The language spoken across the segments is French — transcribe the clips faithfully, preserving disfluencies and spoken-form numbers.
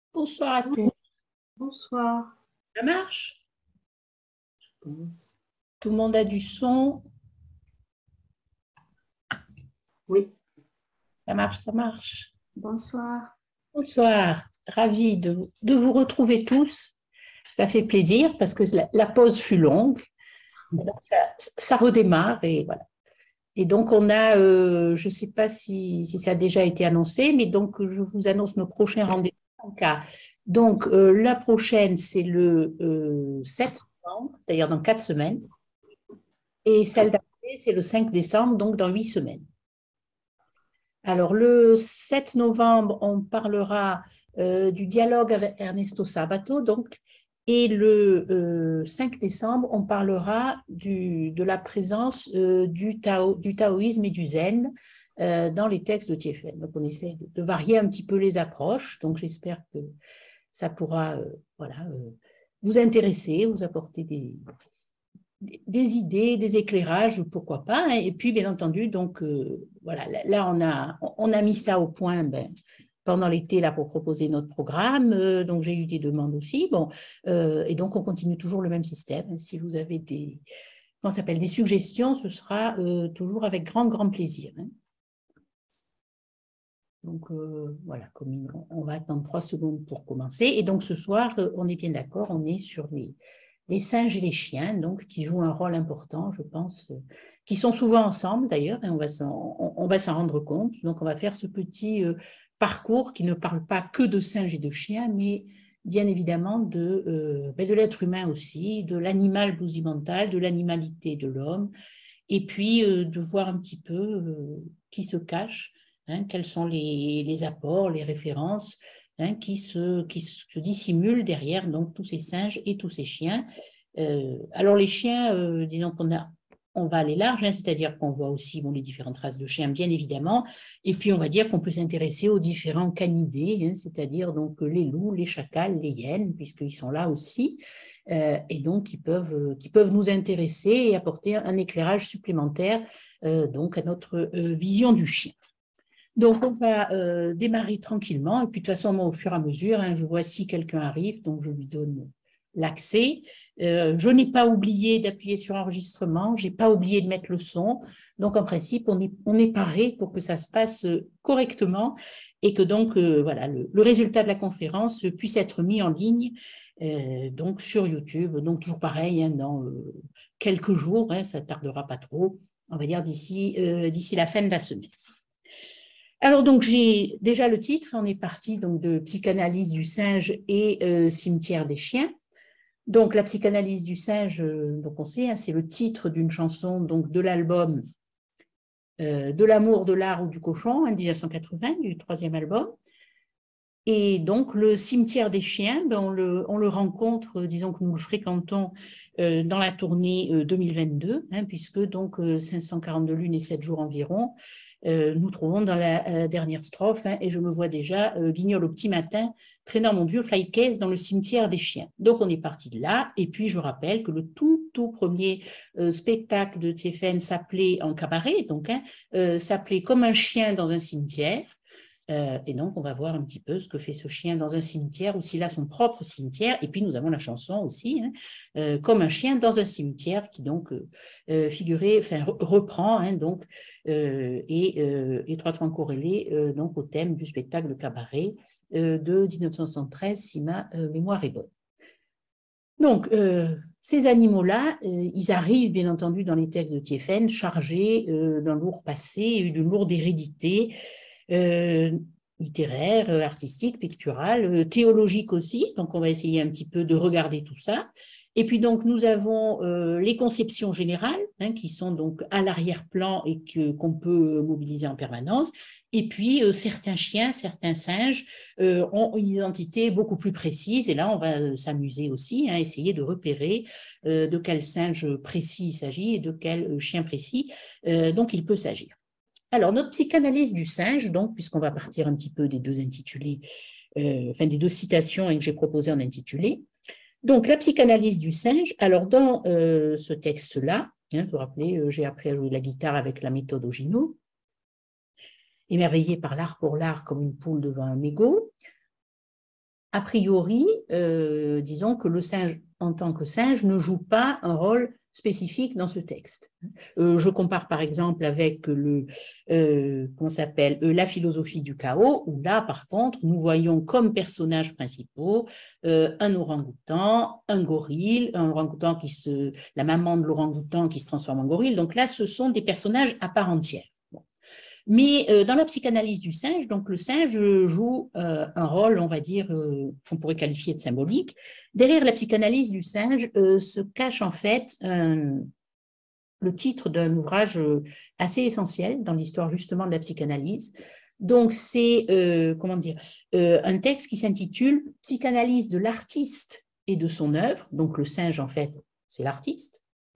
Bonsoir à tous. Bonsoir. Ça marche? Pense. Tout le monde a du son? Oui, Ça marche, ça marche. bonsoir. Bonsoir. Ravi de, de vous retrouver tous. Ça fait plaisir parce que la, la pause fut longue. Et donc ça, ça redémarre et voilà. Et donc on a, euh, je ne sais pas si, si ça a déjà été annoncé, mais donc je vous annonce nos prochains rendez-vous. En cas. Donc euh, la prochaine, c'est le euh, sept novembre, c'est-à-dire dans quatre semaines. Et celle d'après, c'est le cinq décembre, donc dans huit semaines. Alors, le sept novembre, on parlera euh, du dialogue avec Ernesto Sabato, donc, et le euh, cinq décembre, on parlera du, de la présence euh, du, Tao, du taoïsme et du zen euh, dans les textes de Tiefen. Donc, on essaie de, de varier un petit peu les approches. Donc, j'espère que ça pourra euh, voilà, euh, vous intéresser, vous apporter des, des idées, des éclairages, pourquoi pas. Hein. Et puis, bien entendu, donc, euh, voilà, là, on a, on a mis ça au point ben, pendant l'été là, pour proposer notre programme. Euh, donc, j'ai eu des demandes aussi. Bon, euh, et donc, on continue toujours le même système. Si vous avez des, comment s'appelle, des suggestions, ce sera euh, toujours avec grand, grand plaisir. Hein. Donc, euh, voilà, comme on va attendre trois secondes pour commencer. Et donc, ce soir, euh, on est bien d'accord, on est sur les, les singes et les chiens, donc, qui jouent un rôle important, je pense, euh, qui sont souvent ensemble d'ailleurs, et on va s'en, on, on va s'en rendre compte. Donc, on va faire ce petit euh, parcours qui ne parle pas que de singes et de chiens, mais bien évidemment de, euh, ben, de l'être humain aussi, de l'animal mental, de l'animalité de l'homme, et puis euh, de voir un petit peu euh, qui se cache, hein, quels sont les, les, apports, les références hein, qui, se, qui se dissimulent derrière donc, tous ces singes et tous ces chiens. Euh, alors les chiens, euh, disons qu'on a, on va aller large, hein, c'est-à-dire qu'on voit aussi bon, les différentes races de chiens, bien évidemment, et puis on va dire qu'on peut s'intéresser aux différents canidés, hein, c'est-à-dire donc les loups, les chacals, les hyènes, puisqu'ils sont là aussi, euh, et donc qui peuvent, euh, qui peuvent nous intéresser et apporter un éclairage supplémentaire euh, donc à notre euh, vision du chien. Donc, on va euh, démarrer tranquillement. Et puis, de toute façon, moi, au fur et à mesure, hein, je vois si quelqu'un arrive, donc je lui donne l'accès. Euh, je n'ai pas oublié d'appuyer sur enregistrement, je n'ai pas oublié de mettre le son. Donc, en principe, on est, on est paré pour que ça se passe correctement et que donc, euh, voilà, le, le, résultat de la conférence puisse être mis en ligne euh, donc sur YouTube. Donc, toujours pareil, hein, dans euh, quelques jours, hein, ça ne tardera pas trop, on va dire d'ici euh, d'ici la fin de la semaine. Alors, donc, j'ai déjà le titre. On est parti donc, de psychanalyse du singe et euh, cimetière des chiens. Donc, la psychanalyse du singe, euh, donc on sait, hein, c'est le titre d'une chanson donc, de l'album euh, De l'amour, de l'art ou du cochon, en mille neuf cent quatre-vingts, du troisième album. Et donc, le cimetière des chiens, ben, on, le, on, le, rencontre, disons que nous le fréquentons euh, dans la tournée euh, deux mille vingt-deux, hein, puisque donc euh, cinq cent quarante-deux lunes et sept jours environ, euh, nous trouvons dans la euh, dernière strophe, hein, et je me vois déjà euh, guignol au petit matin, traînant mon vieux fly case dans le cimetière des chiens. Donc, on est parti de là, et puis je rappelle que le tout, tout premier euh, spectacle de Tiefen s'appelait en cabaret, donc, hein, euh, s'appelait Comme un chien dans un cimetière. Euh, et donc, on va voir un petit peu ce que fait ce chien dans un cimetière ou s'il a son propre cimetière. Et puis, nous avons la chanson aussi, hein, euh, Comme un chien dans un cimetière, qui donc euh, euh, figurait, enfin, re reprend, hein, donc, euh, et euh, étroitement corrélé euh, donc, au thème du spectacle de cabaret euh, de mille neuf cent soixante-treize, si ma euh, mémoire est bonne. Donc, euh, ces animaux-là, euh, ils arrivent, bien entendu, dans les textes de Tiefen, chargés euh, d'un lourd passé et d'une lourde hérédité euh, littéraire, euh, artistique, pictural, euh, théologique aussi. Donc, on va essayer un petit peu de regarder tout ça. Et puis, donc, nous avons euh, les conceptions générales, hein, qui sont donc à l'arrière-plan et que, qu'on peut mobiliser en permanence. Et puis, euh, certains chiens, certains singes euh, ont une identité beaucoup plus précise. Et là, on va s'amuser aussi à hein, essayer de repérer euh, de quel singe précis il s'agit et de quel chien précis euh, donc il peut s'agir. Alors, notre psychanalyse du singe, donc, puisqu'on va partir un petit peu des deux intitulés, euh, enfin des deux citations que j'ai proposées en intitulé. Donc, la psychanalyse du singe, alors dans euh, ce texte-là, hein, vous vous rappelez, euh, j'ai appris à jouer de la guitare avec la méthode Ogino, émerveillé par l'art pour l'art comme une poule devant un mégot. a priori, euh, disons que le singe, en tant que singe, ne joue pas un rôle spécifique dans ce texte. Euh, je compare par exemple avec le, euh, comment s'appelle, euh, la philosophie du chaos, où là, par contre, nous voyons comme personnages principaux euh, un orang-outan, un gorille, un orang-outan qui se, la maman de l'orang-outan qui se transforme en gorille. Donc là, ce sont des personnages à part entière. Mais euh, dans la psychanalyse du singe, donc le singe joue euh, un rôle, on va dire, euh, qu'on pourrait qualifier de symbolique. Derrière la psychanalyse du singe euh, se cache en fait un, le titre d'un ouvrage euh, assez essentiel dans l'histoire justement de la psychanalyse. Donc c'est, euh, comment dire, euh, un texte qui s'intitule « Psychanalyse de l'artiste et de son œuvre ». Donc le singe, en fait, c'est l'artiste.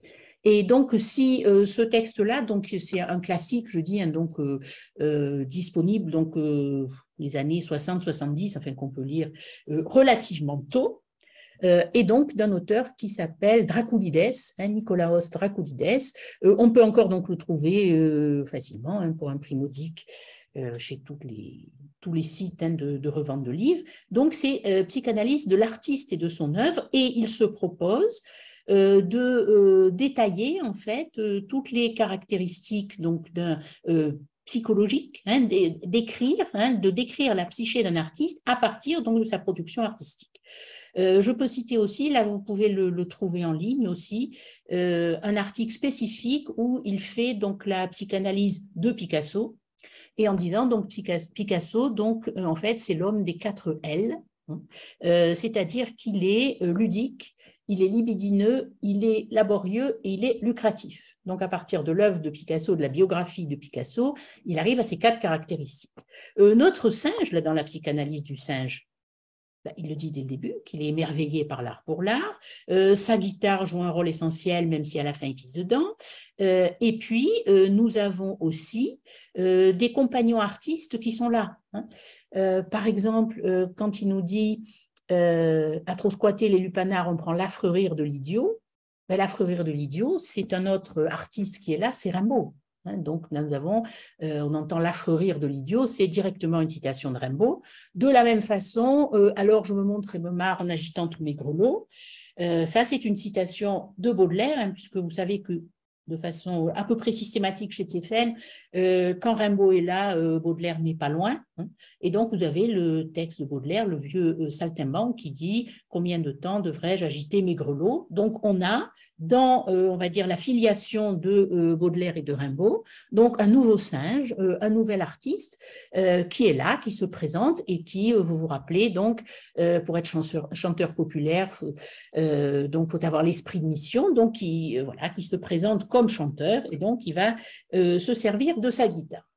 Et donc, si euh, ce texte-là, donc c'est un classique, je dis, hein, donc euh, euh, disponible donc euh, les années soixante soixante-dix, enfin qu'on peut lire euh, relativement tôt, euh, et donc d'un auteur qui s'appelle Dracoulides, hein, Nicolaos Dracoulides. Euh, on peut encore donc le trouver euh, facilement hein, pour un prix modique euh, chez toutes les, tous les sites hein, de, de revente de livres. Donc, c'est euh, psychanalyse de l'artiste et de son œuvre, et il se propose Euh, de euh, détailler en fait euh, toutes les caractéristiques donc d'un euh, psychologique, hein, d'écrire, hein, de décrire la psyché d'un artiste à partir donc de sa production artistique. Euh, je peux citer aussi, là vous pouvez le, le trouver en ligne aussi, euh, un article spécifique où il fait donc la psychanalyse de Picasso, et en disant donc Picasso, donc euh, en fait c'est l'homme des quatre L, hein, euh, c'est-à-dire qu'il est euh, ludique, il est libidineux, il est laborieux et il est lucratif. Donc, à partir de l'œuvre de Picasso, de la biographie de Picasso, il arrive à ces quatre caractéristiques. Euh, notre singe, là, dans la psychanalyse du singe, ben, il le dit dès le début, qu'il est émerveillé par l'art pour l'art. Euh, sa guitare joue un rôle essentiel, même si à la fin, il pisse dedans. Euh, et puis, euh, nous avons aussi euh, des compagnons artistes qui sont là. Hein. Euh, par exemple, euh, quand il nous dit Euh, à trop squatter les lupanards, on prend l'affreux rire de l'idiot. Ben, l'affreux rire de l'idiot, c'est un autre artiste qui est là, c'est Rimbaud. Hein, donc, nous avons, euh, on entend l'affreux rire de l'idiot, c'est directement une citation de Rimbaud. De la même façon, euh, alors je me montre et me marre en agitant tous mes grelots. Euh, ça, c'est une citation de Baudelaire, hein, puisque vous savez que de façon à peu près systématique chez Tseffen, euh, quand Rimbaud est là, euh, Baudelaire n'est pas loin. Hein, et donc, vous avez le texte de Baudelaire, le vieux euh, saltimbanque, qui dit « Combien de temps devrais-je agiter mes grelots ?» Donc, on a dans, euh, on va dire, la filiation de euh, Baudelaire et de Rimbaud, donc un nouveau singe, euh, un nouvel artiste euh, qui est là, qui se présente et qui, euh, vous vous rappelez, donc, euh, pour être chanteur, chanteur populaire, faut, euh, donc, il faut avoir l'esprit de mission, donc, qui, euh, voilà, qui se présente comme chanteur et donc, il va euh, se servir de sa guitare.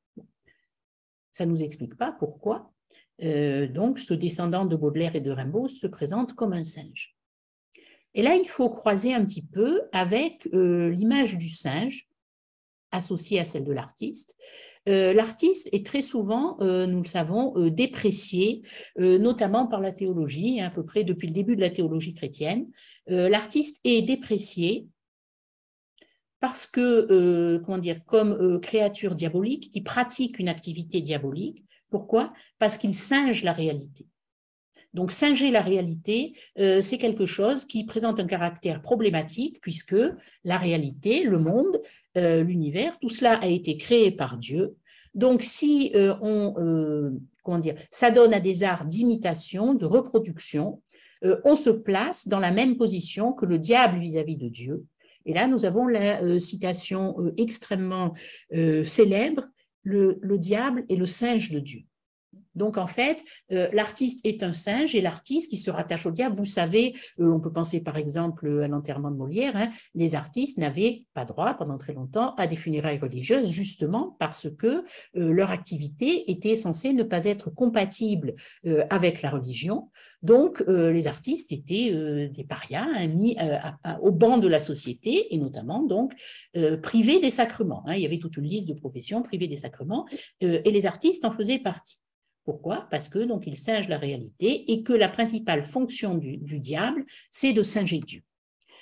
Ça ne nous explique pas pourquoi, euh, donc, ce descendant de Baudelaire et de Rimbaud se présente comme un singe. Et là, il faut croiser un petit peu avec euh, l'image du singe associée à celle de l'artiste. Euh, l'artiste est très souvent, euh, nous le savons, euh, déprécié, euh, notamment par la théologie, hein, à peu près depuis le début de la théologie chrétienne. Euh, l'artiste est déprécié parce que, euh, comment dire, comme euh, créature diabolique, qui pratique une activité diabolique. Pourquoi? Parce qu'il singe la réalité. Donc, singer la réalité, euh, c'est quelque chose qui présente un caractère problématique puisque la réalité, le monde, euh, l'univers, tout cela a été créé par Dieu. Donc, si euh, on, euh, comment dire, s'adonne à des arts d'imitation, de reproduction, euh, on se place dans la même position que le diable vis-à-vis de Dieu. Et là, nous avons la euh, citation euh, extrêmement euh, célèbre, le, le diable est le singe de Dieu. Donc, en fait, euh, l'artiste est un singe et l'artiste qui se rattache au diable, vous savez, euh, on peut penser par exemple à l'enterrement de Molière, hein, les artistes n'avaient pas droit pendant très longtemps à des funérailles religieuses, justement parce que euh, leur activité était censée ne pas être compatible euh, avec la religion. Donc, euh, les artistes étaient euh, des parias, hein, mis euh, à, à, au banc de la société et notamment donc euh, privés des sacrements. Hein, il y avait toute une liste de professions privées des sacrements euh, et les artistes en faisaient partie. Pourquoi? Parce que donc il singe la réalité et que la principale fonction du, du diable, c'est de singer Dieu.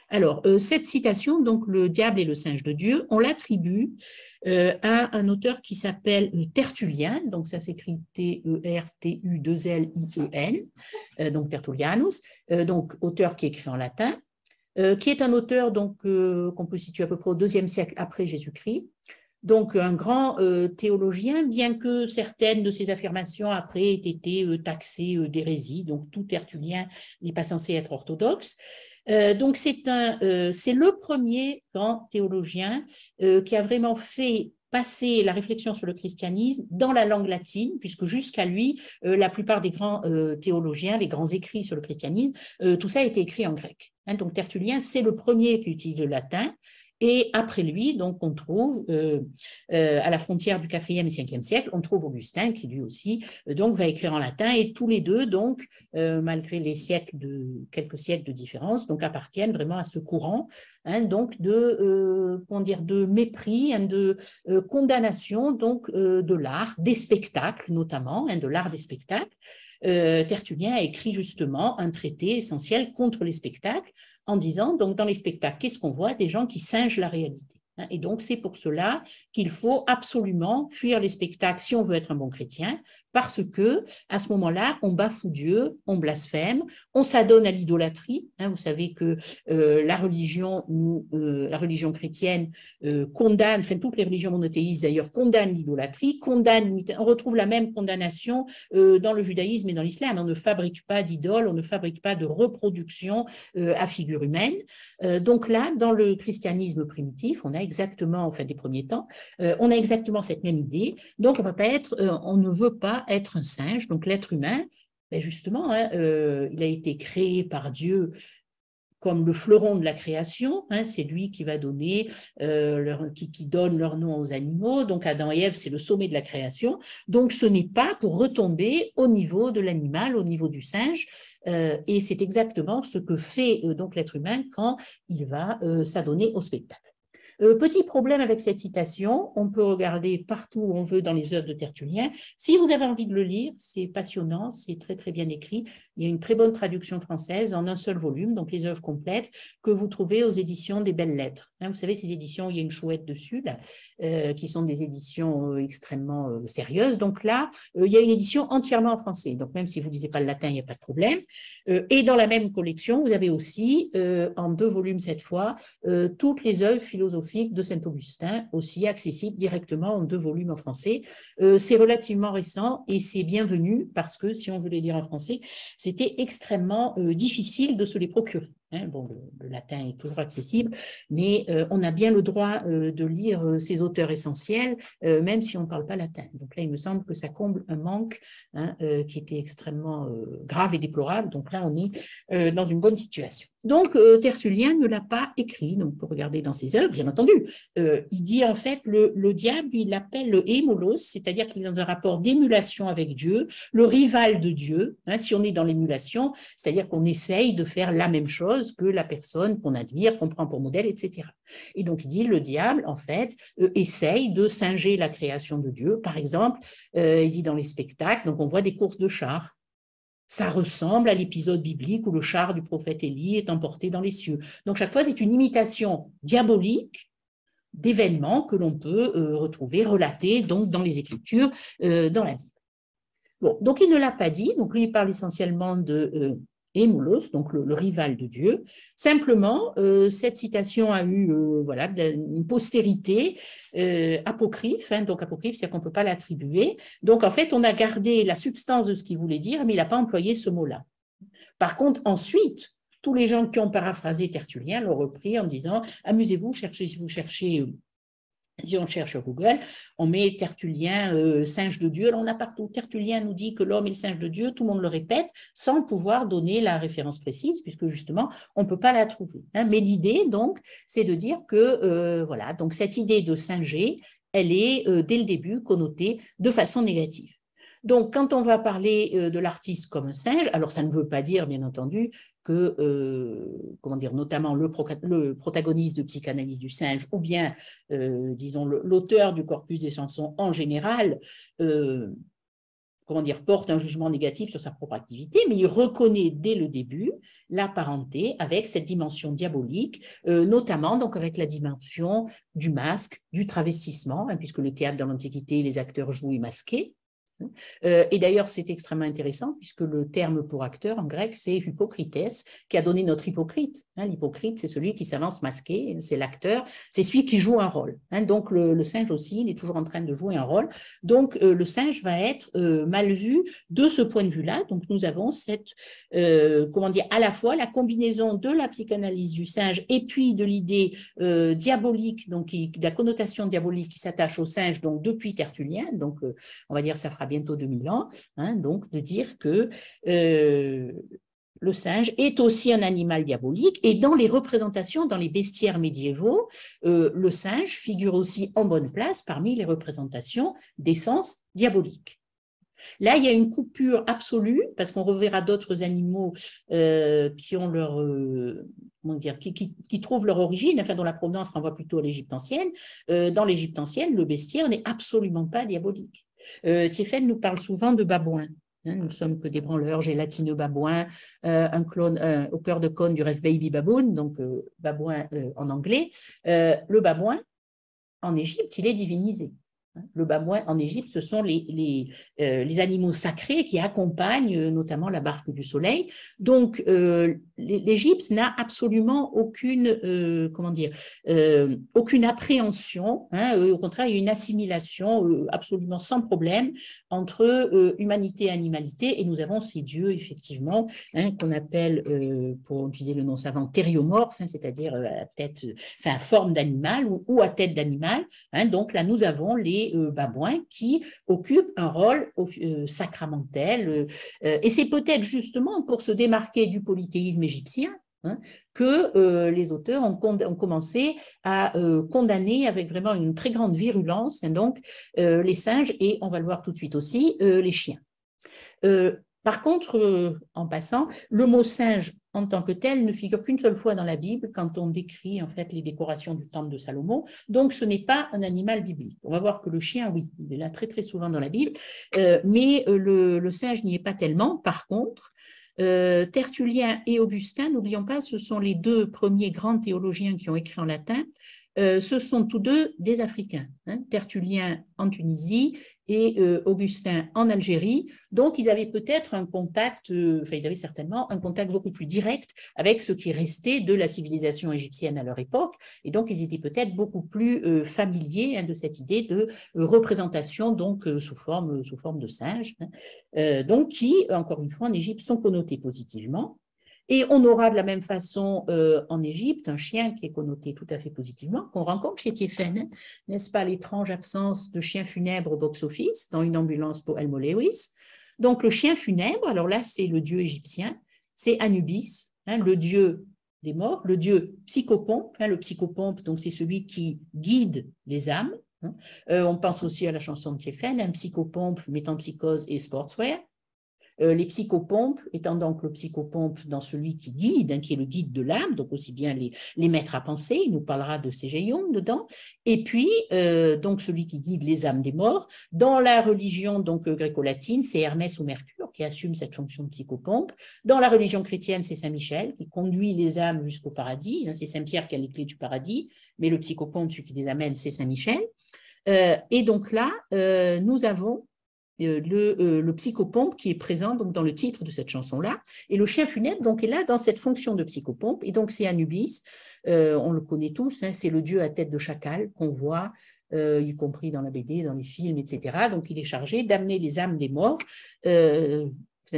Alors, euh, cette citation, donc le diable et le singe de Dieu, on l'attribue euh, à un auteur qui s'appelle Tertullien, donc ça s'écrit T E R T U deux L I E N, euh, donc Tertullianus, euh, donc auteur qui écrit en latin, euh, qui est un auteur donc euh, qu'on peut situer à peu près au deuxième siècle après Jésus-Christ. Donc, un grand euh, théologien, bien que certaines de ses affirmations après aient été euh, taxées euh, d'hérésie, donc tout Tertullien n'est pas censé être orthodoxe. Euh, donc, c'est euh, le premier grand théologien euh, qui a vraiment fait passer la réflexion sur le christianisme dans la langue latine, puisque jusqu'à lui, euh, la plupart des grands euh, théologiens, les grands écrits sur le christianisme, euh, tout ça a été écrit en grec. Hein, donc, Tertullien, c'est le premier qui utilise le latin. Et après lui, donc, on trouve, euh, euh, à la frontière du quatrième et cinquième siècle, on trouve Augustin, qui lui aussi euh, donc, va écrire en latin, et tous les deux, donc, euh, malgré les siècles de, quelques siècles de différence, donc, appartiennent vraiment à ce courant, hein, donc, de, euh, comment dire, de mépris, hein, de euh, condamnation, donc, euh, de l'art, des spectacles notamment, hein, de l'art des spectacles. Euh, Tertullien a écrit justement un traité essentiel contre les spectacles, en disant, donc dans les spectacles, qu'est-ce qu'on voit? Des gens qui singent la réalité. Et donc, c'est pour cela qu'il faut absolument fuir les spectacles si on veut être un bon chrétien, parce que à ce moment-là, on bafoue Dieu, on blasphème, on s'adonne à l'idolâtrie. Hein, vous savez que euh, la religion, nous, euh, la religion chrétienne euh, condamne, enfin toutes les religions monothéistes d'ailleurs condamnent l'idolâtrie, condamne, on retrouve la même condamnation euh, dans le judaïsme et dans l'islam. On ne fabrique pas d'idoles, on ne fabrique pas de reproduction euh, à figure humaine. Euh, donc là, dans le christianisme primitif, on a exactement, enfin des premiers temps, euh, on a exactement cette même idée. Donc on va pas être, euh, on ne veut pas être un singe. Donc l'être humain, ben justement, hein, euh, il a été créé par Dieu comme le fleuron de la création, hein, c'est lui qui va donner, euh, leur, qui, qui donne leur nom aux animaux. Donc Adam et Ève, c'est le sommet de la création. Donc ce n'est pas pour retomber au niveau de l'animal, au niveau du singe. Euh, et c'est exactement ce que fait euh, donc l'être humain quand il va euh, s'adonner au spectacle. Euh, petit problème avec cette citation, on peut regarder partout où on veut dans les œuvres de Tertullien. Si vous avez envie de le lire, c'est passionnant, c'est très très bien écrit. Il y a une très bonne traduction française en un seul volume, donc les œuvres complètes, que vous trouvez aux éditions des Belles Lettres. Hein, vous savez, ces éditions, il y a une chouette dessus, là, euh, qui sont des éditions euh, extrêmement euh, sérieuses. Donc là, euh, il y a une édition entièrement en français. Donc même si vous ne lisez pas le latin, il n'y a pas de problème. Euh, et dans la même collection, vous avez aussi, euh, en deux volumes cette fois, euh, toutes les œuvres philosophiques de Saint-Augustin, aussi accessible directement en deux volumes en français. Euh, c'est relativement récent et c'est bienvenu parce que si on veut les lire en français, c'était extrêmement euh, difficile de se les procurer. Hein, bon, le, le latin est toujours accessible, mais euh, on a bien le droit euh, de lire euh, ces auteurs essentiels, euh, même si on ne parle pas latin. Donc là, il me semble que ça comble un manque hein, euh, qui était extrêmement euh, grave et déplorable. Donc là, on est euh, dans une bonne situation. Donc, euh, Tertullien ne l'a pas écrit, donc pour regarder dans ses œuvres, bien entendu. Euh, il dit en fait, le, le diable, il l'appelle le hémolos, c'est-à-dire qu'il est dans un rapport d'émulation avec Dieu, le rival de Dieu. Hein, si on est dans l'émulation, c'est-à-dire qu'on essaye de faire la même chose que la personne qu'on admire, qu'on prend pour modèle, et cetera. Et donc, il dit, le diable, en fait, euh, essaye de singer la création de Dieu. Par exemple, euh, il dit dans les spectacles, donc on voit des courses de chars. Ça ressemble à l'épisode biblique où le char du prophète Élie est emporté dans les cieux. Donc, chaque fois, c'est une imitation diabolique d'événements que l'on peut euh, retrouver relatés donc, dans les Écritures, euh, dans la Bible. Bon, donc, il ne l'a pas dit. Donc, lui, il parle essentiellement de euh, Hémoulos, donc le, le rival de Dieu. Simplement, euh, cette citation a eu euh, voilà, une postérité euh, apocryphe, hein, donc apocryphe, c'est-à-dire qu'on ne peut pas l'attribuer. Donc, en fait, on a gardé la substance de ce qu'il voulait dire, mais il n'a pas employé ce mot-là. Par contre, ensuite, tous les gens qui ont paraphrasé Tertullien l'ont repris en disant « Amusez-vous, cherchez, vous cherchez… » Si on cherche sur Google, on met Tertullien, euh, singe de Dieu. Alors on a partout. Tertullien nous dit que l'homme est le singe de Dieu. Tout le monde le répète sans pouvoir donner la référence précise, puisque justement, on ne peut pas la trouver. Hein. Mais l'idée, donc, c'est de dire que, euh, voilà, donc cette idée de singer, elle est, euh, dès le début, connotée de façon négative. Donc, quand on va parler euh, de l'artiste comme un singe, alors ça ne veut pas dire, bien entendu, que, euh, comment dire, notamment le, pro le protagoniste de Psychanalyse du singe, ou bien, euh, disons, l'auteur du corpus des chansons en général, euh, comment dire, porte un jugement négatif sur sa propre activité, mais il reconnaît dès le début la parenté avec cette dimension diabolique, euh, notamment donc avec la dimension du masque, du travestissement, hein, puisque le théâtre dans l'Antiquité, les acteurs jouaient masqués. Euh, et d'ailleurs, c'est extrêmement intéressant puisque le terme pour acteur en grec, c'est hypocrites, qui a donné notre hypocrite. Hein, l'hypocrite, c'est celui qui s'avance masqué, c'est l'acteur, c'est celui qui joue un rôle. Hein, donc, le, le singe aussi, il est toujours en train de jouer un rôle. Donc, euh, le singe va être euh, mal vu de ce point de vue-là. Donc, nous avons cette, euh, comment dire, à la fois la combinaison de la psychanalyse du singe et puis de l'idée euh, diabolique, donc qui, de la connotation diabolique qui s'attache au singe, donc depuis Tertullien. Donc, euh, on va dire, ça fera bientôt deux mille ans, hein, donc de dire que euh, le singe est aussi un animal diabolique et dans les représentations, dans les bestiaires médiévaux, euh, le singe figure aussi en bonne place parmi les représentations d'essence diabolique. Là, il y a une coupure absolue, parce qu'on reverra d'autres animaux euh, qui ont leur, euh, comment dire, qui, qui, qui trouvent leur origine, enfin dont la provenance renvoie plutôt à l'Égypte ancienne. Euh, dans l'Égypte ancienne, le bestiaire n'est absolument pas diabolique. Euh, Thiéphène nous parle souvent de babouins. Hein, nous ne sommes que des branleurs gélatineux babouins, euh, un clone euh, au cœur de cône du rêve baby baboon, donc euh, babouin euh, en anglais. Euh, le babouin, en Égypte, il est divinisé. Le babouin en Égypte, ce sont les, les, euh, les animaux sacrés qui accompagnent euh, notamment la barque du soleil. Donc, euh, l'Égypte n'a absolument aucune, euh, comment dire, euh, aucune appréhension. Hein, euh, au contraire, il y a une assimilation euh, absolument sans problème entre euh, humanité et animalité. Et nous avons ces dieux, effectivement, hein, qu'on appelle, euh, pour utiliser le nom savant, thériomorphes, hein, c'est-à-dire à tête, enfin, à forme d'animal ou, ou à tête d'animal. Hein, donc là, nous avons les euh, babouins qui occupent un rôle euh, sacramentel. Euh, et c'est peut-être justement pour se démarquer du polythéisme égyptien hein, que euh, les auteurs ont, ont commencé à euh, condamner avec vraiment une très grande virulence hein, donc, euh, les singes et, on va le voir tout de suite aussi, euh, les chiens. Euh, Par contre, euh, en passant, le mot singe en tant que tel ne figure qu'une seule fois dans la Bible quand on décrit en fait les décorations du temple de Salomon. Donc, ce n'est pas un animal biblique. On va voir que le chien, oui, il est là très très souvent dans la Bible, euh, mais euh, le, le singe n'y est pas tellement. Par contre, euh, Tertullien et Augustin, n'oublions pas, ce sont les deux premiers grands théologiens qui ont écrit en latin. Euh, ce sont tous deux des Africains, hein, Tertullien en Tunisie et euh, Augustin en Algérie. Donc, ils avaient peut-être un contact, euh, enfin, ils avaient certainement un contact beaucoup plus direct avec ce qui restait de la civilisation égyptienne à leur époque. Et donc, ils étaient peut-être beaucoup plus euh, familiers hein, de cette idée de euh, représentation donc, euh, sous, forme, sous forme de singe, hein, euh, donc qui, encore une fois, en Égypte, sont connotés positivement. Et on aura de la même façon euh, en Égypte un chien qui est connoté tout à fait positivement, qu'on rencontre chez Thiéphène, n'est-ce pas, l'étrange absence de chien funèbre au box-office dans Une ambulance pour Elmo Lewis. Donc le chien funèbre, alors là c'est le dieu égyptien, c'est Anubis, hein, le dieu des morts, le dieu psychopompe, hein, le psychopompe donc c'est celui qui guide les âmes. Hein. Euh, on pense aussi à la chanson de Thiéphène, un psychopompe mettant psychose et sportswear. Euh, les psychopompes, étant donc le psychopompe dans celui qui guide, hein, qui est le guide de l'âme, donc aussi bien les, les maîtres à penser, il nous parlera de Ségéion dedans, et puis euh, donc celui qui guide les âmes des morts. Dans la religion donc gréco-latine, c'est Hermès ou Mercure qui assume cette fonction de psychopompe. Dans la religion chrétienne, c'est Saint Michel qui conduit les âmes jusqu'au paradis, hein, c'est Saint Pierre qui a les clés du paradis, mais le psychopompe, celui qui les amène, c'est Saint Michel. Euh, et donc là, euh, nous avons Le, euh, le psychopompe qui est présent donc, dans le titre de cette chanson-là. Et le chien funèbre donc, est là dans cette fonction de psychopompe. Et donc, c'est Anubis, euh, on le connaît tous, hein, c'est le dieu à tête de chacal qu'on voit, euh, y compris dans la B D, dans les films, et cetera. Donc, il est chargé d'amener les âmes des morts euh,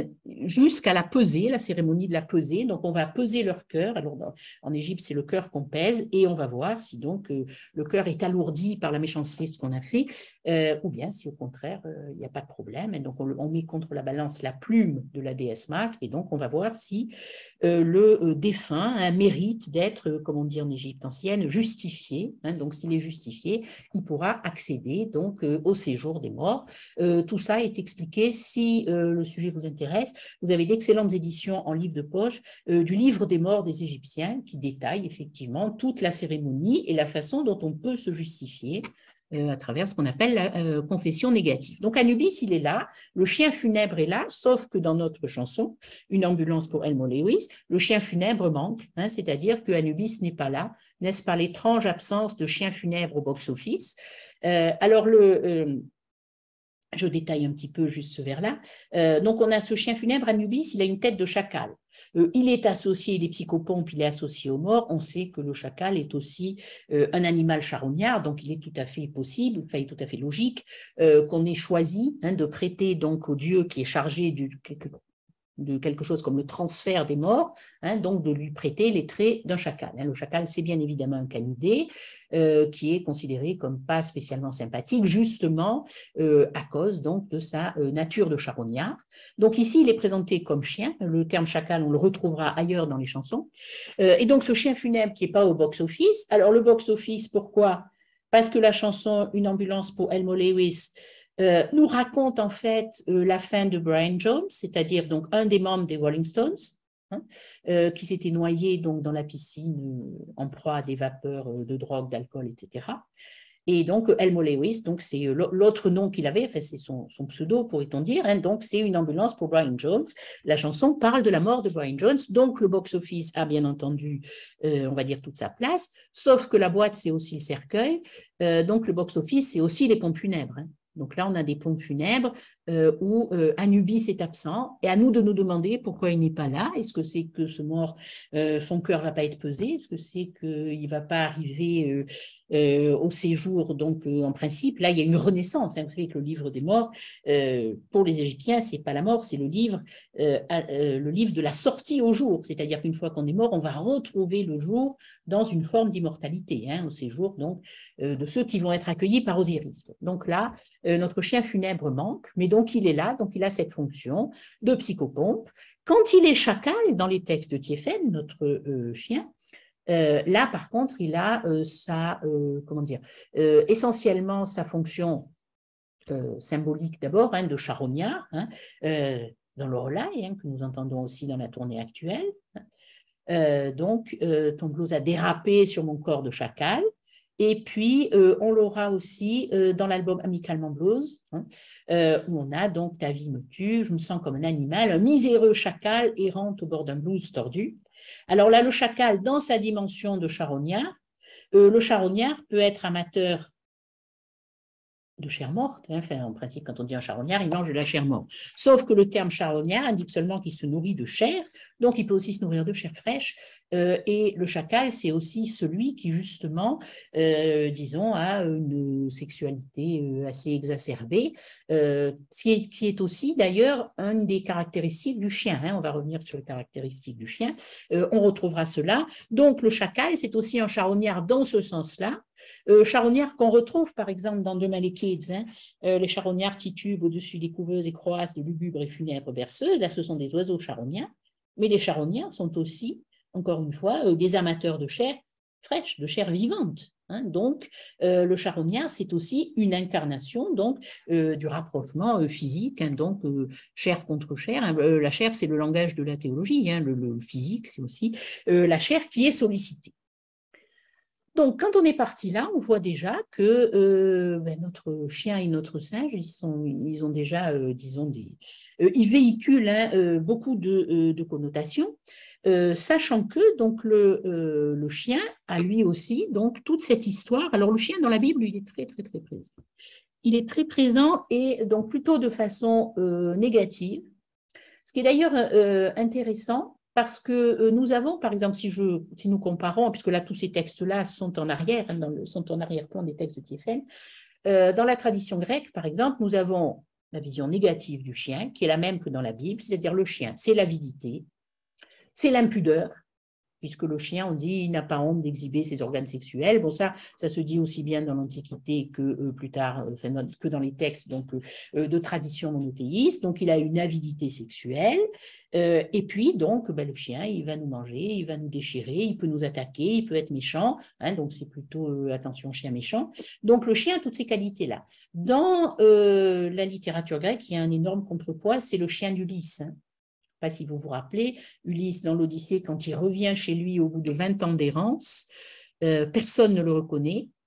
jusqu'à la pesée, la cérémonie de la pesée. Donc, on va peser leur cœur. Alors, dans, en Égypte, c'est le cœur qu'on pèse et on va voir si donc euh, le cœur est alourdi par la méchanceté de ce qu'on a fait euh, ou bien si au contraire, il euh, n'y a pas de problème. Et donc, on, on met contre la balance la plume de la déesse Mat et donc, on va voir si euh, le euh, défunt hein, mérite d'être, euh, comme on dit en Égypte ancienne, justifié. Hein, donc, s'il est justifié, il pourra accéder donc euh, au séjour des morts. Euh, tout ça est expliqué si euh, le sujet vous intéresse. Vous avez d'excellentes éditions en livre de poche euh, du livre des morts des Égyptiens qui détaille effectivement toute la cérémonie et la façon dont on peut se justifier euh, à travers ce qu'on appelle la euh, confession négative. Donc Anubis, il est là, le chien funèbre est là, sauf que dans notre chanson, Une ambulance pour Elmo Lewis, le chien funèbre manque, hein, c'est-à-dire que Anubis n'est pas là, n'est-ce pas l'étrange absence de chien funèbre au box-office. Euh, alors le... Euh, Je détaille un petit peu juste ce vers-là. Euh, donc, on a ce chien funèbre, Anubis, il a une tête de chacal. Euh, il est associé, des psychopompes, il est associé aux morts. On sait que le chacal est aussi euh, un animal charognard, donc il est tout à fait possible, enfin, il est tout à fait logique euh, qu'on ait choisi hein, de prêter donc au dieu qui est chargé du de quelque chose comme le transfert des morts, hein, donc de lui prêter les traits d'un chacal. Hein. Le chacal, c'est bien évidemment un canidé euh, qui est considéré comme pas spécialement sympathique, justement euh, à cause donc de sa euh, nature de charognard. Donc ici, il est présenté comme chien. Le terme chacal, on le retrouvera ailleurs dans les chansons. Euh, et donc ce chien funèbre qui n'est pas au box-office. Alors le box-office, pourquoi? Parce que la chanson Une ambulance pour Elmo Lewis Euh, nous raconte en fait euh, la fin de Brian Jones, c'est-à-dire donc un des membres des Rolling Stones, hein, euh, qui s'était noyé donc dans la piscine euh, en proie à des vapeurs euh, de drogue, d'alcool, et cetera. Et donc Elmo Lewis, donc c'est l'autre nom qu'il avait, enfin c'est son, son pseudo pourrait-on dire, hein, donc c'est Une ambulance pour Brian Jones. La chanson parle de la mort de Brian Jones, donc le box-office a bien entendu, euh, on va dire toute sa place, sauf que la boîte c'est aussi le cercueil, euh, donc le box-office c'est aussi les pompes funèbres. Hein. Donc là, on a des pompes funèbres euh, où euh, Anubis est absent et à nous de nous demander pourquoi il n'est pas là. Est-ce que c'est que ce mort, euh, son cœur ne va pas être pesé? Est-ce que c'est qu'il ne va pas arriver euh, euh, au séjour? Donc, euh, en principe, là, il y a une renaissance. Hein. Vous savez que le livre des morts, euh, pour les Égyptiens, ce n'est pas la mort, c'est le livre, euh, euh, le livre de la sortie au jour. C'est-à-dire qu'une fois qu'on est mort, on va retrouver le jour dans une forme d'immortalité, hein, au séjour donc, euh, de ceux qui vont être accueillis par Osiris. Donc là, Euh, notre chien funèbre manque, mais donc il est là, donc il a cette fonction de psychopompe. Quand il est chacal, dans les textes de Thiéphène, notre euh, chien, euh, là par contre, il a euh, sa, euh, comment dire, euh, essentiellement sa fonction euh, symbolique d'abord, hein, de charognard, hein, euh, dans l'orlaï, hein, que nous entendons aussi dans la tournée actuelle. Euh, donc, euh, ton blues a dérapé sur mon corps de chacal. Et puis, euh, on l'aura aussi euh, dans l'album Amicalement Blues, hein, euh, où on a donc Ta vie me tue, je me sens comme un animal, un miséreux chacal errant au bord d'un blues tordu. Alors là, le chacal, dans sa dimension de charognard, euh, le charognard peut être amateur de chair morte. Hein. Enfin, en principe, quand on dit un charognard, il mange de la chair morte. Sauf que le terme charognard indique seulement qu'il se nourrit de chair, donc il peut aussi se nourrir de chair fraîche. Euh, et le chacal, c'est aussi celui qui, justement, euh, disons, a une sexualité euh, assez exacerbée, euh, qui, est, qui est aussi, d'ailleurs, une des caractéristiques du chien. Hein. On va revenir sur les caractéristiques du chien. Euh, on retrouvera cela. Donc, le chacal, c'est aussi un charognard dans ce sens-là. Euh, charognard qu'on retrouve par exemple dans Demain les Kids, hein, euh, les charognards titubent au-dessus des couveuses et croasses de lugubres et funèbres berceuses. Là, ce sont des oiseaux charognards, mais les charognards sont aussi, encore une fois, euh, des amateurs de chair fraîche, de chair vivante. Hein. Donc, euh, le charognard, c'est aussi une incarnation donc euh, du rapprochement euh, physique, hein, donc euh, chair contre chair. Hein. Euh, la chair, c'est le langage de la théologie, hein, le, le physique, c'est aussi euh, la chair qui est sollicitée. Donc, quand on est parti là, on voit déjà que euh, ben, notre chien et notre singe, ils, sont, ils ont déjà, euh, disons, des, euh, ils véhiculent hein, euh, beaucoup de, euh, de connotations, euh, sachant que donc le, euh, le chien a lui aussi donc toute cette histoire. Alors, le chien dans la Bible, il est très, très, très présent. Il est très présent et donc plutôt de façon euh, négative, ce qui est d'ailleurs euh, intéressant. Parce que nous avons, par exemple, si, je, si nous comparons, puisque là, tous ces textes-là sont en arrière, hein, dans le, sont en arrière-plan des textes de Thiéphène, euh, dans la tradition grecque, par exemple, nous avons la vision négative du chien, qui est la même que dans la Bible, c'est-à-dire le chien, c'est l'avidité, c'est l'impudeur, puisque le chien, on dit, il n'a pas honte d'exhiber ses organes sexuels. Bon, ça, ça se dit aussi bien dans l'Antiquité que euh, plus tard, euh, enfin, que dans les textes donc, euh, de tradition monothéiste. Donc, il a une avidité sexuelle. Euh, et puis, donc, ben, le chien, il va nous manger, il va nous déchirer, il peut nous attaquer, il peut être méchant. Hein, donc, c'est plutôt, euh, attention, chien méchant. Donc, le chien a toutes ces qualités-là. Dans euh, la littérature grecque, il y a un énorme contrepoids, c'est le chien d'Ulysse. Hein. Je ne sais pas si vous vous rappelez, Ulysse dans l'Odyssée, quand il revient chez lui au bout de vingt ans d'errance, euh, personne ne le reconnaît.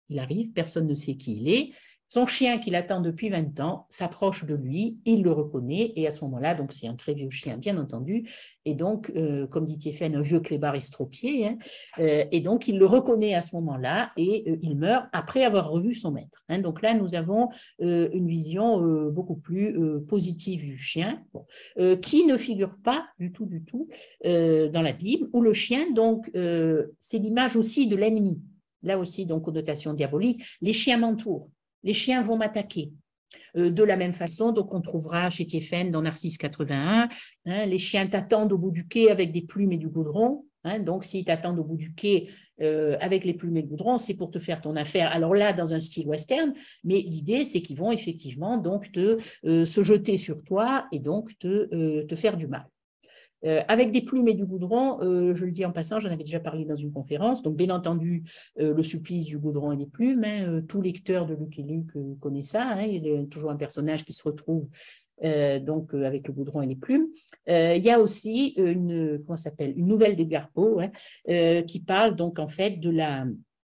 il arrive, personne ne sait qui il est. Son chien qui l'attend depuis vingt ans s'approche de lui, il le reconnaît, et à ce moment-là, donc c'est un très vieux chien, bien entendu, et donc, euh, comme dit Tiefen, un vieux clébard estropié, hein, euh, et donc il le reconnaît à ce moment-là, et euh, il meurt après avoir revu son maître. Hein. Donc là, nous avons euh, une vision euh, beaucoup plus euh, positive du chien, bon, euh, qui ne figure pas du tout, du tout, euh, dans la Bible, où le chien, donc, euh, c'est l'image aussi de l'ennemi. Là aussi, donc, connotation diabolique, les chiens m'entourent. Les chiens vont m'attaquer. Euh, de la même façon, donc on trouvera chez Tiefen dans Narcisse quatre-vingt-un, hein, les chiens t'attendent au bout du quai avec des plumes et du goudron. Hein, donc, s'ils t'attendent au bout du quai euh, avec les plumes et le goudron, c'est pour te faire ton affaire. Alors là, dans un style western, mais l'idée, c'est qu'ils vont effectivement donc te, euh, se jeter sur toi et donc te, euh, te faire du mal. Euh, avec des plumes et du goudron, euh, je le dis en passant, j'en avais déjà parlé dans une conférence, donc bien entendu, euh, le supplice du goudron et des plumes, hein, euh, tout lecteur de Luc et Luc euh, connaît ça, hein, il y a toujours un personnage qui se retrouve euh, donc, euh, avec le goudron et les plumes. Euh, il y a aussi une, comment s'appelle, une nouvelle d'Edgar Poe, hein, euh, qui parle donc en fait de la,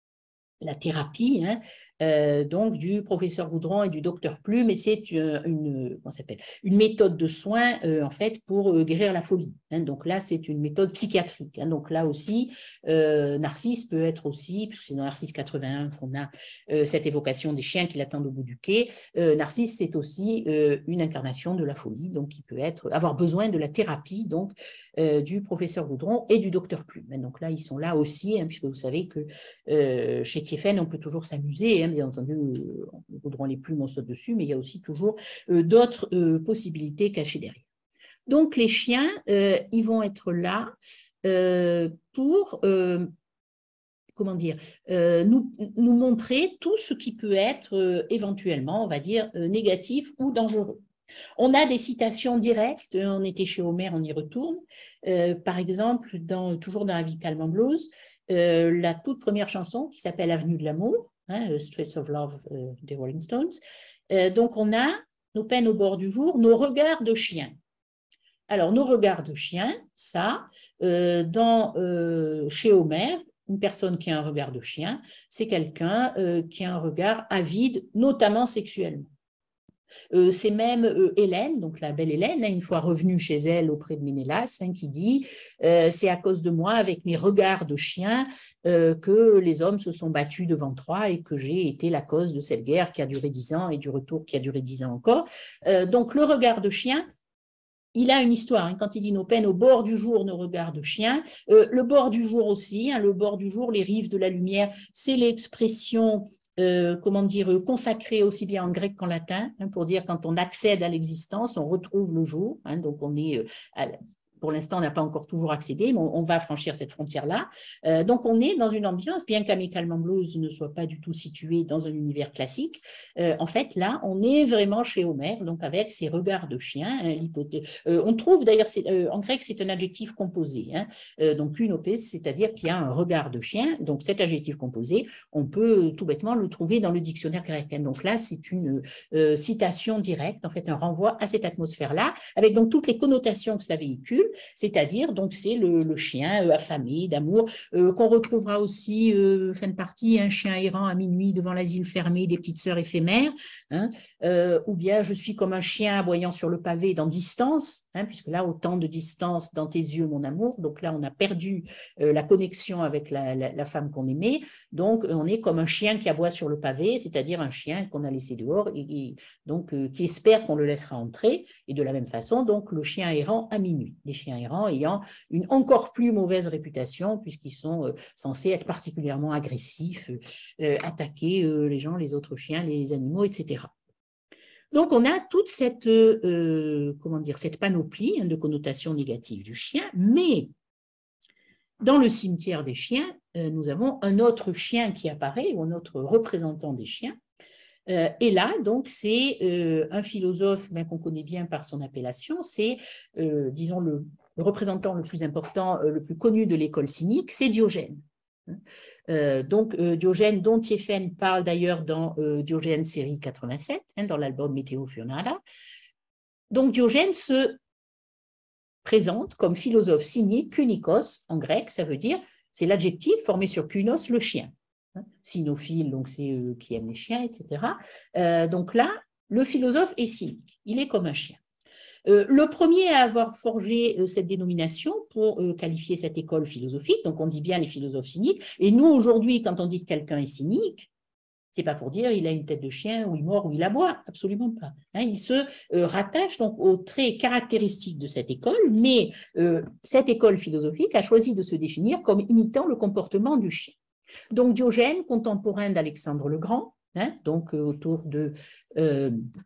la thérapie, hein, euh, donc du professeur Goudron et du docteur Plume, et c'est une, une, comment s'appelle, une méthode de soins euh, en fait pour euh, guérir la folie. Hein. Donc là, c'est une méthode psychiatrique. Hein. Donc là aussi, euh, Narcisse peut être aussi, puisque c'est dans Narcisse quatre-vingt-un qu'on a euh, cette évocation des chiens qui l'attendent au bout du quai. Euh, Narcisse, c'est aussi euh, une incarnation de la folie, donc qui peut être avoir besoin de la thérapie donc euh, du professeur Goudron et du docteur Plume. Hein. Donc là, ils sont là aussi, hein, puisque vous savez que euh, chez Tiefen, on peut toujours s'amuser, hein, bien entendu, euh, le goudron, les plumes, on saute dessus, mais il y a aussi toujours euh, d'autres euh, possibilités cachées derrière. Donc, les chiens, euh, ils vont être là euh, pour, euh, comment dire, euh, nous, nous montrer tout ce qui peut être euh, éventuellement, on va dire, euh, négatif ou dangereux. On a des citations directes, on était chez Homère, on y retourne. Euh, par exemple, dans, toujours dans la vie Calm Blues, euh, la toute première chanson qui s'appelle Avenue de l'amour, hein, Streets of Love euh, des Rolling Stones. Euh, donc, on a nos peines au bord du jour, nos regards de chien. Alors, nos regards de chien, ça, euh, dans, euh, chez Homère, une personne qui a un regard de chien, c'est quelqu'un euh, qui a un regard avide, notamment sexuellement. Euh, c'est même euh, Hélène, donc la belle Hélène, hein, une fois revenue chez elle auprès de Ménélas, hein, qui dit euh, « C'est à cause de moi, avec mes regards de chien, euh, que les hommes se sont battus devant Troie et que j'ai été la cause de cette guerre qui a duré dix ans et du retour qui a duré dix ans encore. Euh, » Donc le regard de chien, il a une histoire, hein, quand il dit nos peines au bord du jour, nos regards de chien. Euh, le bord du jour aussi, hein, le bord du jour, les rives de la lumière, c'est l'expression Euh, comment dire, consacré aussi bien en grec qu'en latin, hein, pour dire quand on accède à l'existence, on retrouve le jour, hein, donc on est, euh, à, pour l'instant, on n'a pas encore toujours accédé, mais on, on va franchir cette frontière-là. Euh, donc, on est dans une ambiance, bien qu'Amicalement Blues ne soit pas du tout situé dans un univers classique, euh, en fait, là, on est vraiment chez Homère, donc avec ses regards de chien. Hein, euh, on trouve d'ailleurs, euh, en grec, c'est un adjectif composé, hein, euh, donc unopé, c'est-à-dire qu'il y a un regard de chien, donc cet adjectif composé, on peut tout bêtement le trouver dans le dictionnaire grec. Hein. Donc là, c'est une euh, citation directe, en fait, un renvoi à cette atmosphère-là, avec donc toutes les connotations que cela véhicule, c'est-à-dire, donc, c'est le, le chien euh, affamé d'amour, euh, qu'on retrouvera aussi, euh, fin de partie, un chien errant à minuit devant l'asile fermé des petites sœurs éphémères, hein, euh, ou bien je suis comme un chien aboyant sur le pavé dans distance, hein, puisque là, autant de distance dans tes yeux, mon amour, donc là, on a perdu euh, la connexion avec la, la, la femme qu'on aimait, donc on est comme un chien qui aboie sur le pavé, c'est-à-dire un chien qu'on a laissé dehors et, et donc euh, qui espère qu'on le laissera entrer, et de la même façon, donc le chien errant à minuit. Les chiens errants ayant une encore plus mauvaise réputation puisqu'ils sont euh, censés être particulièrement agressifs, euh, attaquer euh, les gens, les autres chiens, les animaux, et cetera. Donc, on a toute cette, euh, comment dire, cette panoplie, hein, de connotations négatives du chien, mais dans le cimetière des chiens, euh, nous avons un autre chien qui apparaît, ou un autre représentant des chiens. Euh, et là, donc, c'est euh, un philosophe ben, qu'on connaît bien par son appellation, c'est, euh, disons, le, le représentant le plus important, euh, le plus connu de l'école cynique, c'est Diogène. Euh, donc, euh, Diogène, dont Tiefen parle d'ailleurs dans euh, Diogène série quatre-vingt-sept, hein, dans l'album Météo Furnada. Donc, Diogène se présente comme philosophe cynique, kunikos, en grec, ça veut dire, c'est l'adjectif formé sur kunos, le chien. hein, cynophile, donc c'est euh, qui aime les chiens, et cetera. Euh, donc là, le philosophe est cynique, il est comme un chien. Euh, le premier à avoir forgé euh, cette dénomination pour euh, qualifier cette école philosophique, donc on dit bien les philosophes cyniques, et nous aujourd'hui, quand on dit que quelqu'un est cynique, c'est pas pour dire il a une tête de chien ou il mord ou il aboie, absolument pas. Hein, il se euh, rattache donc aux traits caractéristiques de cette école, mais euh, cette école philosophique a choisi de se définir comme imitant le comportement du chien. Donc Diogène, contemporain d'Alexandre le Grand, hein, donc euh, autour de euh,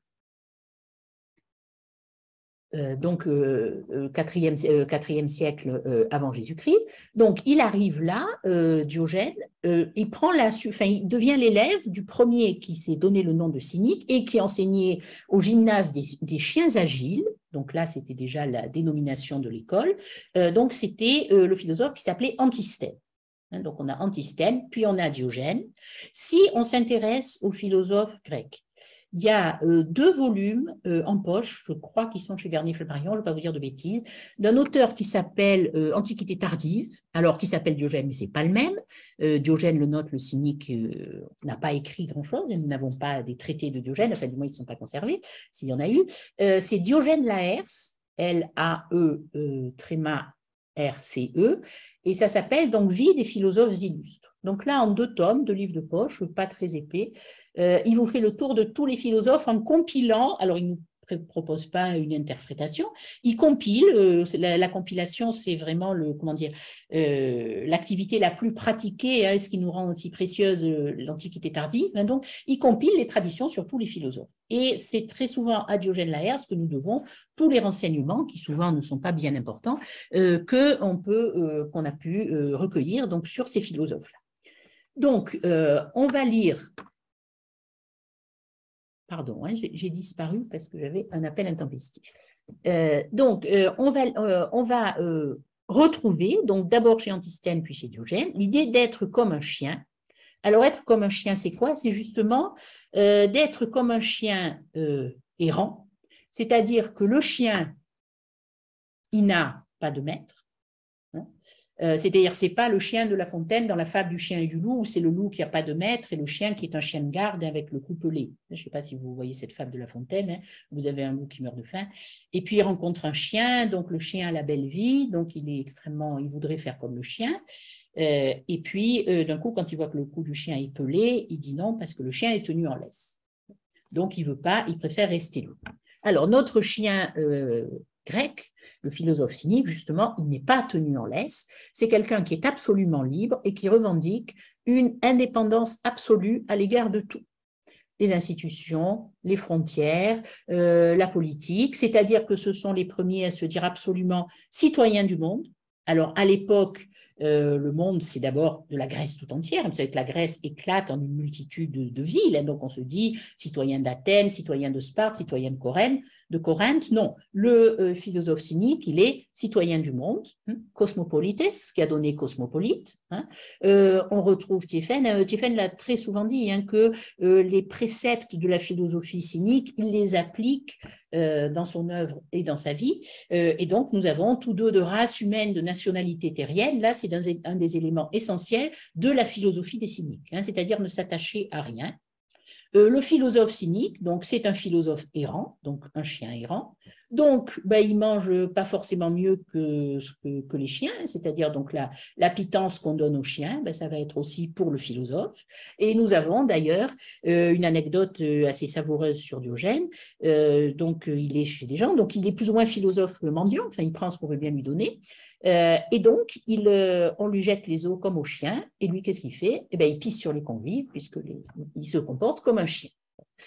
Euh, donc euh, quatrième, euh, quatrième siècle euh, avant Jésus-Christ. Donc il arrive là, euh, Diogène, euh, il prend la, enfin, il devient l'élève du premier qui s'est donné le nom de cynique et qui enseignait au gymnase des, des chiens agiles. Donc là, c'était déjà la dénomination de l'école. Euh, donc c'était euh, le philosophe qui s'appelait Antisthène. Hein, donc on a Antisthène, puis on a Diogène. Si on s'intéresse aux philosophes grecs, il y a euh, deux volumes euh, en poche, je crois qu'ils sont chez Garnier-Flammarion, je ne vais pas vous dire de bêtises, d'un auteur qui s'appelle euh, Antiquité tardive, alors qui s'appelle Diogène, mais ce n'est pas le même. Euh, Diogène, le note, le cynique, euh, n'a pas écrit grand-chose, et nous n'avons pas des traités de Diogène, enfin du moins ils ne sont pas conservés, s'il y en a eu. Euh, c'est Diogène Laërce, L A E, euh, tréma R C E, et ça s'appelle donc Vie des philosophes illustres. Donc là, en deux tomes, deux livres de poche, pas très épais, euh, il vous fait le tour de tous les philosophes en compilant, alors il ne nous propose pas une interprétation, il compile, euh, la, la compilation c'est vraiment le, comment dire, euh, l'activité la plus pratiquée, hein, ce qui nous rend aussi précieuse euh, l'Antiquité tardive, hein, donc il compile les traditions sur tous les philosophes. Et c'est très souvent à Diogène Laërce que nous devons tous les renseignements, qui souvent ne sont pas bien importants, euh, qu'on peut, euh, qu'on a pu euh, recueillir donc, sur ces philosophes-là. Donc, euh, on va lire, pardon, hein, j'ai disparu parce que j'avais un appel intempestif. Euh, donc, euh, on va, euh, on va euh, retrouver, donc d'abord chez Antisthène, puis chez Diogène, l'idée d'être comme un chien. Alors, être comme un chien, c'est quoi? C'est justement euh, d'être comme un chien euh, errant, c'est-à-dire que le chien, il n'a pas de maître. Hein. Euh, c'est-à-dire, ce n'est pas le chien de La Fontaine dans la fable du chien et du loup, où c'est le loup qui n'a pas de maître et le chien qui est un chien de garde avec le cou pelé. Je ne sais pas si vous voyez cette fable de La Fontaine, hein. Vous avez un loup qui meurt de faim, et puis il rencontre un chien, donc le chien a la belle vie, donc il est extrêmement, il voudrait faire comme le chien, euh, et puis euh, d'un coup, quand il voit que le cou du chien est pelé, il dit non parce que le chien est tenu en laisse. Donc il ne veut pas, il préfère rester loup. Alors notre chien euh, grec, le philosophe cynique, justement, il n'est pas tenu en laisse, c'est quelqu'un qui est absolument libre et qui revendique une indépendance absolue à l'égard de tout. Les institutions, les frontières, euh, la politique, c'est-à-dire que ce sont les premiers à se dire absolument citoyens du monde. Alors, à l'époque, euh, le monde, c'est d'abord de la Grèce tout entière. Vous savez que la Grèce éclate en une multitude de, de villes. Hein, donc, on se dit citoyen d'Athènes, citoyen de Sparte, citoyen de Corinthe. De Corinthe. Non, le euh, philosophe cynique, il est citoyen du monde, hein, cosmopolites, qui a donné cosmopolite. Hein. Euh, on retrouve Tiefen. Euh, Tiefen l'a très souvent dit, hein, que euh, les préceptes de la philosophie cynique, il les applique euh, dans son œuvre et dans sa vie. Euh, et donc, nous avons tous deux de race humaine, de nationalité terrienne. Là, c'est un, un des éléments essentiels de la philosophie des cyniques, hein, c'est-à-dire ne s'attacher à rien. Euh, le philosophe cynique, donc c'est un philosophe errant, donc un chien errant. Donc, ben, il mange pas forcément mieux que, que, que les chiens, c'est-à-dire donc la, la pitance qu'on donne aux chiens, ben, ça va être aussi pour le philosophe. Et nous avons d'ailleurs euh, une anecdote assez savoureuse sur Diogène. Euh, donc, il est chez des gens, donc il est plus ou moins philosophe mendiant, enfin, il prend ce qu'on veut bien lui donner. Euh, et donc, il, euh, on lui jette les os comme au chien, et lui, qu'est-ce qu'il fait? Eh bien, il pisse sur les convives, puisqu'il se comporte comme un chien.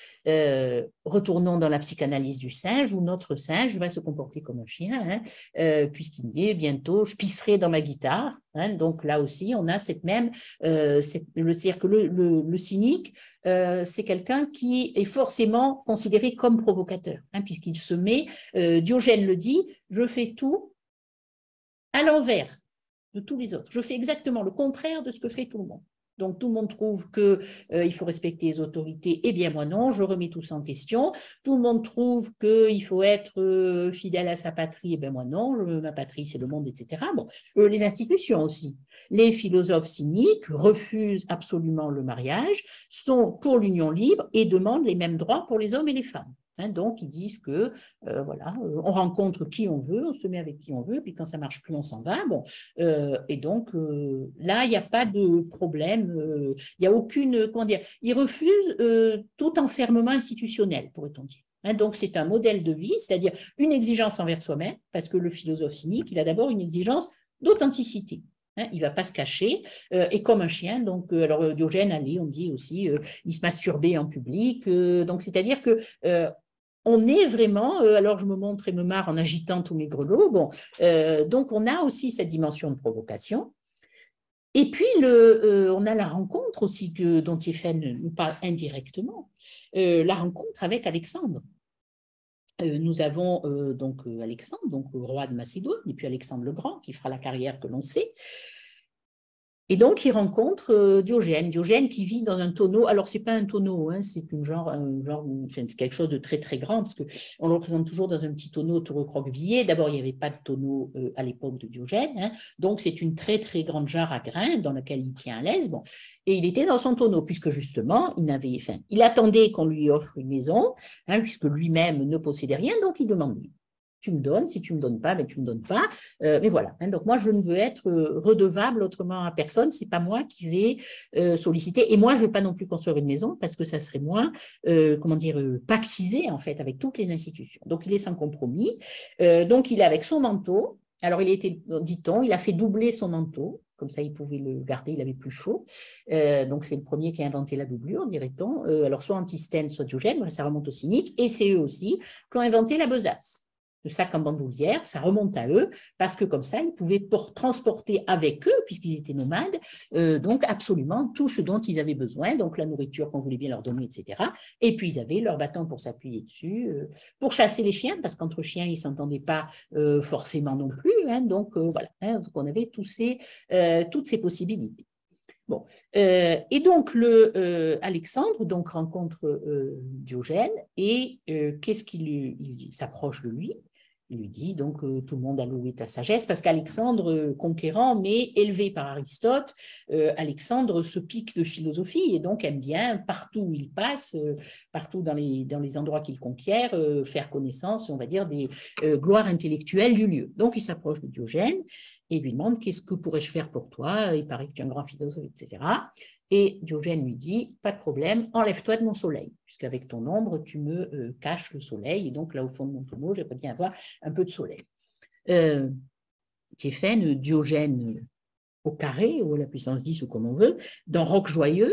Euh, retournons dans la psychanalyse du singe, où notre singe va se comporter comme un chien, hein, euh, puisqu'il dit bientôt, je pisserai dans ma guitare. Hein, donc là aussi, on a cette même, euh, c'est-à-dire que le, le, le cynique, euh, c'est quelqu'un qui est forcément considéré comme provocateur, hein, puisqu'il se met, euh, Diogène le dit, je fais tout à l'envers de tous les autres. Je fais exactement le contraire de ce que fait tout le monde. Donc, tout le monde trouve qu'il euh, faut respecter les autorités. Eh bien, moi, non, je remets tout ça en question. Tout le monde trouve qu'il faut être euh, fidèle à sa patrie. Eh bien, moi, non, le, ma patrie, c'est le monde, et cetera. Bon, euh, les institutions aussi. Les philosophes cyniques refusent absolument le mariage, sont pour l'union libre et demandent les mêmes droits pour les hommes et les femmes. Hein, donc, ils disent que, euh, voilà, on rencontre qui on veut, on se met avec qui on veut, puis quand ça ne marche plus, on s'en va. Bon, euh, et donc, euh, là, il n'y a pas de problème, euh, il n'y a aucune, comment dire, ils refusent euh, tout enfermement institutionnel, pourrait-on dire. Hein, donc, c'est un modèle de vie, c'est-à-dire une exigence envers soi-même, parce que le philosophe cynique, il a d'abord une exigence d'authenticité. Hein, il ne va pas se cacher, euh, et comme un chien, donc, euh, alors Diogène, allez, on dit aussi, euh, il se masturbait en public, euh, donc c'est-à-dire que euh, on est vraiment, euh, alors je me montre et me marre en agitant tous mes grelots, bon, euh, donc on a aussi cette dimension de provocation. Et puis, le, euh, on a la rencontre aussi que, dont Théphène nous parle indirectement, euh, la rencontre avec Alexandre. Euh, nous avons euh, donc Alexandre, donc roi de Macédoine, et puis Alexandre le Grand, qui fera la carrière que l'on sait. Et donc, il rencontre euh, Diogène, Diogène qui vit dans un tonneau. Alors, ce n'est pas un tonneau, hein, c'est une genre, un genre, enfin, quelque chose de très, très grand, parce qu'on le représente toujours dans un petit tonneau tout recroquevillé. D'abord, il n'y avait pas de tonneau euh, à l'époque de Diogène. Hein, donc, c'est une très, très grande jarre à grains dans laquelle il tient à l'aise. Bon, et il était dans son tonneau, puisque justement, il, n'avait, enfin, il attendait qu'on lui offre une maison, hein, puisque lui-même ne possédait rien, donc il demandait. Tu me donnes, si tu ne me donnes pas, ben, tu ne me donnes pas. Euh, mais voilà, hein, donc moi, je ne veux être redevable autrement à personne, ce n'est pas moi qui vais euh, solliciter. Et moi, je ne vais pas non plus construire une maison parce que ça serait moins, euh, comment dire, euh, pactisé en fait avec toutes les institutions. Donc, il est sans compromis. Euh, donc, il est avec son manteau. Alors, il était, dit-on, il a fait doubler son manteau. Comme ça, il pouvait le garder, il avait plus chaud. Euh, donc, c'est le premier qui a inventé la doublure, dirait-on. Euh, alors, soit Antisthène, soit Diogène, ça remonte au cynique. Et c'est eux aussi qui ont inventé la besace. Le sac en bandoulière, ça remonte à eux, parce que comme ça, ils pouvaient transporter avec eux, puisqu'ils étaient nomades, euh, donc absolument tout ce dont ils avaient besoin, donc la nourriture qu'on voulait bien leur donner, et cetera. Et puis, ils avaient leur bâton pour s'appuyer dessus, euh, pour chasser les chiens, parce qu'entre chiens, ils ne s'entendaient pas euh, forcément non plus. Hein, donc, euh, voilà, hein, donc on avait tous ces, euh, toutes ces possibilités. Bon, euh, et donc le euh, Alexandre donc rencontre euh, Diogène et euh, qu'est-ce qu'il il s'approche de lui. Il lui dit donc euh, tout le monde a loué ta sagesse parce qu'Alexandre, euh, conquérant mais élevé par Aristote, euh, Alexandre se pique de philosophie et donc aime bien partout où il passe, euh, partout dans les, dans les endroits qu'il conquiert, euh, faire connaissance, on va dire, des euh, gloires intellectuelles du lieu. Donc il s'approche de Diogène et lui demande qu'est-ce que pourrais-je faire pour toi, il paraît que tu es un grand philosophe, et cetera. Et Diogène lui dit, pas de problème, enlève-toi de mon soleil, puisqu'avec ton ombre, tu me euh, caches le soleil, et donc là au fond de mon tonneau, j'aimerais bien avoir un peu de soleil. Euh, Théphène, Diogène euh, au carré, ou à la puissance dix, ou comme on veut, dans Roc joyeux,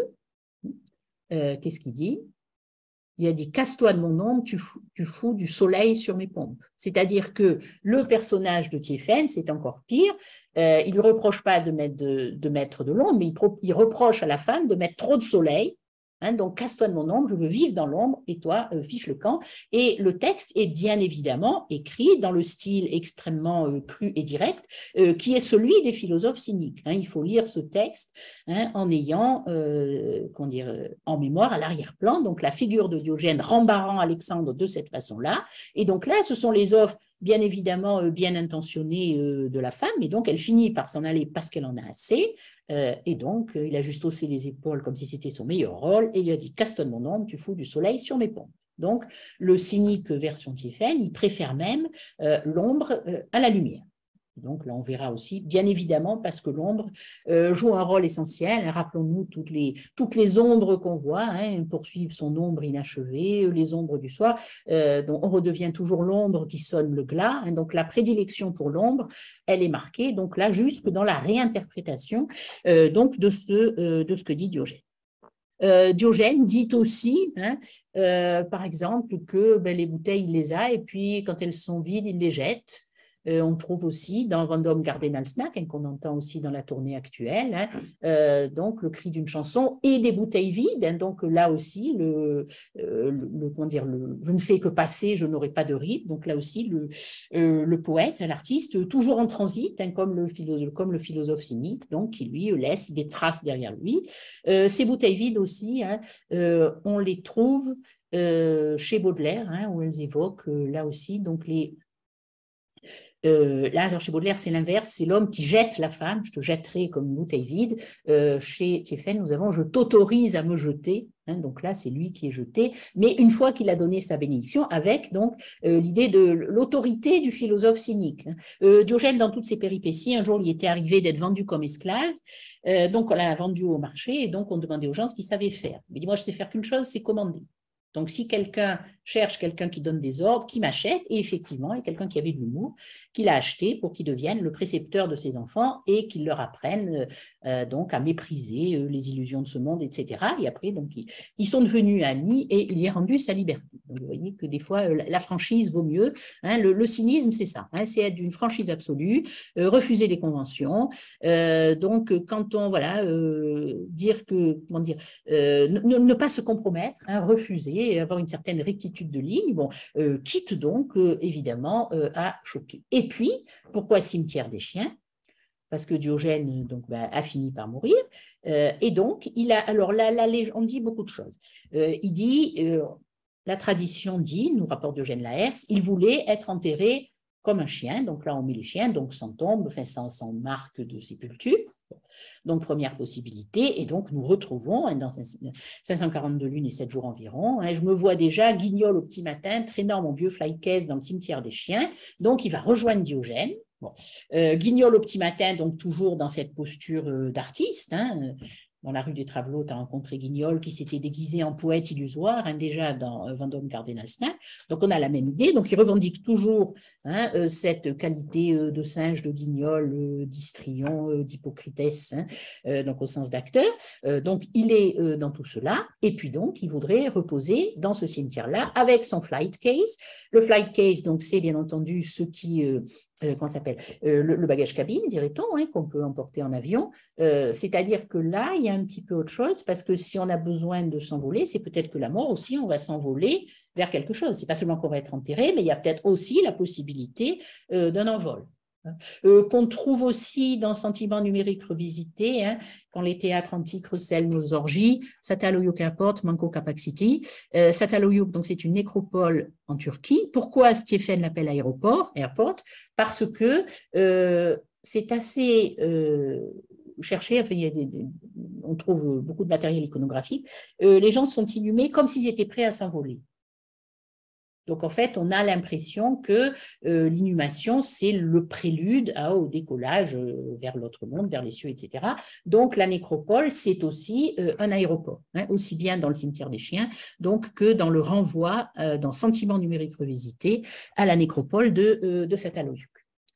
euh, qu'est-ce qu'il dit? Il a dit, casse-toi de mon ombre, tu fous, tu fous du soleil sur mes pompes. C'est-à-dire que le personnage de Théphène, c'est encore pire, euh, il ne lui reproche pas de mettre de, de, mettre de l'ombre, mais il, pro, il reproche à la femme de mettre trop de soleil. Hein, donc, casse-toi de mon ombre, je veux vivre dans l'ombre, et toi, euh, fiche le camp. Et le texte est bien évidemment écrit dans le style extrêmement euh, cru et direct, euh, qui est celui des philosophes cyniques. Hein, il faut lire ce texte hein, en ayant, euh, comment dire, euh, en mémoire à l'arrière-plan, donc la figure de Diogène rembarrant Alexandre de cette façon-là. Et donc là, ce sont les offres bien évidemment euh, bien intentionnées euh, de la femme, et donc elle finit par s'en aller parce qu'elle en a assez, euh, et donc euh, il a juste haussé les épaules comme si c'était son meilleur rôle, et il a dit « casse-toi de mon ombre, tu fous du soleil sur mes pompes ». Donc le cynique version Théphène, il préfère même euh, l'ombre euh, à la lumière. Donc là, on verra aussi, bien évidemment, parce que l'ombre euh, joue un rôle essentiel. Rappelons-nous toutes les, toutes les ombres qu'on voit, hein, poursuivre son ombre inachevée, les ombres du soir. Euh, donc on redevient toujours l'ombre qui sonne le glas. Hein, donc la prédilection pour l'ombre, elle est marquée. Donc là, jusque dans la réinterprétation euh, donc de, ce, euh, de ce que dit Diogène. Euh, Diogène dit aussi, hein, euh, par exemple, que ben, les bouteilles, il les a, et puis quand elles sont vides, il les jette. Euh, on trouve aussi dans Vendôme Gardenalsnack, hein, qu'on entend aussi dans la tournée actuelle, hein, euh, donc le cri d'une chanson et des bouteilles vides. Hein, donc là aussi, le, euh, le, le, comment dire, le, je ne fais que passer, je n'aurai pas de rythme. Donc là aussi, le, euh, le poète, l'artiste, toujours en transit, hein, comme, le philosophe, comme le philosophe cynique, donc qui lui laisse des traces derrière lui. Euh, ces bouteilles vides aussi, hein, euh, on les trouve euh, chez Baudelaire, hein, où elles évoquent euh, là aussi donc les Euh, là, chez Baudelaire, c'est l'inverse, c'est l'homme qui jette la femme, je te jetterai comme une bouteille vide. Euh, chez Tiefen, nous avons je t'autorise à me jeter. Hein, donc là, c'est lui qui est jeté, mais une fois qu'il a donné sa bénédiction, avec donc euh, l'idée de l'autorité du philosophe cynique. Hein. Euh, Diogène, dans toutes ses péripéties, un jour, il était arrivé d'être vendu comme esclave, euh, donc on l'a vendu au marché, et donc on demandait aux gens ce qu'ils savaient faire. Il dit, moi, je sais faire qu'une chose, c'est commander. Donc, si quelqu'un cherche quelqu'un qui donne des ordres, qui m'achète, et effectivement, il y a quelqu'un qui avait de l'humour, qui l'a acheté pour qu'il devienne le précepteur de ses enfants et qu'il leur apprenne euh, donc à mépriser euh, les illusions de ce monde, et cetera. Et après, donc, ils, ils sont devenus amis et il lui a rendu sa liberté. Donc, vous voyez que des fois, euh, la franchise vaut mieux. Hein, le, le cynisme, c'est ça, hein, c'est être d'une franchise absolue, euh, refuser les conventions. Euh, donc, quand on, voilà, euh, dire que, comment dire, euh, ne, ne pas se compromettre, hein, refuser, avoir une certaine rectitude de ligne, bon, euh, quitte donc euh, évidemment euh, à choquer. Et puis, pourquoi cimetière des chiens? Parce que Diogène donc, bah, a fini par mourir, euh, et donc il a, alors là, là on dit beaucoup de choses. Euh, il dit, euh, la tradition dit, nous rapporte Diogène Laërce, il voulait être enterré comme un chien, donc là on met les chiens, donc sans tombe, enfin sans, sans marque de sépulture. Donc, première possibilité, et donc nous retrouvons hein, dans cinq cent quarante-deux lunes et sept jours environ, hein, je me vois déjà Guignol au petit matin, traînant mon vieux fly-case dans le cimetière des chiens, donc il va rejoindre Diogène. Bon. Euh, Guignol au petit matin, donc toujours dans cette posture euh, d'artiste, hein, dans la rue des Travelots, tu as rencontré Guignol qui s'était déguisé en poète illusoire, hein, déjà dans euh, Vendôme Gardenalsnack. Donc, on a la même idée. Donc, il revendique toujours hein, euh, cette qualité euh, de singe, de Guignol, euh, d'histrion, euh, d'hypocrites, hein, euh, donc au sens d'acteur. Euh, donc, il est euh, dans tout cela. Et puis, donc, il voudrait reposer dans ce cimetière-là avec son flight case. Le flight case, donc, c'est bien entendu ce qui... Euh, Euh, comment ça s'appelle euh, le, le bagage cabine, dirait-on, hein, qu'on peut emporter en avion. Euh, c'est-à-dire que là, il y a un petit peu autre chose, parce que si on a besoin de s'envoler, c'est peut-être que la mort aussi, on va s'envoler vers quelque chose. C'est pas seulement qu'on va être enterré, mais il y a peut-être aussi la possibilité euh, d'un envol. Euh, qu'on trouve aussi dans Sentiment numérique revisité, hein, quand les théâtres antiques recèlent nos orgies, Çatalhöyük Airport, Manco Capac City. Euh, Çatalhöyük, donc c'est une nécropole en Turquie. Pourquoi Stéphane l'appelle aéroport, airport? Parce que euh, c'est assez euh, cherché, enfin, il y a des, des, on trouve beaucoup de matériel iconographique, euh, les gens sont inhumés comme s'ils étaient prêts à s'envoler. Donc, en fait, on a l'impression que euh, l'inhumation, c'est le prélude à, au décollage euh, vers l'autre monde, vers les cieux, et cetera. Donc, la nécropole, c'est aussi euh, un aéroport, hein, aussi bien dans le cimetière des chiens donc, que dans le renvoi, euh, dans Sentiment numérique revisité, à la nécropole de, euh, de Çatalhöyük.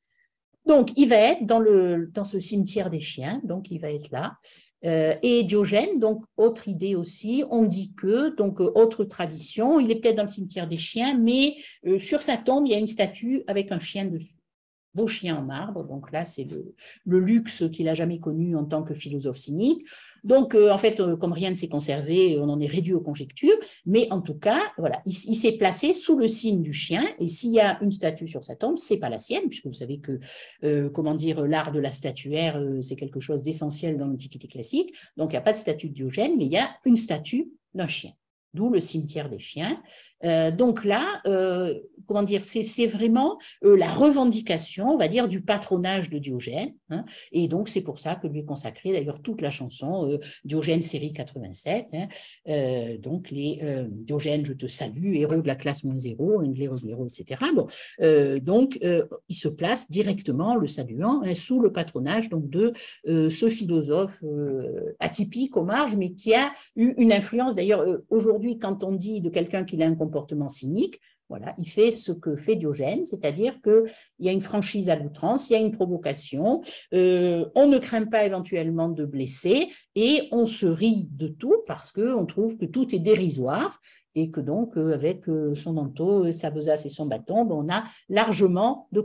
Donc, il va être dans, le, dans ce cimetière des chiens, donc il va être là. Euh, et Diogène, donc autre idée aussi, on dit que, donc autre tradition, il est peut-être dans le cimetière des chiens, mais euh, sur sa tombe, il y a une statue avec un chien dessus. Beau chien en marbre, donc là, c'est le, le luxe qu'il n'a jamais connu en tant que philosophe cynique. Donc, euh, en fait, euh, comme rien ne s'est conservé, on en est réduit aux conjectures, mais en tout cas, voilà, il, il s'est placé sous le signe du chien, et s'il y a une statue sur sa tombe, ce n'est pas la sienne, puisque vous savez que, euh, comment dire, l'art de la statuaire, euh, c'est quelque chose d'essentiel dans l'Antiquité classique, donc il n'y a pas de statue de Diogène, mais il y a une statue d'un chien. D'où le cimetière des chiens. Euh, donc là, euh, comment dire, c'est vraiment euh, la revendication, on va dire, du patronage de Diogène. Hein, et donc, c'est pour ça que lui est consacrée d'ailleurs toute la chanson euh, Diogène série quatre-vingt-sept. Hein, euh, donc, les euh, Diogène, je te salue, héros de la classe moins zéro, anglais, héros, et cetera. Bon, euh, donc, euh, il se place directement, le saluant, hein, sous le patronage donc, de euh, ce philosophe euh, atypique aux marges, mais qui a eu une influence d'ailleurs euh, aujourd'hui. Quand on dit de quelqu'un qu'il a un comportement cynique, voilà, il fait ce que fait Diogène, c'est-à-dire qu'il y a une franchise à l'outrance, il y a une provocation, euh, on ne craint pas éventuellement de blesser et on se rit de tout parce qu'on trouve que tout est dérisoire et que donc, euh, avec euh, son manteau, sa besace et son bâton, ben, on a largement de quoi.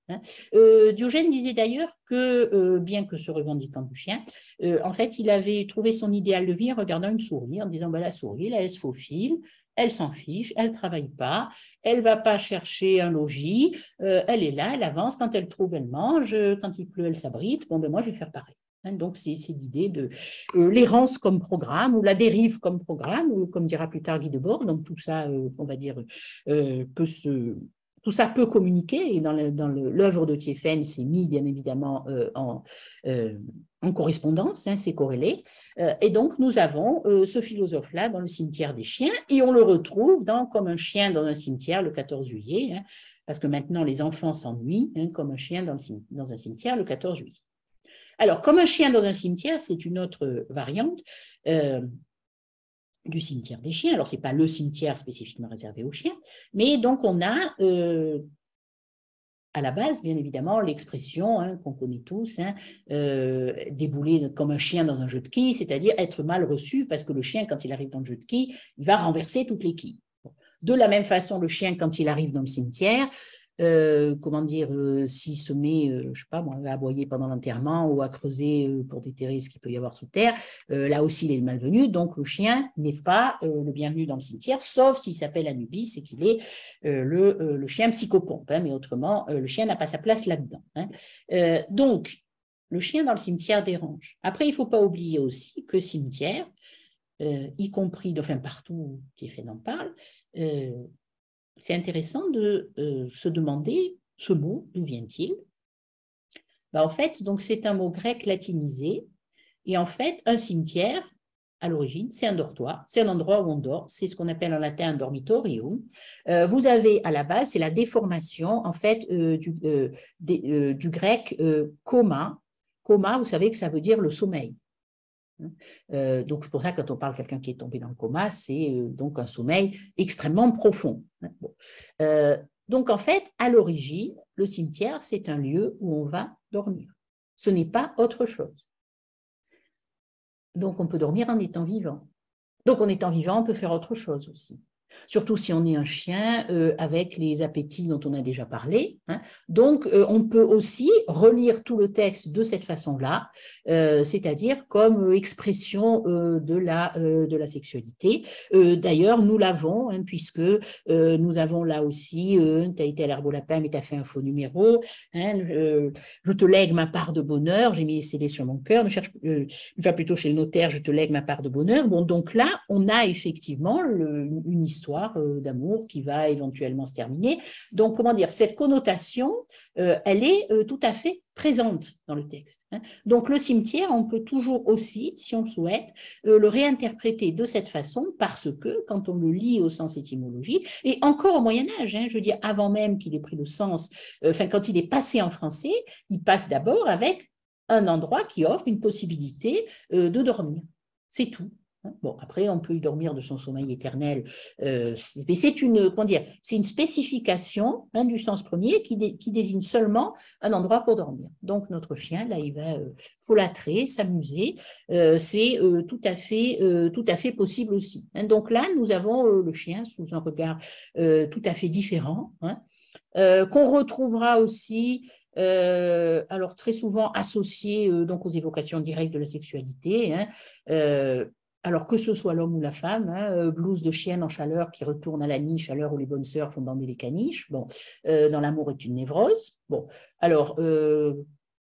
Hein. Euh, Diogène disait d'ailleurs que, euh, bien que se revendiquant du chien, euh, en fait, il avait trouvé son idéal de vie en regardant une souris, en disant ben, la souris, là, elle se faufile, elle s'en fiche, elle ne travaille pas, elle ne va pas chercher un logis, euh, elle est là, elle avance, quand elle trouve, elle mange, quand il pleut, elle s'abrite, bon, ben moi, je vais faire pareil. Hein, donc, c'est l'idée de euh, l'errance comme programme ou la dérive comme programme, ou comme dira plus tard Guy Debord. Donc, tout ça, euh, on va dire, euh, peut se... Tout ça peut communiquer, et dans l'œuvre de Thiéphène, c'est mis bien évidemment euh, en, euh, en correspondance, hein, c'est corrélé. Euh, et donc, nous avons euh, ce philosophe-là dans le cimetière des chiens, et on le retrouve dans Comme un chien dans un cimetière le quatorze juillet, hein, parce que maintenant les enfants s'ennuient, hein, comme un chien dans, le, dans un cimetière le quatorze juillet. Alors, Comme un chien dans un cimetière, c'est une autre variante euh, du cimetière des chiens. Alors, ce n'est pas le cimetière spécifiquement réservé aux chiens, mais donc on a euh, à la base, bien évidemment, l'expression hein, qu'on connaît tous, hein, euh, débouler comme un chien dans un jeu de quilles, c'est-à-dire être mal reçu parce que le chien, quand il arrive dans le jeu de quilles, il va renverser toutes les quilles. De la même façon, le chien, quand il arrive dans le cimetière, Euh, comment dire, euh, s'il se met, euh, je ne sais pas, moi, à aboyer pendant l'enterrement ou à creuser euh, pour déterrer ce qu'il peut y avoir sous terre, euh, là aussi il est le malvenu, donc le chien n'est pas euh, le bienvenu dans le cimetière, sauf s'il s'appelle Anubis et qu'il est euh, le, euh, le chien psychopompe, hein, mais autrement, euh, le chien n'a pas sa place là-dedans. Hein. Euh, donc, le chien dans le cimetière dérange. Après, il ne faut pas oublier aussi que cimetière, euh, y compris, enfin partout où Thiéphène en parle, euh, c'est intéressant de euh, se demander ce mot, d'où vient-il? Ben, en fait, donc c'est un mot grec latinisé, et en fait, un cimetière, à l'origine, c'est un dortoir, c'est un endroit où on dort, c'est ce qu'on appelle en latin un dormitorium. Euh, vous avez à la base, c'est la déformation, en fait, euh, du, euh, des, euh, du grec euh, coma. Coma, vous savez que ça veut dire le sommeil. Euh, donc, c'est pour ça que quand on parle de quelqu'un qui est tombé dans le coma, c'est euh, donc un sommeil extrêmement profond. Bon. Euh, donc, en fait, à l'origine, le cimetière, c'est un lieu où on va dormir. Ce n'est pas autre chose. Donc, on peut dormir en étant vivant. Donc, en étant vivant, on peut faire autre chose aussi. Surtout si on est un chien euh, avec les appétits dont on a déjà parlé. Hein. Donc, euh, on peut aussi relire tout le texte de cette façon-là, euh, c'est-à-dire comme expression euh, de, la, euh, de la sexualité. Euh, D'ailleurs, nous l'avons, hein, puisque euh, nous avons là aussi, euh, tu as été à l'herbe au lapin, mais tu as fait un faux numéro. Hein, euh, je te lègue ma part de bonheur, j'ai mis les scellés sur mon cœur, ne cherche, euh, va plutôt chez le notaire, je te lègue ma part de bonheur. Bon, donc là, on a effectivement le, une histoire histoire euh, d'amour qui va éventuellement se terminer. Donc, comment dire, cette connotation, euh, elle est euh, tout à fait présente dans le texte. Hein. Donc, le cimetière, on peut toujours aussi, si on le souhaite, euh, le réinterpréter de cette façon parce que, quand on le lit au sens étymologique, et encore au Moyen-Âge, hein, je veux dire, avant même qu'il ait pris le sens, enfin, euh, quand il est passé en français, il passe d'abord avec un endroit qui offre une possibilité euh, de dormir. C'est tout. Bon, après, on peut y dormir de son sommeil éternel, euh, mais c'est une, comment dire, c'est une spécification hein, du sens premier qui, dé, qui désigne seulement un endroit pour dormir. Donc, notre chien, là, il va euh, folâtrer, s'amuser. Euh, c'est euh, tout à fait, euh, tout à fait possible aussi. Hein. Donc là, nous avons euh, le chien sous un regard euh, tout à fait différent, hein, euh, qu'on retrouvera aussi Euh, alors très souvent associé euh, donc aux évocations directes de la sexualité. Hein, euh, alors que ce soit l'homme ou la femme, hein, blouse de chienne en chaleur qui retourne à la niche à l'heure où les bonnes sœurs font bander les caniches. Bon, euh, dans l'amour est une névrose. Bon, alors euh,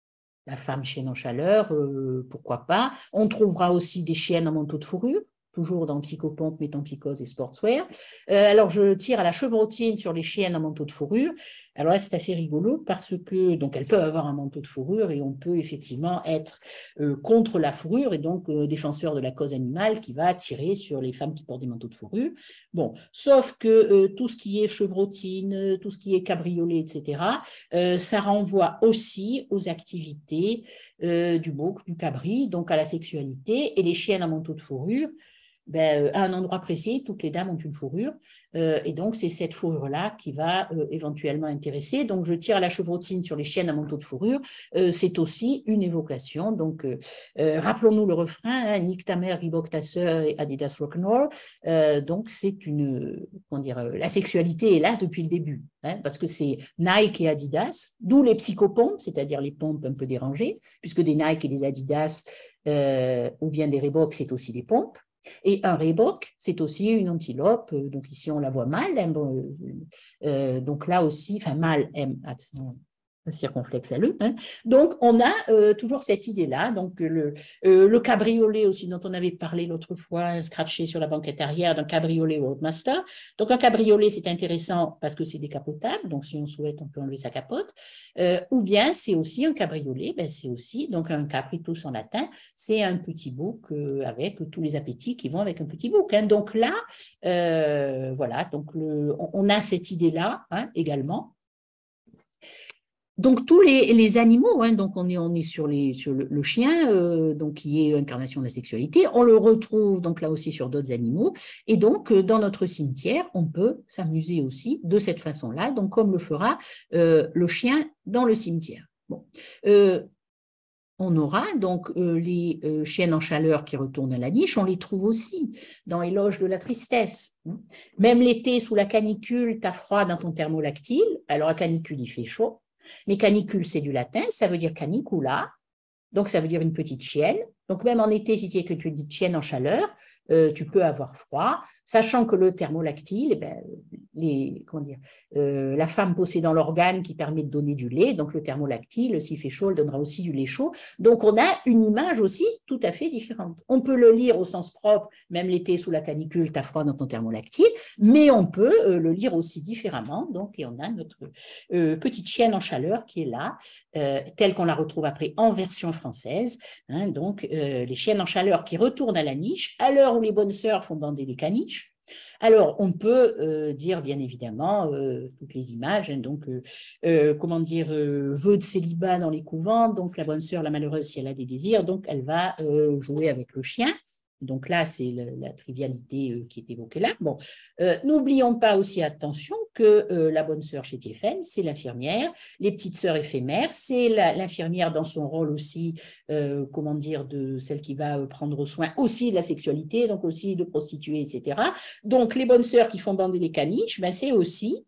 la femme chienne en chaleur, euh, pourquoi pas. On trouvera aussi des chiennes en manteau de fourrure, toujours dans Psychopompe, Métampsychose et Sportswear. Euh, alors, je tire à la chevrotine sur les chiennes en manteau de fourrure. Alors là, c'est assez rigolo parce que, donc, elles peuvent avoir un manteau de fourrure et on peut effectivement être euh, contre la fourrure et donc euh, défenseur de la cause animale qui va tirer sur les femmes qui portent des manteaux de fourrure. Bon, sauf que euh, tout ce qui est chevrotine, tout ce qui est cabriolet, et cetera, euh, ça renvoie aussi aux activités euh, du bouc, du cabri, donc à la sexualité, et les chiennes à manteau de fourrure. ben, à un endroit précis, toutes les dames ont une fourrure, euh, et donc c'est cette fourrure-là qui va euh, éventuellement intéresser. Donc je tire à la chevrotine sur les chiennes à manteau de fourrure, euh, c'est aussi une évocation. Donc euh, euh, rappelons-nous le refrain, hein, nique ta mère, Reebok ta sœur et Adidas Rock'n'Roll. Euh, donc c'est une, comment dire, euh, la sexualité est là depuis le début, hein, parce que c'est Nike et Adidas, d'où les psychopompes, c'est-à-dire les pompes un peu dérangées, puisque des Nike et des Adidas euh, ou bien des Reebok, c'est aussi des pompes. Et un Reebok, c'est aussi une antilope, donc ici on la voit mal, hein, euh, donc là aussi, enfin mal, M, accent circonflexe à l'E. Hein. Donc, on a euh, toujours cette idée-là. Donc, le, euh, le cabriolet aussi, dont on avait parlé l'autre fois, scratché sur la banquette arrière d'un cabriolet Roadmaster. Donc, un cabriolet, c'est intéressant parce que c'est décapotable. Donc, si on souhaite, on peut enlever sa capote. Euh, ou bien, c'est aussi un cabriolet, ben, c'est aussi, donc un capritus en latin, c'est un petit bouc euh, avec tous les appétits qui vont avec un petit bouc. Hein. Donc là, euh, voilà, donc le, on, on a cette idée-là hein, également. Donc, tous les, les animaux, hein, donc on est, on est sur, les, sur le, le chien, euh, donc qui est incarnation de la sexualité, on le retrouve donc là aussi sur d'autres animaux, et donc euh, dans notre cimetière, on peut s'amuser aussi de cette façon-là, donc comme le fera euh, le chien dans le cimetière. Bon. Euh, on aura donc euh, les euh, chiennes en chaleur qui retournent à la niche, on les trouve aussi dans Éloge de la tristesse. Même l'été, sous la canicule, tu as froid dans ton thermolactyle, alors la canicule, il fait chaud. Mais canicule, c'est du latin, ça veut dire canicula, donc ça veut dire une petite chienne. Donc même en été, si tu es que tu dis chienne en chaleur, euh, tu peux avoir froid, sachant que le thermolactyle, eh ben, les, comment dire, euh, la femme possédant l'organe qui permet de donner du lait, donc le thermolactyle, s'il fait chaud, elle donnera aussi du lait chaud. Donc on a une image aussi tout à fait différente. On peut le lire au sens propre, même l'été sous la canicule, tu as froid dans ton thermolactyle, mais on peut euh, le lire aussi différemment. Donc, et on a notre euh, petite chienne en chaleur qui est là, euh, telle qu'on la retrouve après en version française. Hein, donc, euh, les chiennes en chaleur qui retournent à la niche, à l'heure où les bonnes sœurs font bander des caniches. Alors, on peut euh, dire, bien évidemment, euh, toutes les images, hein, donc, euh, euh, comment dire, euh, vœux de célibat dans les couvents, donc la bonne sœur, la malheureuse, si elle a des désirs, donc elle va euh, jouer avec le chien. Donc là, c'est la trivialité euh, qui est évoquée là. Bon, euh, n'oublions pas aussi, attention, que euh, la bonne sœur chez Tiefen, c'est l'infirmière, les petites sœurs éphémères, c'est l'infirmière dans son rôle aussi, euh, comment dire, de celle qui va prendre soin aussi de la sexualité, donc aussi de prostituées, et cetera. Donc, les bonnes sœurs qui font bander les caniches, ben, c'est aussi...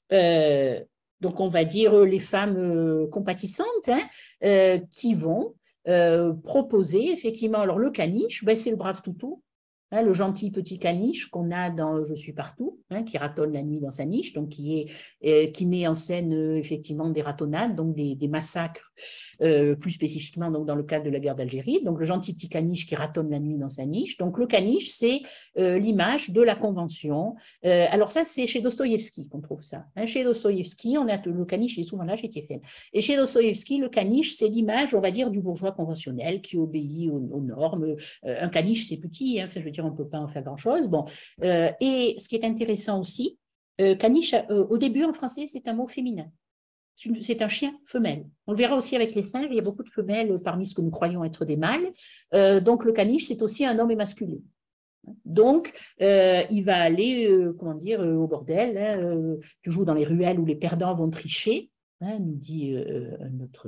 Euh, donc, on va dire les femmes euh, compatissantes hein, euh, qui vont Euh, proposer effectivement, alors le caniche, ben, c'est le brave toutou, hein, le gentil petit caniche qu'on a dans Je suis partout, hein, qui ratonne la nuit dans sa niche, donc qui, est, euh, qui met en scène euh, effectivement des ratonnades, donc des, des massacres, euh, plus spécifiquement donc, dans le cadre de la guerre d'Algérie. Donc le gentil petit caniche qui ratonne la nuit dans sa niche. Donc le caniche, c'est euh, l'image de la convention. Euh, alors ça, c'est chez Dostoïevski qu'on trouve ça. Hein, chez Dostoïevski, on a le caniche, il est souvent là chez Tiefen. Et chez Dostoïevski, le caniche, c'est l'image, on va dire, du bourgeois conventionnel qui obéit aux, aux normes. Euh, un caniche, c'est petit, hein, enfin, je veux dire, on ne peut pas en faire grand-chose. Bon. Euh, et ce qui est intéressant aussi, euh, caniche, euh, au début, en français, c'est un mot féminin. C'est un chien femelle. On le verra aussi avec les singes, il y a beaucoup de femelles parmi ce que nous croyons être des mâles. Euh, donc, le caniche, c'est aussi un homme émasculé. Donc, euh, il va aller, euh, comment dire, euh, au bordel, hein, euh, tu joues dans les ruelles où les perdants vont tricher, hein, nous dit euh, notre...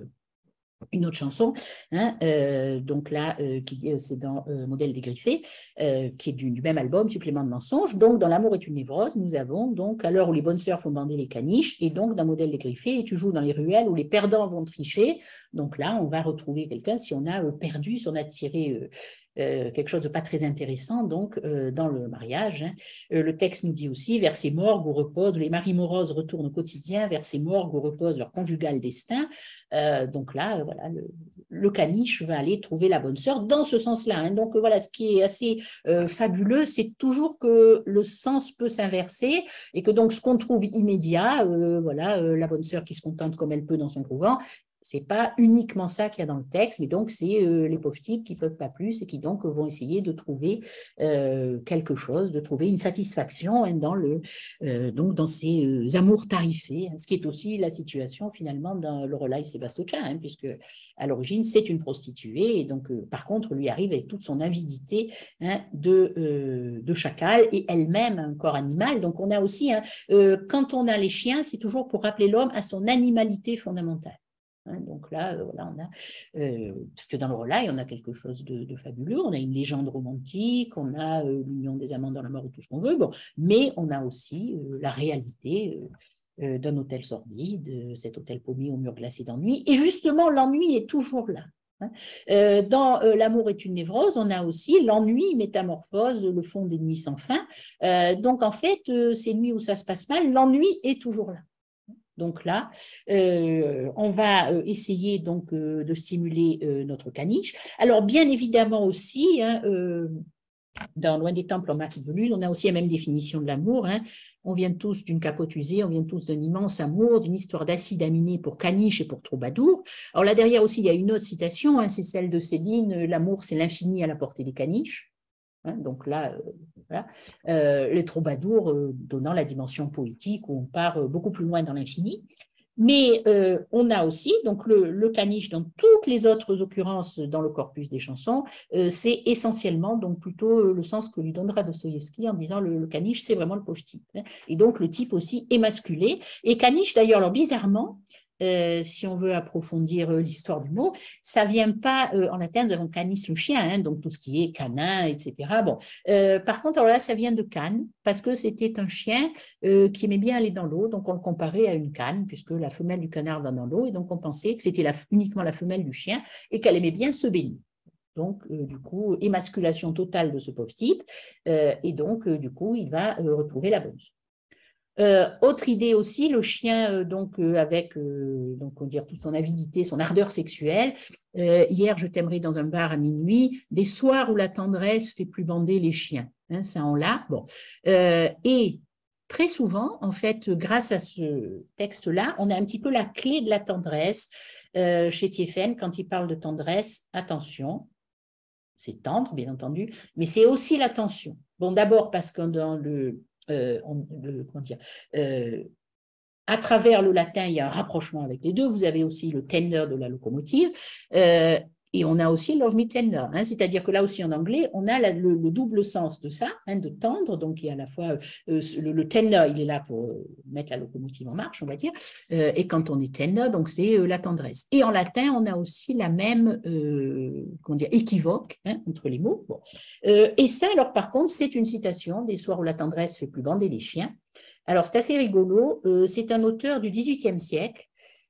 une autre chanson, hein, euh, donc là, euh, qui c'est dans euh, Modèle dégriffé, euh, qui est du, du même album, Supplément de mensonges. Donc, dans L'amour est une névrose, nous avons donc à l'heure où les bonnes sœurs font bander les caniches, et donc dans Modèle dégriffé, et tu joues dans les ruelles où les perdants vont tricher. Donc là, on va retrouver quelqu'un si on a euh, perdu, si on a tiré euh, euh, quelque chose de pas très intéressant, donc euh, dans le mariage. Hein. Euh, le texte nous dit aussi, vers ces morgues où reposent, les maris moroses retournent au quotidien, vers ces morgues où repose leur conjugal destin. Euh, donc là, euh, voilà, le, le caniche va aller trouver la bonne sœur dans ce sens-là. Hein. Donc voilà, ce qui est assez euh, fabuleux, c'est toujours que le sens peut s'inverser et que donc ce qu'on trouve immédiat, euh, voilà, euh, la bonne sœur qui se contente comme elle peut dans son couvent, c'est pas uniquement ça qu'il y a dans le texte, mais donc c'est euh, les pauvres types qui peuvent pas plus et qui donc vont essayer de trouver euh, quelque chose, de trouver une satisfaction hein, dans le euh, donc dans ces euh, amours tarifés, hein, ce qui est aussi la situation finalement dans Lorelai Sebastian, hein, puisque à l'origine c'est une prostituée et donc euh, par contre lui arrive avec toute son avidité hein, de euh, de chacal et elle-même un corps animal. Donc on a aussi hein, euh, quand on a les chiens, c'est toujours pour rappeler l'homme à son animalité fondamentale. Hein, donc là, euh, voilà, on a, euh, parce que dans le Lorelai, on a quelque chose de, de fabuleux, on a une légende romantique, on a euh, l'union des amants dans la mort ou tout ce qu'on veut, bon, mais on a aussi euh, la réalité euh, euh, d'un hôtel sordide, euh, cet hôtel paumé au mur glacé d'ennui, et justement, l'ennui est toujours là. Hein. Euh, dans euh, L'amour est une névrose, on a aussi l'ennui métamorphose le fond des nuits sans fin. Euh, donc en fait, euh, ces nuits où ça se passe mal, l'ennui est toujours là. Donc là, euh, on va essayer donc euh, de stimuler euh, notre caniche. Alors bien évidemment aussi, hein, euh, dans Loin des temples en marque de lune, on a aussi la même définition de l'amour. Hein. On vient tous d'une capote usée, on vient tous d'un immense amour, d'une histoire d'acide aminé pour caniche et pour troubadour. Alors là derrière aussi, il y a une autre citation, hein, c'est celle de Céline, l'amour c'est l'infini à la portée des caniches. Hein, donc là, euh, voilà. euh, les troubadours euh, donnant la dimension poétique où on part euh, beaucoup plus loin dans l'infini. Mais euh, on a aussi, donc le, le caniche dans toutes les autres occurrences dans le corpus des chansons, euh, c'est essentiellement donc plutôt le sens que lui donnera Dostoïevski en disant le, le caniche, c'est vraiment le pauvre type. Hein, et donc le type aussi émasculé. Et caniche d'ailleurs, alors bizarrement, Euh, si on veut approfondir euh, l'histoire du mot, ça ne vient pas, euh, en latin, nous avons canis le chien, hein, donc tout ce qui est canin, et cetera. Bon. Euh, par contre, alors là, ça vient de canne, parce que c'était un chien euh, qui aimait bien aller dans l'eau, donc on le comparait à une canne, puisque la femelle du canard va dans l'eau, et donc on pensait que c'était la, uniquement la femelle du chien, et qu'elle aimait bien se baigner. Donc, euh, du coup, émasculation totale de ce pauvre type, euh, et donc, euh, du coup, il va euh, retrouver la bonne. Euh, autre idée aussi, le chien, euh, donc euh, avec euh, donc, on dire, toute son avidité, son ardeur sexuelle. Euh, hier, je t'aimerais dans un bar à minuit, des soirs où la tendresse fait plus bander les chiens. Hein, ça, on l'a. Bon. Euh, et très souvent, en fait, grâce à ce texte-là, on a un petit peu la clé de la tendresse. Euh, chez Thieffen, quand il parle de tendresse, attention, c'est tendre, bien entendu, mais c'est aussi l'attention. Bon, d'abord parce que dans le Euh, on, le, comment dire, euh, à travers le latin, il y a un rapprochement avec les deux. Vous avez aussi le tender de la locomotive euh, et on a aussi love me tender. Hein, c'est-à-dire que là aussi en anglais, on a la, le, le double sens de ça, hein, de tendre. Donc il y a à la fois euh, le, le tender, il est là pour euh, mettre la locomotive en marche, on va dire. Euh, et quand on est tender, donc c'est euh, la tendresse. Et en latin, on a aussi la même euh, comment dire, équivoque hein, entre les mots. Bon. Euh, et ça, alors par contre, c'est une citation des soirs où la tendresse fait plus bander les chiens. Alors, c'est assez rigolo. Euh, c'est un auteur du dix-huitième siècle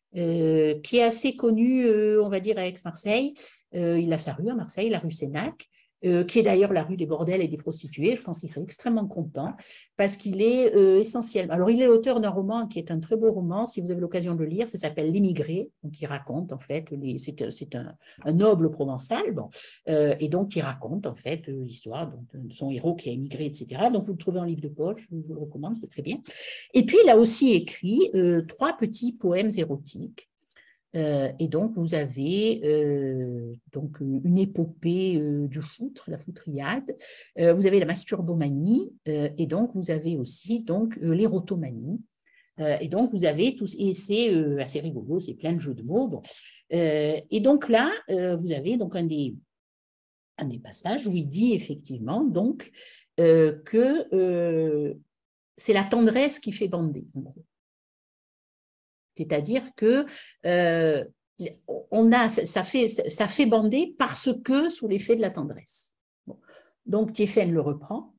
euh, qui est assez connu, euh, on va dire, à Aix-Marseille. Euh, il a sa rue à Marseille, la rue Sénac, euh, qui est d'ailleurs la rue des bordels et des prostituées. Je pense qu'il serait extrêmement content parce qu'il est euh, essentiel. Alors, il est l'auteur d'un roman qui est un très beau roman. Si vous avez l'occasion de le lire, ça s'appelle L'Immigré. Donc, il raconte, en fait, les, c'est, c'est un, un noble provençal. Bon, euh, et donc, il raconte, en fait, euh, l'histoire de son héros qui a immigré, et cetera. Donc, vous le trouvez en livre de poche. Je vous le recommande, c'est très bien. Et puis, il a aussi écrit euh, trois petits poèmes érotiques. Euh, et donc, vous avez euh, donc, une épopée euh, du foutre, la foutriade. Euh, vous avez la masturbomanie. Euh, et donc, vous avez aussi donc, euh, l'érotomanie. Euh, et donc, vous avez tous, et c'est euh, assez rigolo, c'est plein de jeux de mots. Bon. Euh, et donc là, euh, vous avez donc un des, un des passages où il dit effectivement donc, euh, que euh, c'est la tendresse qui fait bander, en gros. C'est-à-dire que euh, on a, ça, fait, ça fait bander parce que sous l'effet de la tendresse. Bon. Donc, Thieffen le reprend,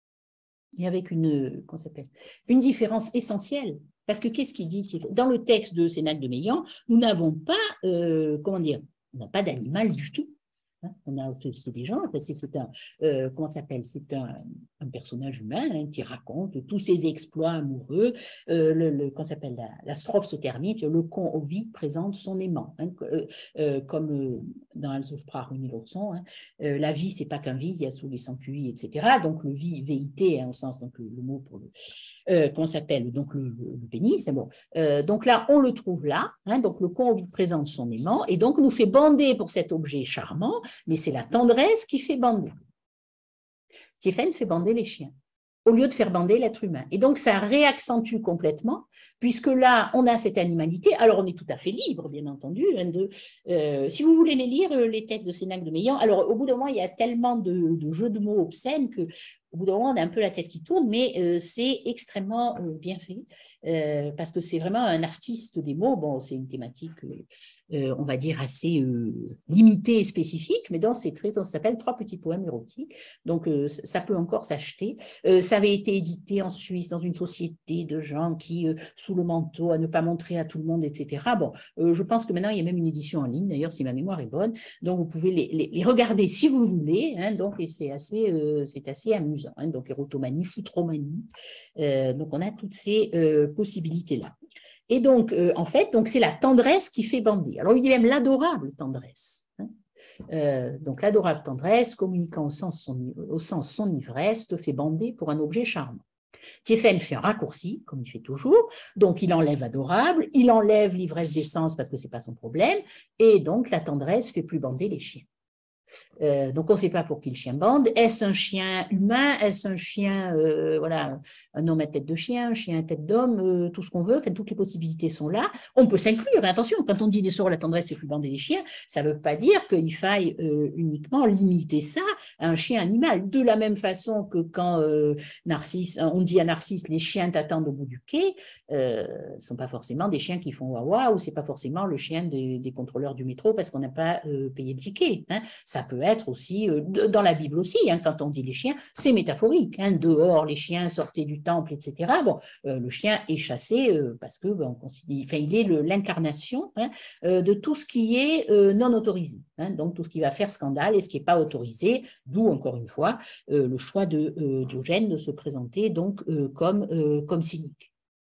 et avec une, comment s'appelle, une différence essentielle. Parce que qu'est-ce qu'il dit dans le texte de Sénac de Meillan, nous n'avons pas, euh, comment dire, on n'a pas d'animal du tout. Hein. On a c'est des gens, c'est un, euh, comment ça s'appelle, c'est un, un personnage humain hein, qui raconte tous ses exploits amoureux. Euh, le, le, comment s'appelle la, la strophe se termine, le con Ovid présente son aimant, hein, euh, euh, comme euh, dans Alsosprach une leçon. Hein, euh, la vie, c'est pas qu'un vide, il y a sous les sans Q I, et cetera. Donc le vie, V I T, hein, au sens donc le, le mot pour le Euh, comment s'appelle donc le, le, le pénis, c'est bon. Euh, donc là, on le trouve là, hein, donc le con Ovid présente son aimant, et donc nous fait bander pour cet objet charmant, mais c'est la tendresse qui fait bander. Tiefen fait bander les chiens, au lieu de faire bander l'être humain. Et donc, ça réaccentue complètement, puisque là, on a cette animalité. Alors, on est tout à fait libre, bien entendu. Hein, de, euh, si vous voulez les lire, les textes de Sénac de Meillan, alors, au bout d'un moment, il y a tellement de, de jeux de mots obscènes que au bout d'un moment, on a un peu la tête qui tourne, mais euh, c'est extrêmement euh, bien fait, euh, parce que c'est vraiment un artiste des mots. Bon, c'est une thématique, euh, on va dire, assez euh, limitée et spécifique, mais dans ces traits, ça s'appelle Trois petits poèmes érotiques. Donc, euh, ça peut encore s'acheter. Euh, ça avait été édité en Suisse dans une société de gens qui, euh, sous le manteau, à ne pas montrer à tout le monde, et cetera. Bon, euh, je pense que maintenant, il y a même une édition en ligne, d'ailleurs, si ma mémoire est bonne. Donc, vous pouvez les, les, les regarder si vous voulez. Hein, donc, et c'est assez, euh, c'est assez amusant. Hein, donc érotomanie, foutromanie. Euh, donc on a toutes ces euh, possibilités-là. Et donc, euh, en fait, donc c'est la tendresse qui fait bander. Alors il dit même l'adorable tendresse. Hein. Euh, donc l'adorable tendresse, communiquant au sens, son, au sens son ivresse, te fait bander pour un objet charmant. Tiefen fait un raccourci, comme il fait toujours, donc il enlève adorable, il enlève l'ivresse d'essence parce que ce n'est pas son problème, et donc la tendresse fait plus bander les chiens. Euh, donc, on ne sait pas pour qui le chien bande. Est-ce un chien humain? Est-ce un chien, euh, voilà, un homme à tête de chien, un chien à tête d'homme, euh, tout ce qu'on veut. Enfin, toutes les possibilités sont là. On peut s'inclure. Attention, quand on dit des sorts, la tendresse, c'est plus bander les chiens, ça ne veut pas dire qu'il faille euh, uniquement limiter ça à un chien animal. De la même façon que quand euh, Narcisse, on dit à Narcisse, les chiens t'attendent au bout du quai, euh, ce ne sont pas forcément des chiens qui font wawa ou ce n'est pas forcément le chien des, des contrôleurs du métro parce qu'on n'a pas euh, payé le ticket. Hein. Ça peut être aussi, euh, dans la Bible aussi, hein, quand on dit les chiens, c'est métaphorique. Hein, dehors, les chiens sortaient du temple, et cetera. Bon, euh, le chien est chassé euh, parce que ben, on considère, enfin, il est l'incarnation hein, euh, de tout ce qui est euh, non autorisé. Hein, donc, tout ce qui va faire scandale et ce qui n'est pas autorisé, d'où, encore une fois, euh, le choix de euh, Diogène de se présenter donc euh, comme, euh, comme cynique.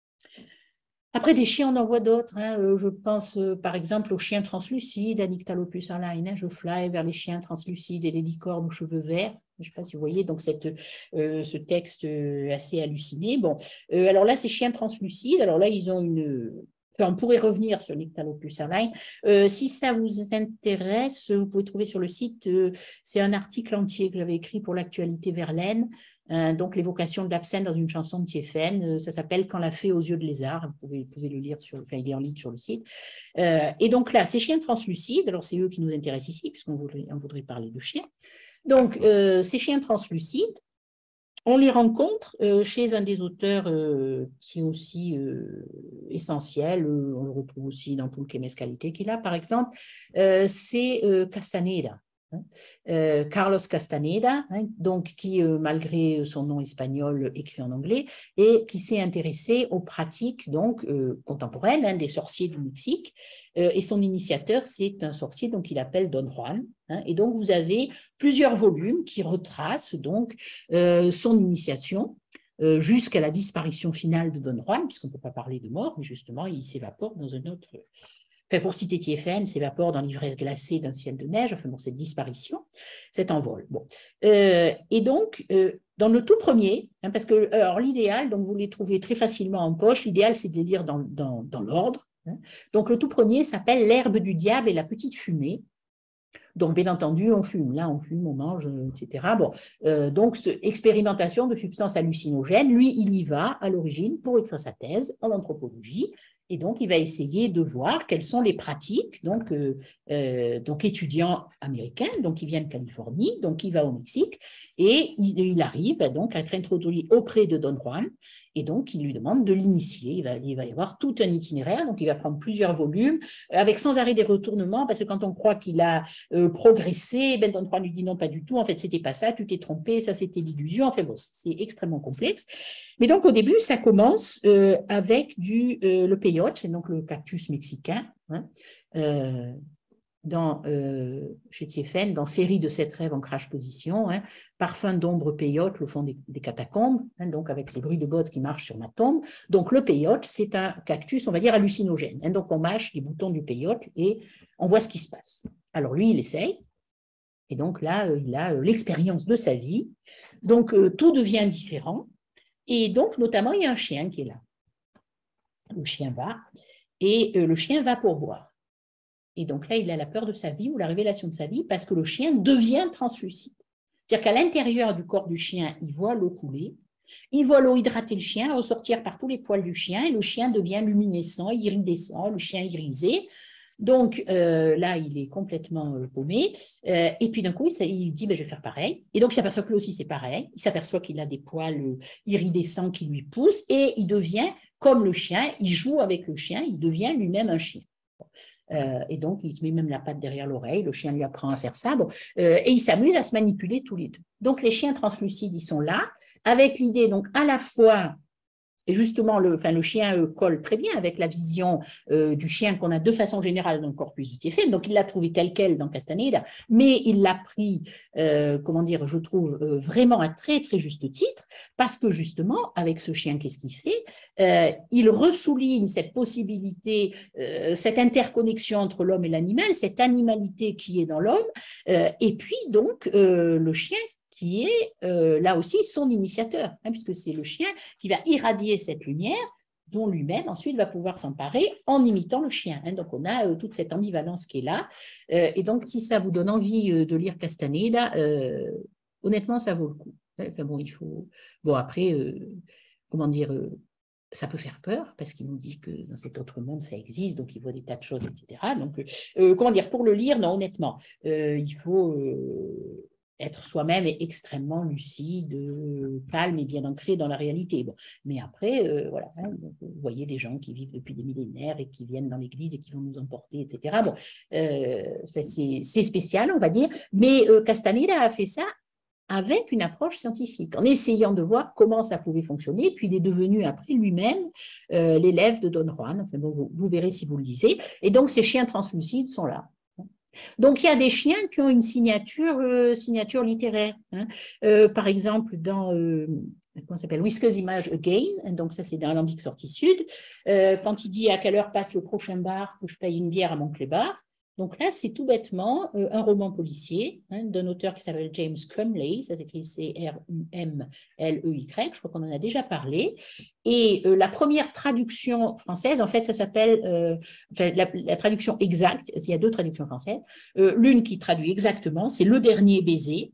Après, des chiens, on en voit d'autres. Hein. Euh, je pense, euh, par exemple, aux chiens translucides, à Nyctalopus arline. Hein. Je fly vers les chiens translucides et les licornes aux cheveux verts. Je ne sais pas si vous voyez donc cette, euh, ce texte euh, assez halluciné. Bon, euh, alors là, ces chiens translucides, alors là, ils ont une... Enfin, on pourrait revenir sur Nyctalopus arline. Euh, si ça vous intéresse, vous pouvez trouver sur le site, euh, c'est un article entier que j'avais écrit pour l'actualité Verlaine. Euh, donc l'évocation de l'absinthe dans une chanson de Tiefen, euh, ça s'appelle Quand la fée aux yeux de lézard, vous pouvez, vous pouvez le lire, sur, enfin il est en ligne sur le site. Euh, et donc là, ces chiens translucides, alors c'est eux qui nous intéressent ici, puisqu'on voudrait, on voudrait parler de chiens. Donc euh, ces chiens translucides, on les rencontre euh, chez un des auteurs euh, qui est aussi euh, essentiel, euh, on le retrouve aussi dans Pulque Mescalite qu'il a, par exemple, euh, c'est euh, Castaneda. Euh, Carlos Castaneda, hein, donc qui, euh, malgré son nom espagnol, écrit en anglais, et qui s'est intéressé aux pratiques donc, euh, contemporaines hein, des sorciers du Mexique. Euh, et son initiateur, c'est un sorcier donc, qu'il appelle Don Juan. Hein, et donc, vous avez plusieurs volumes qui retracent donc, euh, son initiation euh, jusqu'à la disparition finale de Don Juan, puisqu'on ne peut pas parler de mort, mais justement, il s'évapore dans un autre... Enfin, pour citer Tiefen, s'évapore dans l'ivresse glacée d'un ciel de neige, enfin bon, cette disparition, cet envol. Bon. Euh, et donc, euh, dans le tout premier, hein, parce que alors l'idéal, donc vous les trouvez très facilement en poche, l'idéal c'est de les lire dans, dans, dans l'ordre. Hein. Donc le tout premier s'appelle L'herbe du diable et la petite fumée. Donc, bien entendu, on fume. Là, on fume, on mange, et cetera. Bon, euh, donc, expérimentation de substances hallucinogènes, lui, il y va à l'origine pour écrire sa thèse en anthropologie. Et donc, il va essayer de voir quelles sont les pratiques, donc, euh, euh, donc étudiant américain, donc il vient de Californie, donc il va au Mexique, et il, il arrive donc à être introduit auprès de Don Juan, et donc il lui demande de l'initier. Il va, il va y avoir tout un itinéraire, donc il va prendre plusieurs volumes, avec sans arrêt des retournements, parce que quand on croit qu'il a euh, progressé, ben Don Juan lui dit non, pas du tout, en fait, c'était pas ça, tu t'es trompé, ça c'était l'illusion, enfin bon, c'est extrêmement complexe. Mais donc, au début, ça commence euh, avec du, euh, le peyote, donc le cactus mexicain. Hein. Euh, dans, euh, chez Thiéphène, dans Série de sept rêves en crash position, hein, Parfum d'ombre peyote, le fond des, des catacombes, hein, donc avec ces bruits de bottes qui marchent sur ma tombe. Donc le peyote, c'est un cactus, on va dire, hallucinogène. Hein, donc on mâche les boutons du peyote et on voit ce qui se passe. Alors lui, il essaye. Et donc là, euh, il a euh, l'expérience de sa vie. Donc euh, tout devient différent. Et donc, notamment, il y a un chien qui est là. Le chien va, et euh, le chien va pour boire. Et donc là, il a la peur de sa vie ou la révélation de sa vie parce que le chien devient translucide. C'est-à-dire qu'à l'intérieur du corps du chien, il voit l'eau couler, il voit l'eau hydrater le chien, ressortir par tous les poils du chien, et le chien devient luminescent, iridescent, le chien irisé. Donc euh, là, il est complètement euh, paumé. Euh, et puis d'un coup, il, il dit ben, je vais faire pareil. Et donc, il s'aperçoit que lui aussi, c'est pareil. Il s'aperçoit qu'il a des poils euh, iridescents qui lui poussent et il devient comme le chien. Il joue avec le chien, il devient lui-même un chien. Euh, et donc, il se met même la patte derrière l'oreille. Le chien lui apprend à faire ça. Bon, euh, et ils s'amusent à se manipuler tous les deux. Donc, les chiens translucides, ils sont là avec l'idée, donc, à la fois. Et justement, le, enfin, le chien euh, colle très bien avec la vision euh, du chien qu'on a de façon générale dans le corpus du Thiéphène. Donc, il l'a trouvé tel quel dans Castaneda, mais il l'a pris, euh, comment dire, je trouve, euh, vraiment à très, très juste titre, parce que justement, avec ce chien, qu'est-ce qu'il fait euh, Il ressouligne cette possibilité, euh, cette interconnexion entre l'homme et l'animal, cette animalité qui est dans l'homme, euh, et puis donc, euh, le chien qui est euh, là aussi son initiateur, hein, puisque c'est le chien qui va irradier cette lumière dont lui-même ensuite va pouvoir s'emparer en imitant le chien. Hein. Donc on a euh, toute cette ambivalence qui est là. Euh, et donc si ça vous donne envie euh, de lire Castaneda, euh, honnêtement ça vaut le coup. Enfin, bon, il faut... bon après, euh, comment dire... Euh, ça peut faire peur parce qu'il nous dit que dans cet autre monde, ça existe, donc il voit des tas de choses, et cetera. Donc, euh, comment dire, pour le lire, non, honnêtement, euh, il faut euh, être soi-même extrêmement lucide, euh, calme et bien ancré dans la réalité. Bon. Mais après, euh, voilà, hein, vous voyez des gens qui vivent depuis des millénaires et qui viennent dans l'église et qui vont nous emporter, et cetera. Bon, euh, c'est spécial, on va dire, mais euh, Castaneda a fait ça avec une approche scientifique, en essayant de voir comment ça pouvait fonctionner, puis il est devenu après lui-même euh, l'élève de Don Juan, enfin, bon, vous, vous verrez si vous le lisez, et donc ces chiens translucides sont là. Donc il y a des chiens qui ont une signature, euh, signature littéraire, hein. Euh, par exemple dans... Euh, comment ça s'appelle, Whiskers Image Again, donc ça c'est dans Alambic sortie sud, euh, quand il dit à quelle heure passe le prochain bar que je paye une bière à mon clébard. Donc là, c'est tout bêtement euh, un roman policier hein, d'un auteur qui s'appelle James Crumley, ça s'écrit C R U M L E Y, je crois qu'on en a déjà parlé. Et euh, la première traduction française, en fait, ça s'appelle, euh, enfin, la, la traduction exacte, il y a deux traductions françaises, euh, l'une qui traduit exactement, c'est Le dernier baiser,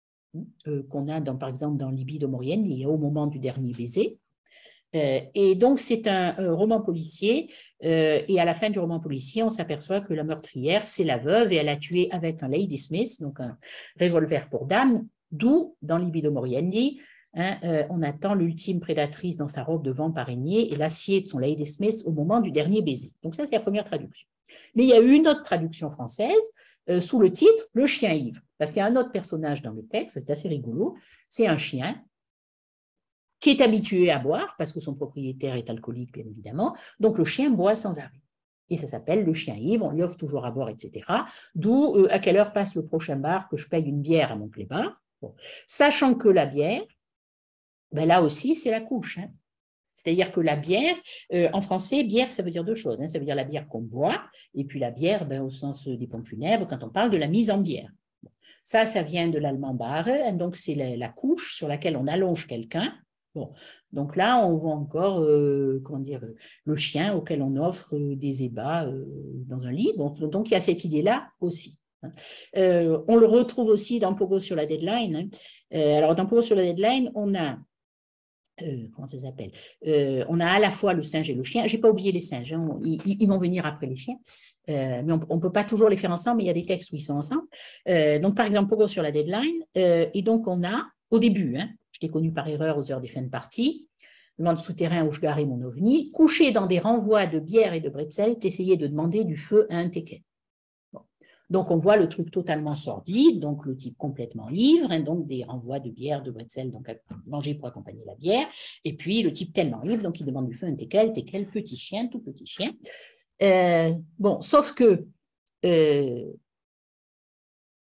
euh, qu'on a dans, par exemple dans Libido Morienne, il y a Au moment du dernier baiser. Euh, et donc, c'est un, un roman policier, euh, et à la fin du roman policier, on s'aperçoit que la meurtrière, c'est la veuve, et elle a tué avec un Lady Smith, donc un revolver pour dame, d'où, dans Libido Moriendi, hein, euh, on attend l'ultime prédatrice dans sa robe de vamp araignée et l'acier de son Lady Smith au moment du dernier baiser. Donc ça, c'est la première traduction. Mais il y a eu une autre traduction française, euh, sous le titre « Le chien ivre », parce qu'il y a un autre personnage dans le texte, c'est assez rigolo, c'est un chien qui est habitué à boire, parce que son propriétaire est alcoolique, bien évidemment. Donc, le chien boit sans arrêt. Et ça s'appelle le chien ivre, on lui offre toujours à boire, et cetera. D'où, euh, à quelle heure passe le prochain bar que je paye une bière à mon clébard. Bon. Sachant que la bière, ben là aussi, c'est la couche. Hein. C'est-à-dire que la bière, euh, en français, bière, ça veut dire deux choses. Hein. Ça veut dire la bière qu'on boit, et puis la bière, ben, au sens des pompes funèbres, quand on parle de la mise en bière. Bon. Ça, ça vient de l'allemand Bahre, donc c'est la, la couche sur laquelle on allonge quelqu'un. Bon, donc là, on voit encore, euh, comment dire, le chien auquel on offre euh, des ébats euh, dans un lit. Bon, donc, il y a cette idée-là aussi. Hein. Euh, on le retrouve aussi dans Pogo sur la deadline. Hein. Euh, alors, dans Pogo sur la deadline, on a, euh, comment ça s'appelle euh, on a à la fois le singe et le chien. Je n'ai pas oublié les singes, hein. ils, ils vont venir après les chiens. Euh, mais on ne peut pas toujours les faire ensemble, mais il y a des textes où ils sont ensemble. Euh, donc, par exemple, Pogo sur la deadline. Euh, et donc, on a, au début, hein, je l'ai connu par erreur aux heures des fins de partie, dans le souterrain où je garais mon ovni, couché dans des renvois de bière et de bretzel, t'essayais de demander du feu à un teckel. Bon. Donc, on voit le truc totalement sordide, donc le type complètement ivre, hein, donc des renvois de bière, de bretzel, donc à manger pour accompagner la bière, et puis le type tellement ivre, donc il demande du feu à un teckel, teckel, petit chien, tout petit chien. Euh, bon, sauf que euh,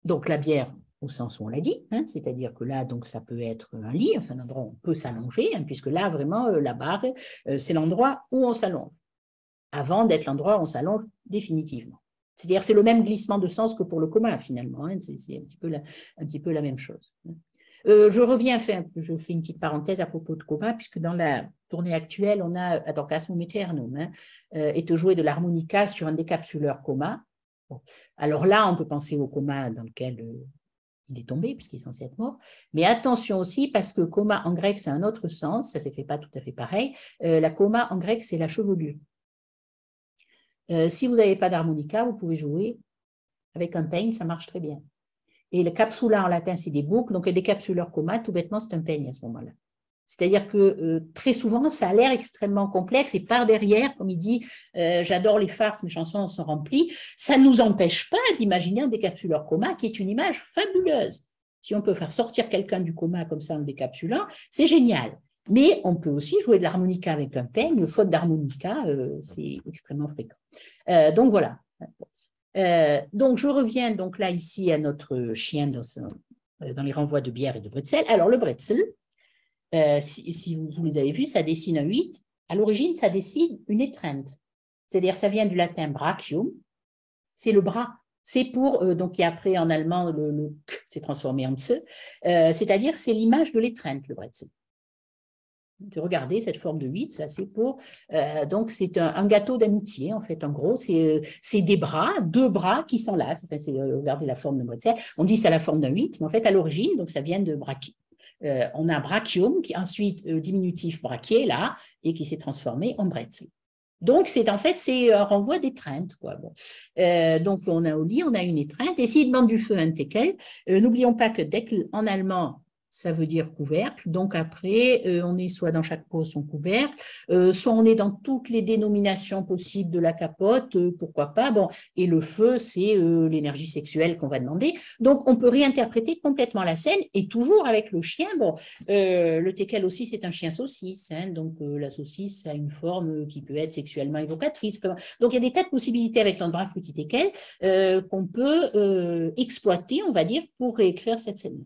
Donc la bière, au sens où on l'a dit, hein, c'est-à-dire que là, donc, ça peut être un lit, enfin, un endroit où on peut s'allonger, hein, puisque là, vraiment, euh, la barre, euh, c'est l'endroit où on s'allonge, avant d'être l'endroit où on s'allonge définitivement. C'est-à-dire c'est le même glissement de sens que pour le coma, finalement, hein, c'est un petit peu la, un petit peu la même chose. Euh, je reviens, fait, je fais une petite parenthèse à propos de coma, puisque dans la tournée actuelle, on a ad orgasmum aeternum, hein, euh, et de jouer de l'harmonica sur un décapsuleur coma. Bon. Alors là, on peut penser au coma dans lequel euh, il est tombé, puisqu'il est censé être mort. Mais attention aussi, parce que coma en grec, c'est un autre sens, ça ne s'écrit pas tout à fait pareil. Euh, la coma en grec, c'est la chevelure. Euh, si vous n'avez pas d'harmonica, vous pouvez jouer avec un peigne, ça marche très bien. Et le capsula en latin, c'est des boucles, donc un décapsuleur coma, tout bêtement, c'est un peigne à ce moment-là. C'est-à-dire que euh, très souvent, ça a l'air extrêmement complexe et par derrière, comme il dit, euh, j'adore les farces, mes chansons sont remplies, ça ne nous empêche pas d'imaginer un décapsuleur coma qui est une image fabuleuse. Si on peut faire sortir quelqu'un du coma comme ça en le décapsulant, c'est génial. Mais on peut aussi jouer de l'harmonica avec un peigne, faute d'harmonica, euh, c'est extrêmement fréquent. Euh, donc voilà. Euh, donc je reviens donc là ici à notre chien dans, ce, dans les renvois de bière et de bretzel. Alors le bretzel, Euh, si, si vous, vous les avez vus, ça dessine un huit. À l'origine, ça dessine une étreinte. C'est-à-dire, ça vient du latin brachium. C'est le bras. C'est pour, euh, donc, et après en allemand, le, le k s'est transformé en tse. Euh, c'est-à-dire, c'est l'image de l'étreinte, le bretzel. Regardez cette forme de huit, ça c'est pour, euh, donc c'est un, un gâteau d'amitié en fait, en gros, c'est des bras, deux bras qui s'enlacent, enfin, euh, regardez la forme de bretzel, on dit c'est la forme d'un huit, mais en fait à l'origine, donc ça vient de brachie. Euh, on a brachium, qui ensuite euh, diminutif brachier, là, et qui s'est transformé en bretzel. Donc, c'est en fait, c'est un renvoi d'étreinte, quoi. Bon. Euh, donc, on a au lit, on a une étreinte, et s'il demande du feu, un Deckel, euh, n'oublions pas que Deckel, en allemand, ça veut dire couvercle. Donc après, euh, on est soit dans chaque pot son couvercle, euh, soit on est dans toutes les dénominations possibles de la capote, euh, pourquoi pas. Bon, et le feu, c'est euh, l'énergie sexuelle qu'on va demander. Donc on peut réinterpréter complètement la scène et toujours avec le chien. Bon, euh, le teckel aussi, c'est un chien saucisse. Hein, donc euh, la saucisse a une forme qui peut être sexuellement évocatrice. Donc il y a des tas de possibilités avec l'endroit fruity teckel euh, qu'on peut euh, exploiter, on va dire, pour réécrire cette scène-là.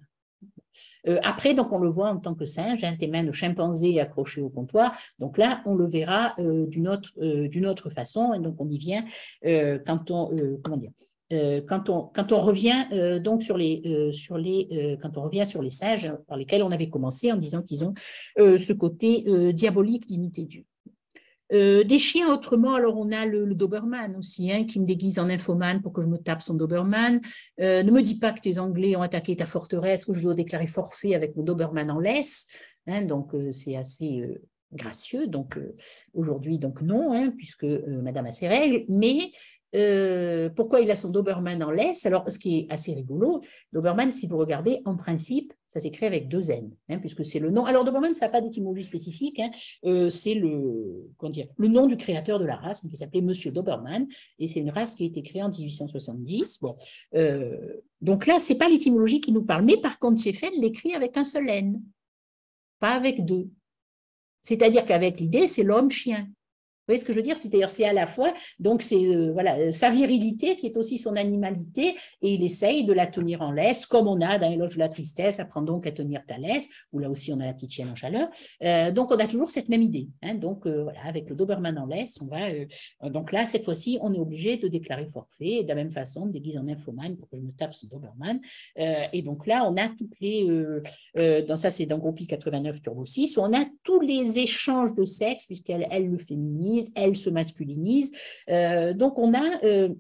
Euh, après, donc, on le voit en tant que singe, hein, tes mains de chimpanzé accrochées au comptoir. Donc là, on le verra euh, d'une autre, euh, d'une autre façon. Et donc, on y vient euh, quand on, euh, comment dire, euh, quand on, quand on revient euh, donc sur les, euh, sur les, euh, quand on revient sur les singes par lesquels on avait commencé en disant qu'ils ont euh, ce côté euh, diabolique d'imiter Dieu. Euh, des chiens autrement, alors on a le, le Doberman aussi, hein, qui me déguise en nymphomane pour que je me tape son Doberman. Euh, ne me dis pas que tes Anglais ont attaqué ta forteresse, que je dois déclarer forfait avec mon Doberman en laisse. Hein, donc euh, c'est assez euh, gracieux. Donc euh, aujourd'hui, donc non, hein, puisque euh, Madame a ses règles. Mais euh, pourquoi il a son Doberman en laisse? Alors, ce qui est assez rigolo, Doberman, si vous regardez, en principe, ça s'écrit avec deux N, hein, puisque c'est le nom. Alors, Doberman, ça n'a pas d'étymologie spécifique, hein, euh, c'est le, comment dire, le nom du créateur de la race, qui s'appelait Monsieur Doberman, et c'est une race qui a été créée en mille huit cent soixante-dix. Bon, euh, donc là, ce n'est pas l'étymologie qui nous parle, mais par contre, Sheffield l'écrit avec un seul N, pas avec deux. C'est-à-dire qu'avec l'idée, c'est l'homme-chien. Vous voyez ce que je veux dire? C'est-à-dire c'est à la fois donc c'est euh, voilà sa virilité qui est aussi son animalité et il essaye de la tenir en laisse comme on a dans l'éloge de la tristesse, apprends donc à tenir ta laisse, où là aussi on a la petite chienne en chaleur. Euh, donc on a toujours cette même idée. Hein, donc euh, voilà, avec le Doberman en laisse, on va euh, donc là cette fois-ci on est obligé de déclarer forfait et de la même façon me déguise en nymphomane pour que je me tape ce Doberman. Euh, et donc là on a toutes les euh, euh, dans ça c'est dans Groupie quatre-vingt-neuf Turbo six où on a tous les échanges de sexe puisqu'elle elle le féminise, elle se masculinise. Euh, donc, on a euh,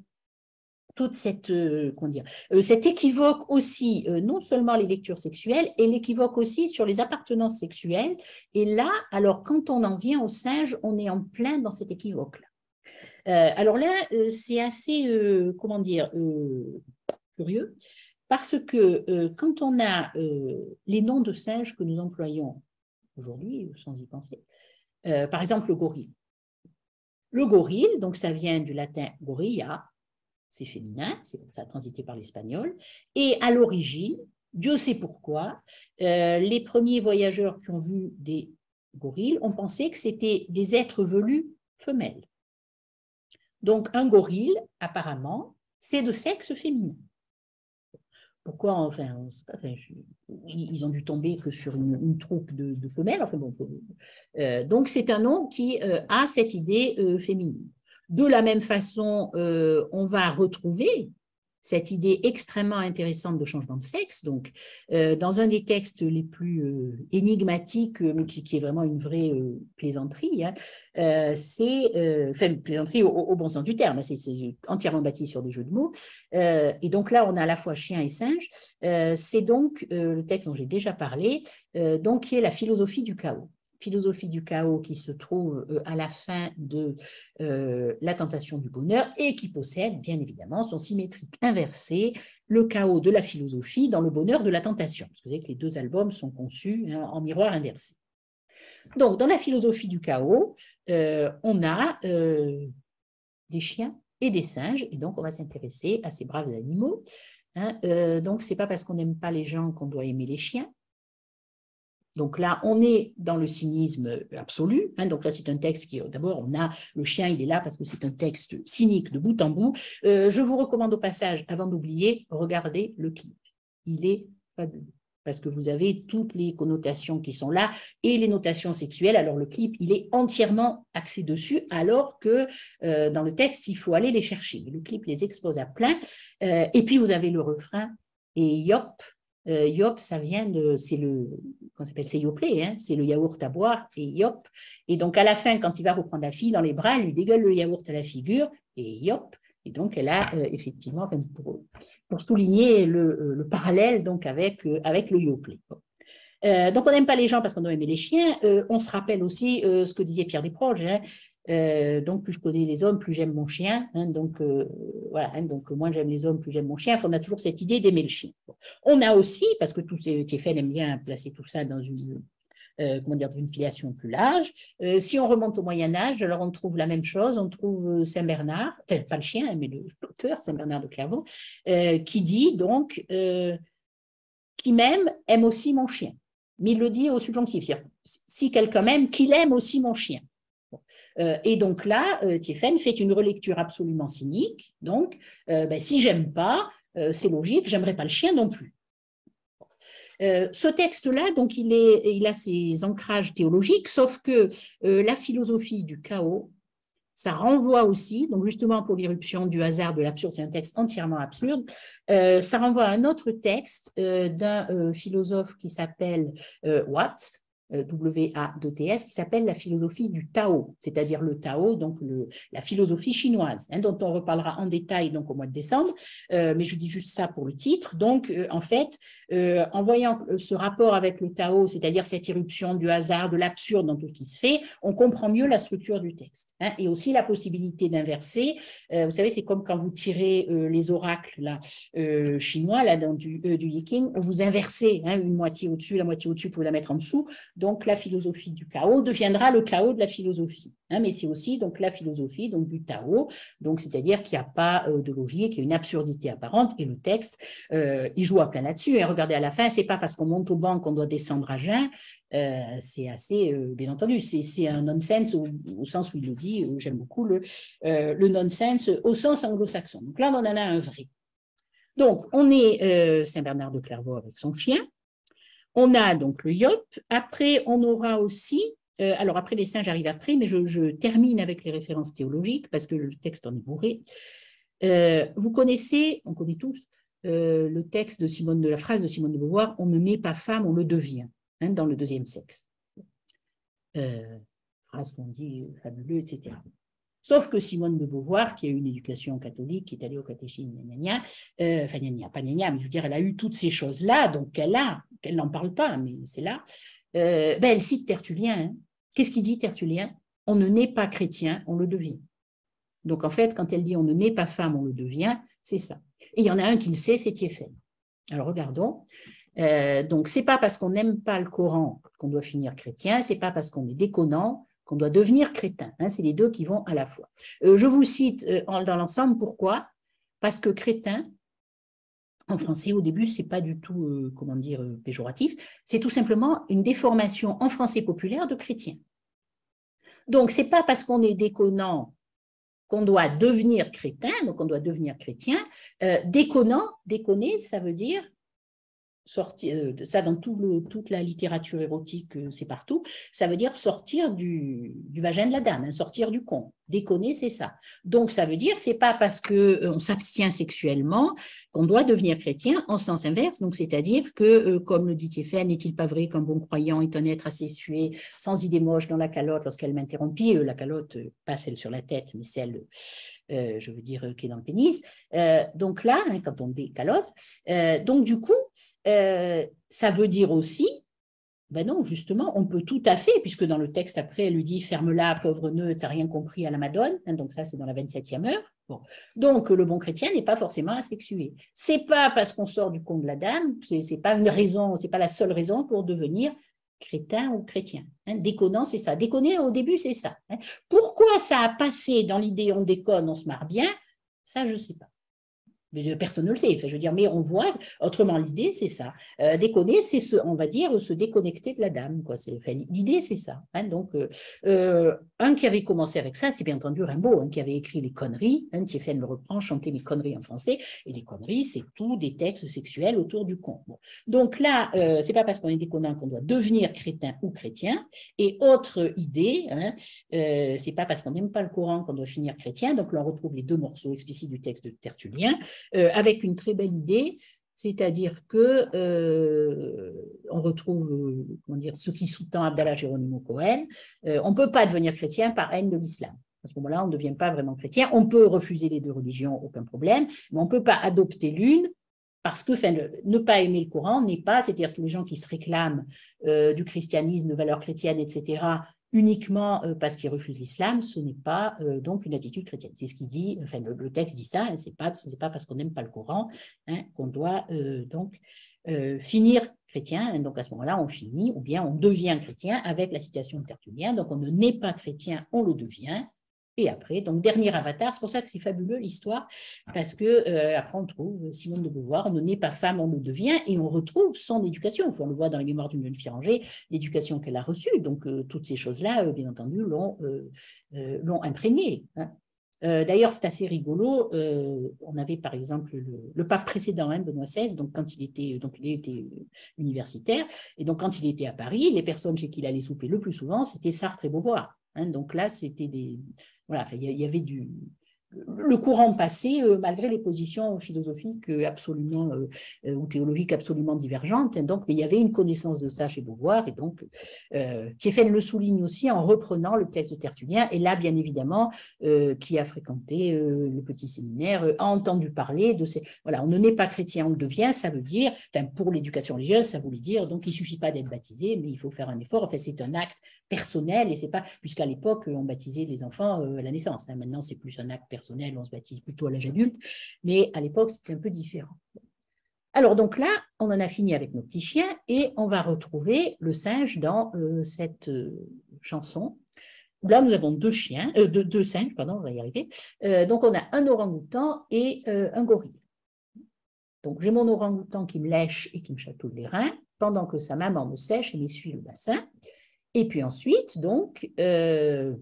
toute cette, euh, comment dire, euh, cet équivoque aussi, euh, non seulement les lectures sexuelles, et l'équivoque aussi sur les appartenances sexuelles. Et là, alors, quand on en vient au singe, on est en plein dans cet équivoque-là. Euh, alors là, euh, c'est assez, euh, comment dire, euh, curieux, parce que euh, quand on a euh, les noms de singes que nous employons aujourd'hui, sans y penser, euh, par exemple le gorille. Le gorille, donc ça vient du latin gorilla, c'est féminin, c'est comme ça transité par l'espagnol, et à l'origine, Dieu sait pourquoi, euh, les premiers voyageurs qui ont vu des gorilles ont pensé que c'était des êtres velus femelles. Donc un gorille, apparemment, c'est de sexe féminin. pourquoi, enfin, on sait pas, enfin je, ils ont dû tomber que sur une, une troupe de, de femelles. Enfin, bon, euh, donc, c'est un nom qui euh, a cette idée euh, féminine. De la même façon, euh, on va retrouver cette idée extrêmement intéressante de changement de sexe. Donc, euh, dans un des textes les plus euh, énigmatiques, mais qui, qui est vraiment une vraie euh, plaisanterie, hein, euh, c'est, euh, enfin, une plaisanterie au, au bon sens du terme, c'est entièrement bâti sur des jeux de mots. Euh, et donc là, on a à la fois chien et singe. Euh, c'est donc euh, le texte dont j'ai déjà parlé, euh, donc qui est la philosophie du chaos. Philosophie du chaos qui se trouve euh, à la fin de euh, La tentation du bonheur et qui possède bien évidemment son symétrique inversé, le chaos de la philosophie dans le bonheur de la tentation. Parce que vous savez que les deux albums sont conçus hein, en miroir inversé. Donc, dans la philosophie du chaos, euh, on a euh, des chiens et des singes, et donc on va s'intéresser à ces braves animaux. Hein, euh, donc, ce n'est pas parce qu'on n'aime pas les gens qu'on doit aimer les chiens. Donc là, on est dans le cynisme absolu. Hein, donc là, c'est un texte qui, d'abord, on a le chien, il est là parce que c'est un texte cynique de bout en bout. Euh, je vous recommande au passage, avant d'oublier, regardez le clip. Il est fabuleux parce que vous avez toutes les connotations qui sont là et les notations sexuelles. Alors le clip, il est entièrement axé dessus, alors que euh, dans le texte, il faut aller les chercher. Le clip les expose à plein. Euh, et puis, vous avez le refrain et yop. Euh, yop, ça vient de, c'est le, comment s'appelle, c'est yoplait, hein, c'est le yaourt à boire et yop. Et donc à la fin, quand il va reprendre la fille dans les bras, elle lui dégueule le yaourt à la figure et yop. Et donc elle a euh, effectivement, pour, pour souligner le, le parallèle donc avec, euh, avec le yoplait. Bon. Euh, donc on n'aime pas les gens parce qu'on doit aimer les chiens. Euh, on se rappelle aussi euh, ce que disait Pierre Desproges. Hein. Euh, donc plus je connais les hommes, plus j'aime mon chien. Hein, donc euh, voilà. Hein, donc moins j'aime les hommes, plus j'aime mon chien. Enfin, on a toujours cette idée d'aimer le chien. Bon. On a aussi, parce que tous ces Thiéphène aime bien placer tout ça dans une euh, comment dire, une filiation plus large. Euh, si on remonte au Moyen Âge, alors on trouve la même chose. On trouve Saint Bernard, enfin pas le chien, mais l'auteur Saint Bernard de Clairvaux, euh, qui dit donc euh, qui m'aime aime aussi mon chien. Mais il le dit au subjonctif, c'est-à-dire si quelqu'un m'aime, qu'il aime aussi mon chien. Bon. Euh, et donc là, euh, Thiéphène fait une relecture absolument cynique. Donc, euh, ben, si j'aime pas, euh, c'est logique, j'aimerais pas le chien non plus. Euh, ce texte-là, donc, il, est, il a ses ancrages théologiques, sauf que euh, la philosophie du chaos, ça renvoie aussi, donc justement pour l'irruption du hasard, de l'absurde, c'est un texte entièrement absurde, euh, ça renvoie à un autre texte euh, d'un euh, philosophe qui s'appelle euh, Watts, euh, W A deux T S, qui s'appelle la philosophie du Tao, c'est-à-dire le Tao, donc le, la philosophie chinoise, hein, dont on reparlera en détail donc, au mois de décembre, euh, mais je dis juste ça pour le titre. Donc, euh, en fait, euh, en voyant ce rapport avec le Tao, c'est-à-dire cette irruption du hasard, de l'absurde dans tout ce qui se fait, on comprend mieux la structure du texte. Hein, et aussi la possibilité d'inverser. Euh, vous savez, c'est comme quand vous tirez euh, les oracles là, euh, chinois, là, dans du, euh, du Yiking, vous inversez hein, une moitié au-dessus, la moitié au-dessus, vous pouvez la mettre en dessous. Donc, la philosophie du chaos deviendra le chaos de la philosophie. Hein, mais c'est aussi donc, la philosophie donc, du Tao, donc c'est-à-dire qu'il n'y a pas euh, de logique, qu'il y a une absurdité apparente, et le texte, euh, il joue à plein là-dessus. Et regardez à la fin, c'est pas parce qu'on monte au banc qu'on doit descendre à jeun, euh, c'est assez, euh, bien entendu, c'est un nonsense au, au sens où il le dit, euh, j'aime beaucoup le, euh, le nonsense au sens anglo-saxon. Donc là, on en a un vrai. Donc, on est euh, Saint Bernard de Clairvaux avec son chien. On a donc le yop. Après, on aura aussi, euh, alors après les singes j'arrive après, mais je, je termine avec les références théologiques parce que le texte en est bourré. Euh, vous connaissez, on connaît tous, euh, le texte de Simone de la phrase de Simone de Beauvoir, on ne naît pas femme, on le devient, hein, dans le deuxième sexe. Euh, phrase qu'on dit euh, fabuleux, et cetera. Sauf que Simone de Beauvoir, qui a eu une éducation catholique, qui est allée au catéchisme, gna gna, euh, enfin, gna gna, pas gna gna, mais je veux dire, elle a eu toutes ces choses-là, donc elle a, elle n'en parle pas, mais c'est là, euh, ben, elle cite Tertullien. Hein. Qu'est-ce qu'il dit, Tertullien? On ne naît pas chrétien, on le devient. Donc, en fait, quand elle dit on ne naît pas femme, on le devient, c'est ça. Et il y en a un qui le sait, c'est Thiéphène. Alors, regardons. Euh, donc, ce n'est pas parce qu'on n'aime pas le Coran qu'on doit finir chrétien, ce n'est pas parce qu'on est déconnant qu'on doit devenir crétin. Hein, c'est les deux qui vont à la fois. Euh, je vous cite euh, dans l'ensemble, pourquoi? Parce que crétin, en français, au début, ce n'est pas du tout, euh, comment dire, euh, péjoratif, c'est tout simplement une déformation en français populaire de chrétien. Donc, ce n'est pas parce qu'on est déconnant qu'on doit devenir crétin, donc on doit devenir chrétien. Euh, déconnant, déconner, ça veut dire sortir, ça dans tout le, toute la littérature érotique, c'est partout, ça veut dire sortir du, du vagin de la dame, hein, sortir du con. Déconner, c'est ça. Donc, ça veut dire, c'est pas parce qu'on s'abstient sexuellement qu'on doit devenir chrétien, en sens inverse. Donc, c'est-à-dire que, euh, comme le dit Tiefen, n'est-il pas vrai qu'un bon croyant est un être asexué, sans idée moche dans la calotte lorsqu'elle m'interrompit, euh, la calotte, euh, pas celle sur la tête, mais celle, euh, je veux dire, euh, qui est dans le pénis. Euh, donc là, hein, quand on décalote, euh, donc du coup, euh, ça veut dire aussi, ben non, justement, on peut tout à fait, puisque dans le texte après, elle lui dit « ferme-la, pauvre nœud, t'as rien compris à la Madone », hein, donc ça, c'est dans la vingt-septième heure. Bon. Donc, le bon chrétien n'est pas forcément asexué. C'est pas parce qu'on sort du con de la dame, c'est pas une raison, c'est pas la seule raison pour devenir crétin ou chrétien. Hein. Déconnant, c'est ça. Déconner, au début, c'est ça. Hein. Pourquoi ça a passé dans l'idée « on déconne, on se marre bien », ça, je ne sais pas. Mais personne ne le sait, enfin, je veux dire, mais on voit, autrement l'idée c'est ça, euh, déconner c'est, ce, on va dire, se déconnecter de la dame, quoi. Enfin, l'idée c'est ça, hein. Donc euh, euh, un qui avait commencé avec ça, c'est bien entendu Rimbaud, hein, qui avait écrit les conneries, hein, Tiefen le reprend, chanter les conneries en français, et les conneries c'est tout des textes sexuels autour du con. Bon. Donc là, euh, c'est pas parce qu'on est déconnant qu'on doit devenir crétin ou chrétien, et autre idée, hein, euh, c'est pas parce qu'on n'aime pas le Coran qu'on doit finir chrétien, donc là on retrouve les deux morceaux explicites du texte de Tertullien, Euh, avec une très belle idée, c'est-à-dire que euh, on retrouve euh, comment dire, ce qui sous-tend Abdallah Geronimo Cohen, euh, on ne peut pas devenir chrétien par haine de l'islam. À ce moment-là, on ne devient pas vraiment chrétien. On peut refuser les deux religions, aucun problème, mais on ne peut pas adopter l'une parce que enfin, le, ne pas aimer le Coran n'est pas, c'est-à-dire tous les gens qui se réclament euh, du christianisme, de valeurs chrétiennes, et cetera, uniquement euh, parce qu'ils refusent l'islam, ce n'est pas euh, donc une attitude chrétienne. C'est ce qu'il dit, enfin le, le texte dit ça, hein, c'est pas, c'est pas parce qu'on n'aime pas le Coran, hein, qu'on doit euh, donc euh, finir chrétien, hein, donc à ce moment-là on finit, ou bien on devient chrétien avec la citation de Tertullien, donc on ne naît pas chrétien, on le devient, et après, donc dernier avatar, c'est pour ça que c'est fabuleux l'histoire, parce que euh, après on trouve Simone de Beauvoir, on ne naît pas femme, on le devient, et on retrouve son éducation. Enfin, on le voit dans les mémoires d'une jeune fille rangée, l'éducation qu'elle a reçue. Donc euh, toutes ces choses-là, euh, bien entendu, l'ont euh, euh, l'ont imprégnée. Hein. Euh, D'ailleurs, c'est assez rigolo. Euh, on avait par exemple le, le pape précédent, hein, Benoît seize, donc quand il était, donc il était universitaire, et donc quand il était à Paris, les personnes chez qui il allait souper le plus souvent, c'était Sartre et Beauvoir. Hein. Donc là, c'était des voilà, il y avait du le courant passé, euh, malgré les positions philosophiques euh, absolument euh, euh, ou théologiques absolument divergentes. Hein, donc, mais il y avait une connaissance de ça chez Beauvoir, et donc euh, Tiefen le souligne aussi en reprenant le texte de Tertullien. Et là, bien évidemment, euh, qui a fréquenté euh, le petit séminaire euh, a entendu parler de ces. Voilà, on ne naît pas chrétien, on le devient. Ça veut dire, enfin, pour l'éducation religieuse, ça voulait dire. Donc, il suffit pas d'être baptisé, mais il faut faire un effort. Enfin, c'est un acte personnel, et c'est pas puisqu'à l'époque on baptisait les enfants euh, à la naissance. Hein, maintenant, c'est plus un acte personnel. On se baptise plutôt à l'âge adulte, mais à l'époque, c'était un peu différent. Alors, donc là, on en a fini avec nos petits chiens et on va retrouver le singe dans euh, cette euh, chanson. Là, nous avons deux chiens, euh, deux, deux singes, pardon, on va y arriver. Euh, donc, on a un orang-outan et euh, un gorille. Donc, j'ai mon orang-outan qui me lèche et qui me chatouille les reins, pendant que sa maman me sèche et m'essuie le bassin. Et puis ensuite, donc, euh,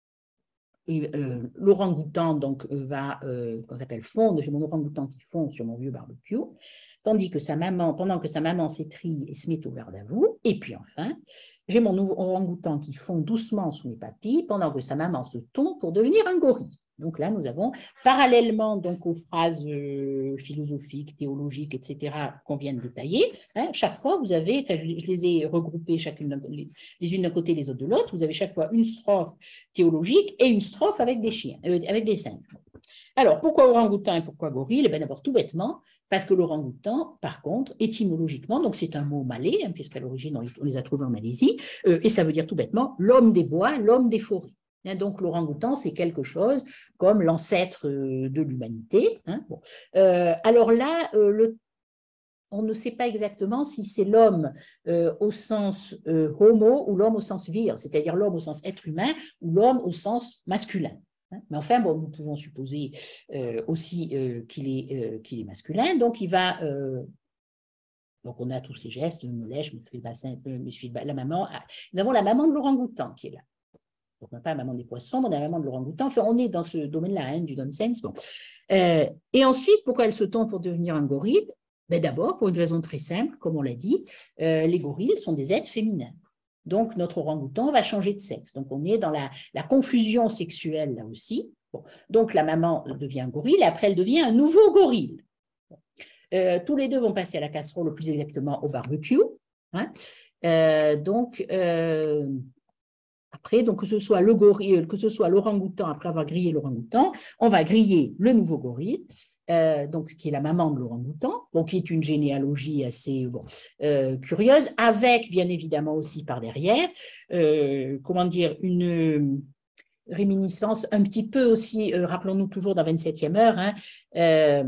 Euh, l'orang-outan donc va, euh, qu'on appelle fondre, j'ai mon orang-outan qui fond sur mon vieux barbecue, tandis que sa maman, pendant que sa maman s'étrille et se met au garde à vous, et puis enfin, j'ai mon orang-outan qui fond doucement sous mes papilles, pendant que sa maman se tond pour devenir un gorille. Donc là, nous avons, parallèlement donc aux phrases euh, philosophiques, théologiques, et cetera, qu'on vient de détailler, hein, chaque fois, vous avez, enfin, je, je les ai regroupées chacune, les, les unes d'un côté, les autres de l'autre, vous avez chaque fois une strophe théologique et une strophe avec des chiens, euh, avec des singes. Alors, pourquoi orang-outan et pourquoi gorille? Eh bien, d'abord, tout bêtement, parce que l'orang-outan, par contre, étymologiquement, donc c'est un mot malais, hein, puisqu'à l'origine, on, on les a trouvés en Malaisie, euh, et ça veut dire tout bêtement l'homme des bois, l'homme des forêts. Hein, donc, l'orang-outan, c'est quelque chose comme l'ancêtre euh, de l'humanité. Hein, bon. euh, alors là, euh, le on ne sait pas exactement si c'est l'homme euh, au sens euh, homo ou l'homme au sens vir, c'est-à-dire l'homme au sens être humain ou l'homme au sens masculin. Mais enfin, bon, nous pouvons supposer euh, aussi euh, qu'il est, euh, qu'il est masculin. Donc, il va. Euh, donc, on a tous ces gestes, me lèche, me trie le bassin, m'essuie la maman. Nous avons la maman de l'orang-outan qui est là. on n'a pas la maman des poissons, on a la maman de l'orang-outan. Enfin, on est dans ce domaine-là, hein, du nonsense. Bon. Euh, et ensuite, pourquoi elle se tond pour devenir un gorille? Ben d'abord, pour une raison très simple, comme on l'a dit, euh, les gorilles sont des êtres féminins. Donc, notre orang-outan va changer de sexe. Donc, on est dans la, la confusion sexuelle là aussi. Bon. Donc, la maman devient un gorille, et après, elle devient un nouveau gorille. Bon. Euh, tous les deux vont passer à la casserole, ou plus exactement au barbecue. Hein. Euh, donc, euh, après, donc, que ce soit le gorille, que ce soit l'orang-outan, après avoir grillé l'orang-outan, on va griller le nouveau gorille. Euh, donc, ce qui est la maman de l'orang-outan, donc qui est une généalogie assez bon, euh, curieuse, avec bien évidemment aussi par derrière, euh, comment dire, une réminiscence un petit peu aussi, euh, rappelons-nous toujours dans vingt-septième heure, hein, euh,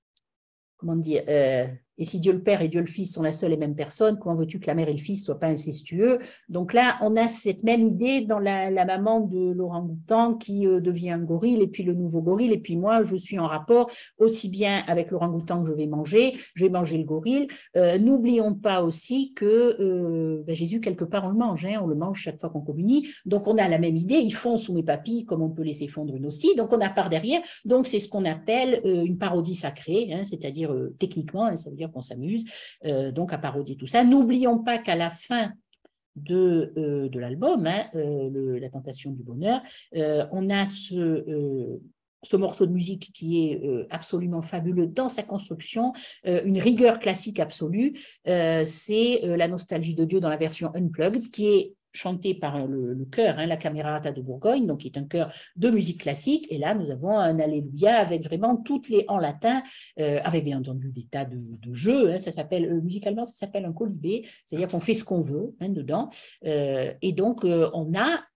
comment dire, euh, et si Dieu le Père et Dieu le Fils sont la seule et même personne, comment veux-tu que la mère et le fils ne soient pas incestueux? Donc là, on a cette même idée dans la, la maman de l'orang-outan qui euh, devient un gorille, et puis le nouveau gorille, et puis moi, je suis en rapport aussi bien avec l'orang-outan que je vais manger, je vais manger le gorille. Euh, N'oublions pas aussi que euh, ben Jésus, quelque part, on le mange, hein, on le mange chaque fois qu'on communie, donc on a la même idée, il fond sous mes papilles comme on peut laisser fondre une hostie, donc on a par derrière, donc c'est ce qu'on appelle euh, une parodie sacrée, hein, c'est-à-dire euh, techniquement, hein, ça veut dire qu'on s'amuse euh, donc à parodier tout ça. N'oublions pas qu'à la fin de, euh, de l'album, hein, euh, La Tentation du Bonheur, euh, on a ce, euh, ce morceau de musique qui est euh, absolument fabuleux dans sa construction, euh, une rigueur classique absolue, euh, c'est euh, La Nostalgie de Dieu dans la version Unplugged, qui est chanté par le, le chœur, hein, la Camerata de Bourgogne, donc qui est un chœur de musique classique, et là nous avons un Alléluia avec vraiment toutes les en latin, euh, avec bien entendu des tas de, de jeux, hein, ça s'appelle, euh, musicalement ça s'appelle un colibé, c'est-à-dire qu'on fait ce qu'on veut hein, dedans, euh, et donc euh, on a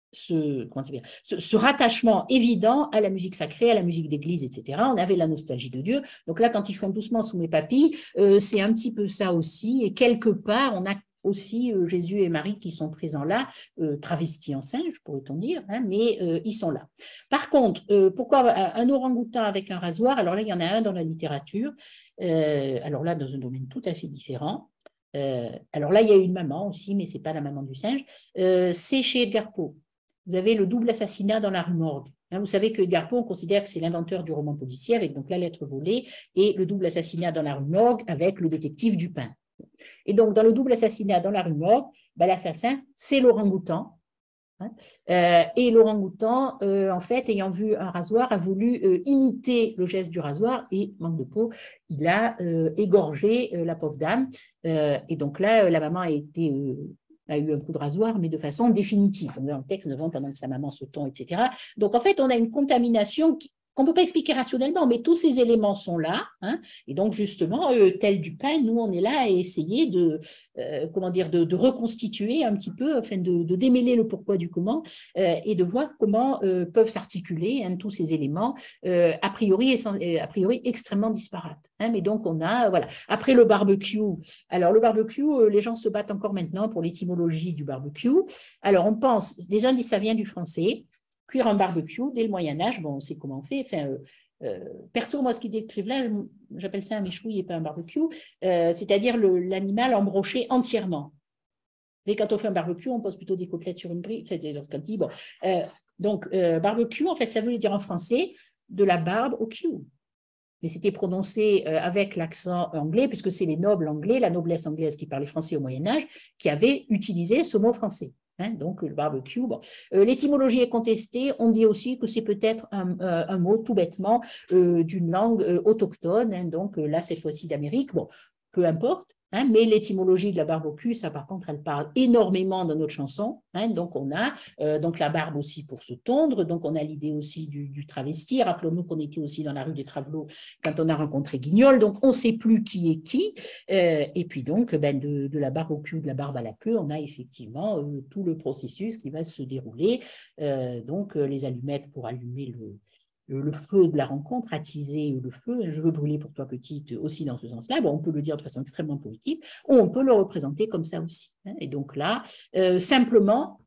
Ce, comment dire, ce, ce rattachement évident à la musique sacrée, à la musique d'église, et cetera. On avait la nostalgie de Dieu. Donc là, quand ils font doucement sous mes papilles, euh, c'est un petit peu ça aussi. Et quelque part, on a aussi euh, Jésus et Marie qui sont présents là, euh, travestis en singe, pourrait-on dire, hein, mais euh, ils sont là. Par contre, euh, pourquoi un orang-outan avec un rasoir? Alors là, il y en a un dans la littérature. Euh, alors là, dans un domaine tout à fait différent. Euh, alors là, il y a une maman aussi, mais ce n'est pas la maman du singe. Euh, c'est chez Edgar Poe. Vous avez le double assassinat dans la rue Morgue. Hein, vous savez que Edgar Poe, on considère que c'est l'inventeur du roman policier avec donc La Lettre volée et le double assassinat dans la rue Morgue avec le détective Dupin. Et donc, dans le double assassinat dans la rue Morgue, ben, l'assassin, c'est l'orang-outan. Hein, euh, et l'orang-outan, euh, en fait, ayant vu un rasoir, a voulu euh, imiter le geste du rasoir et, manque de peau, il a euh, égorgé euh, la pauvre dame. Euh, et donc là, la maman a été... Euh, a eu un coup de rasoir, mais de façon définitive. Dans le texte, devant pendant que sa maman se tond, et cetera. Donc, en fait, on a une contamination qui, qu'on ne peut pas expliquer rationnellement, mais tous ces éléments sont là. Hein, et donc, justement, euh, tel Dupin, nous, on est là à essayer de, euh, comment dire, de, de reconstituer un petit peu, afin de, de démêler le pourquoi du comment, euh, et de voir comment euh, peuvent s'articuler hein, tous ces éléments, euh, a priori, a priori extrêmement disparates. Hein, mais donc, on a, voilà. Après le barbecue, alors le barbecue, euh, les gens se battent encore maintenant pour l'étymologie du barbecue. Alors, on pense, les uns disent ça vient du français, cuire un barbecue dès le Moyen-Âge, bon, on sait comment on fait. Enfin, euh, euh, perso, moi, ce qu'ils décrivent là, j'appelle ça un méchoui et pas un barbecue, euh, c'est-à-dire l'animal embroché entièrement. Mais quand on fait un barbecue, on pose plutôt des côtelettes sur une grille. Enfin, dans ce cas bon. euh, donc, euh, barbecue, en fait, ça veut dire en français de la barbe au cue. Mais c'était prononcé euh, avec l'accent anglais, puisque c'est les nobles anglais, la noblesse anglaise qui parlait français au Moyen-Âge, qui avaient utilisé ce mot français. Hein, donc, le barbecue. Bon. Euh, L'étymologie est contestée. On dit aussi que c'est peut-être un, euh, un mot tout bêtement euh, d'une langue euh, autochtone, hein, donc euh, là, cette fois-ci d'Amérique. Bon, peu importe. Hein, mais l'étymologie de la barbe au cul, ça par contre, elle parle énormément dans notre chanson. Hein, donc on a euh, donc la barbe aussi pour se tondre, donc on a l'idée aussi du, du travesti. Rappelons-nous qu'on était aussi dans la rue des Travelots quand on a rencontré Guignol, donc on ne sait plus qui est qui. Euh, et puis donc ben, de, de la barbe au cul, de la barbe à la queue, on a effectivement euh, tout le processus qui va se dérouler. Euh, donc euh, les allumettes pour allumer le le feu de la rencontre, attiser le feu, je veux brûler pour toi petite, aussi dans ce sens-là, bon, on peut le dire de façon extrêmement positive, ou on peut le représenter comme ça aussi. Hein. Et donc là, euh, simplement,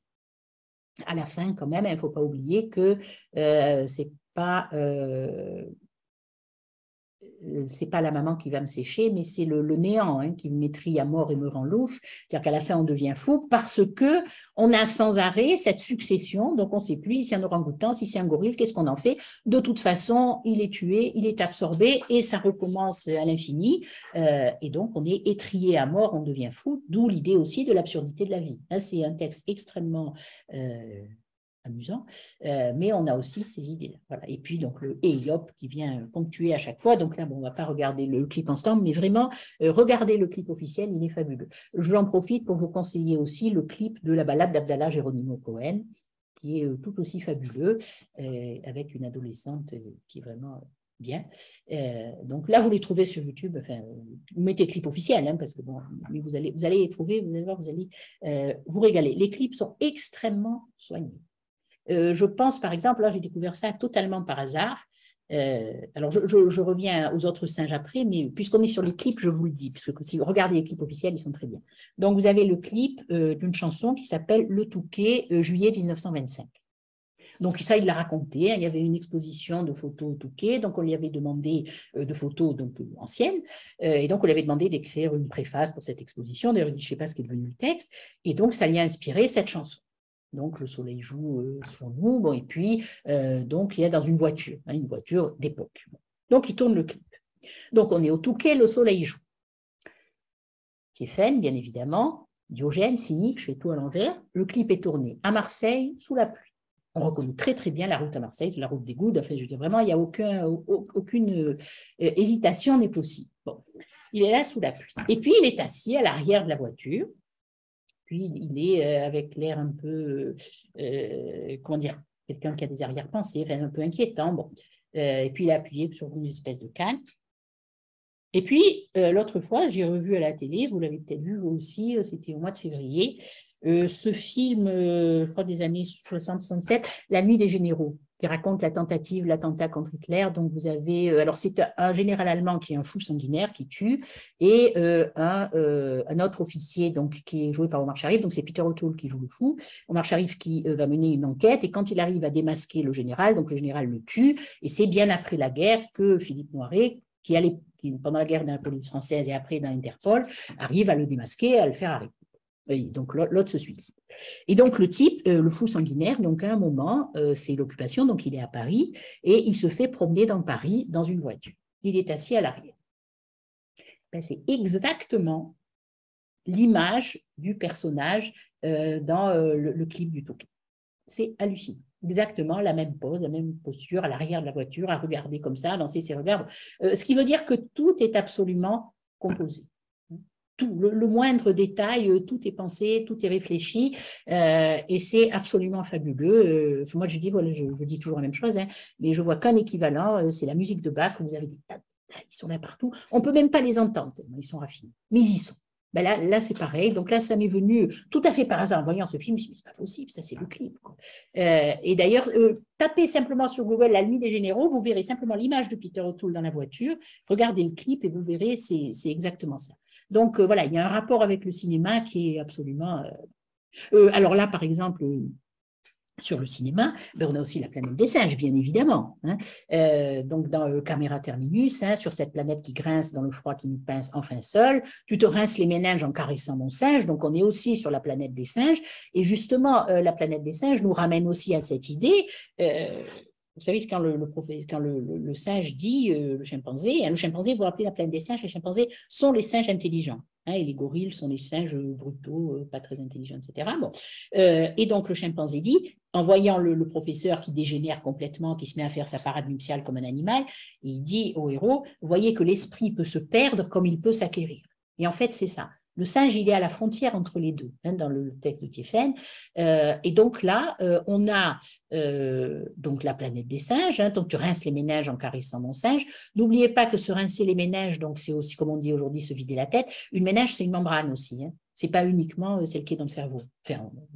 à la fin quand même, il ne faut pas oublier que euh, c'est pas... Euh, c'est pas la maman qui va me sécher, mais c'est le, le néant hein, qui m'étrille à mort et me rend louf. C'est-à-dire qu'à la fin, on devient fou parce que on a sans arrêt cette succession, donc on ne sait plus si c'est un orang-outan, si c'est un gorille, qu'est-ce qu'on en fait. De toute façon, il est tué, il est absorbé et ça recommence à l'infini. Euh, et donc, on est étrillé à mort, on devient fou, d'où l'idée aussi de l'absurdité de la vie. Là, c'est un texte extrêmement... Euh, amusant, euh, mais on a aussi ces idées-là. Voilà. Et puis, donc, le Éyop qui vient ponctuer à chaque fois. Donc là, bon, on ne va pas regarder le clip ensemble, mais vraiment, euh, regardez le clip officiel, il est fabuleux. J'en profite pour vous conseiller aussi le clip de la balade d'Abdallah Geronimo Cohen, qui est euh, tout aussi fabuleux, euh, avec une adolescente euh, qui est vraiment... bien. Euh, donc là, vous les trouvez sur YouTube. Enfin, vous mettez clip officiel, hein, parce que bon, vous allez, vous allez les trouver, vous allez voir, vous allez euh, vous régaler. Les clips sont extrêmement soignés. Euh, je pense, par exemple, là, j'ai découvert ça totalement par hasard. Euh, alors, je, je, je reviens aux autres singes après, mais puisqu'on est sur les clips, je vous le dis, puisque si vous regardez les clips officiels, ils sont très bien. Donc, vous avez le clip euh, d'une chanson qui s'appelle Le Touquet, euh, juillet mille neuf cent vingt-cinq. Donc ça, il l'a raconté, hein, il y avait une exposition de photos au Touquet, donc on lui avait demandé euh, de photos donc, euh, anciennes, euh, et donc on lui avait demandé d'écrire une préface pour cette exposition, d'ailleurs il dit, je ne sais pas ce qui est devenu le texte, et donc ça lui a inspiré cette chanson. Donc le soleil joue euh, sur nous, bon, et puis euh, donc il est dans une voiture, hein, une voiture d'époque. Donc il tourne le clip. Donc on est au Touquet, le soleil joue. Stéphane, bien évidemment, Diogène, cynique, je fais tout à l'envers, le clip est tourné à Marseille sous la pluie. On reconnaît très très bien la route à Marseille, c'est la route des Goudes. Enfin, je veux dire, vraiment, il n'y a aucun, aucune euh, hésitation n'est possible. Bon, il est là sous la pluie. Et puis, il est assis à l'arrière de la voiture. Puis, il est euh, avec l'air un peu, euh, comment dire, quelqu'un qui a des arrière-pensées, enfin, un peu inquiétant. Bon. Euh, et puis, il a appuyé sur une espèce de canne. Et puis, euh, l'autre fois, j'ai revu à la télé, vous l'avez peut-être vu vous aussi, c'était au mois de février, euh, ce film, euh, je crois des années soixante soixante-sept, La nuit des généraux, qui raconte la tentative, l'attentat contre Hitler. Donc, vous avez, euh, alors c'est un général allemand qui est un fou sanguinaire, qui tue, et euh, un, euh, un autre officier donc, qui est joué par Omar Sharif, donc c'est Peter O'Toole qui joue le fou. Omar Sharif qui euh, va mener une enquête, et quand il arrive à démasquer le général, donc le général le tue, et c'est bien après la guerre que Philippe Noiret, qui allait qui, pendant la guerre de la police française et après dans Interpol, arrive à le démasquer, à le faire arrêter. Et donc l'autre se suicide. Et donc le type, euh, le fou sanguinaire, donc à un moment, euh, c'est l'occupation, donc il est à Paris, et il se fait promener dans Paris dans une voiture. Il est assis à l'arrière. Ben, c'est exactement l'image du personnage euh, dans euh, le, le clip du Touquet. C'est hallucinant. Exactement la même pose, la même posture à l'arrière de la voiture, à regarder comme ça, à lancer ses regards. Euh, ce qui veut dire que tout est absolument composé. Tout, le, le moindre détail, euh, tout est pensé, tout est réfléchi, euh, et c'est absolument fabuleux. Euh, moi, je dis, voilà, je, je dis toujours la même chose, hein, mais je vois qu'un équivalent, euh, c'est la musique de Bach, vous avez des tas de détails, ils sont là partout. On ne peut même pas les entendre, ils sont raffinés, mais ils y sont. Ben là, là c'est pareil. Donc là, ça m'est venu tout à fait par hasard en voyant ce film. Je me suis dit, c'est pas possible, ça c'est le clip. Euh, et d'ailleurs, euh, tapez simplement sur Google La nuit des généraux, vous verrez simplement l'image de Peter O'Toole dans la voiture. Regardez le clip et vous verrez, c'est exactement ça. Donc euh, voilà, il y a un rapport avec le cinéma qui est absolument... Euh... Euh, alors là, par exemple... Sur le cinéma, ben on a aussi la planète des singes, bien évidemment. Hein. Euh, donc, dans euh, Caméra Terminus, hein, sur cette planète qui grince dans le froid qui nous pince enfin seul, tu te rinces les méninges en caressant mon singe. Donc, on est aussi sur la planète des singes. Et justement, euh, la planète des singes nous ramène aussi à cette idée. Euh, vous savez, quand le, le, quand le, le, le singe dit, euh, le chimpanzé, hein, le chimpanzé, vous vous rappelez la planète des singes, les chimpanzés sont les singes intelligents. Hein, et les gorilles sont les singes brutaux, euh, pas très intelligents, et cetera. Bon. Euh, et donc, le chimpanzé dit, en voyant le, le professeur qui dégénère complètement, qui se met à faire sa parade nuptiale comme un animal, il dit au héros, vous voyez que l'esprit peut se perdre comme il peut s'acquérir. Et en fait, c'est ça. Le singe, il est à la frontière entre les deux, hein, dans le texte de Thiéphène. Euh, et donc là, euh, on a euh, donc la planète des singes. Hein, donc tu rinces les méninges en caressant mon singe. N'oubliez pas que se rincer les méninges, donc c'est aussi, comme on dit aujourd'hui, se vider la tête. Une méninge, c'est une membrane aussi. Hein. Ce n'est pas uniquement celle qui est dans le cerveau. Enfin,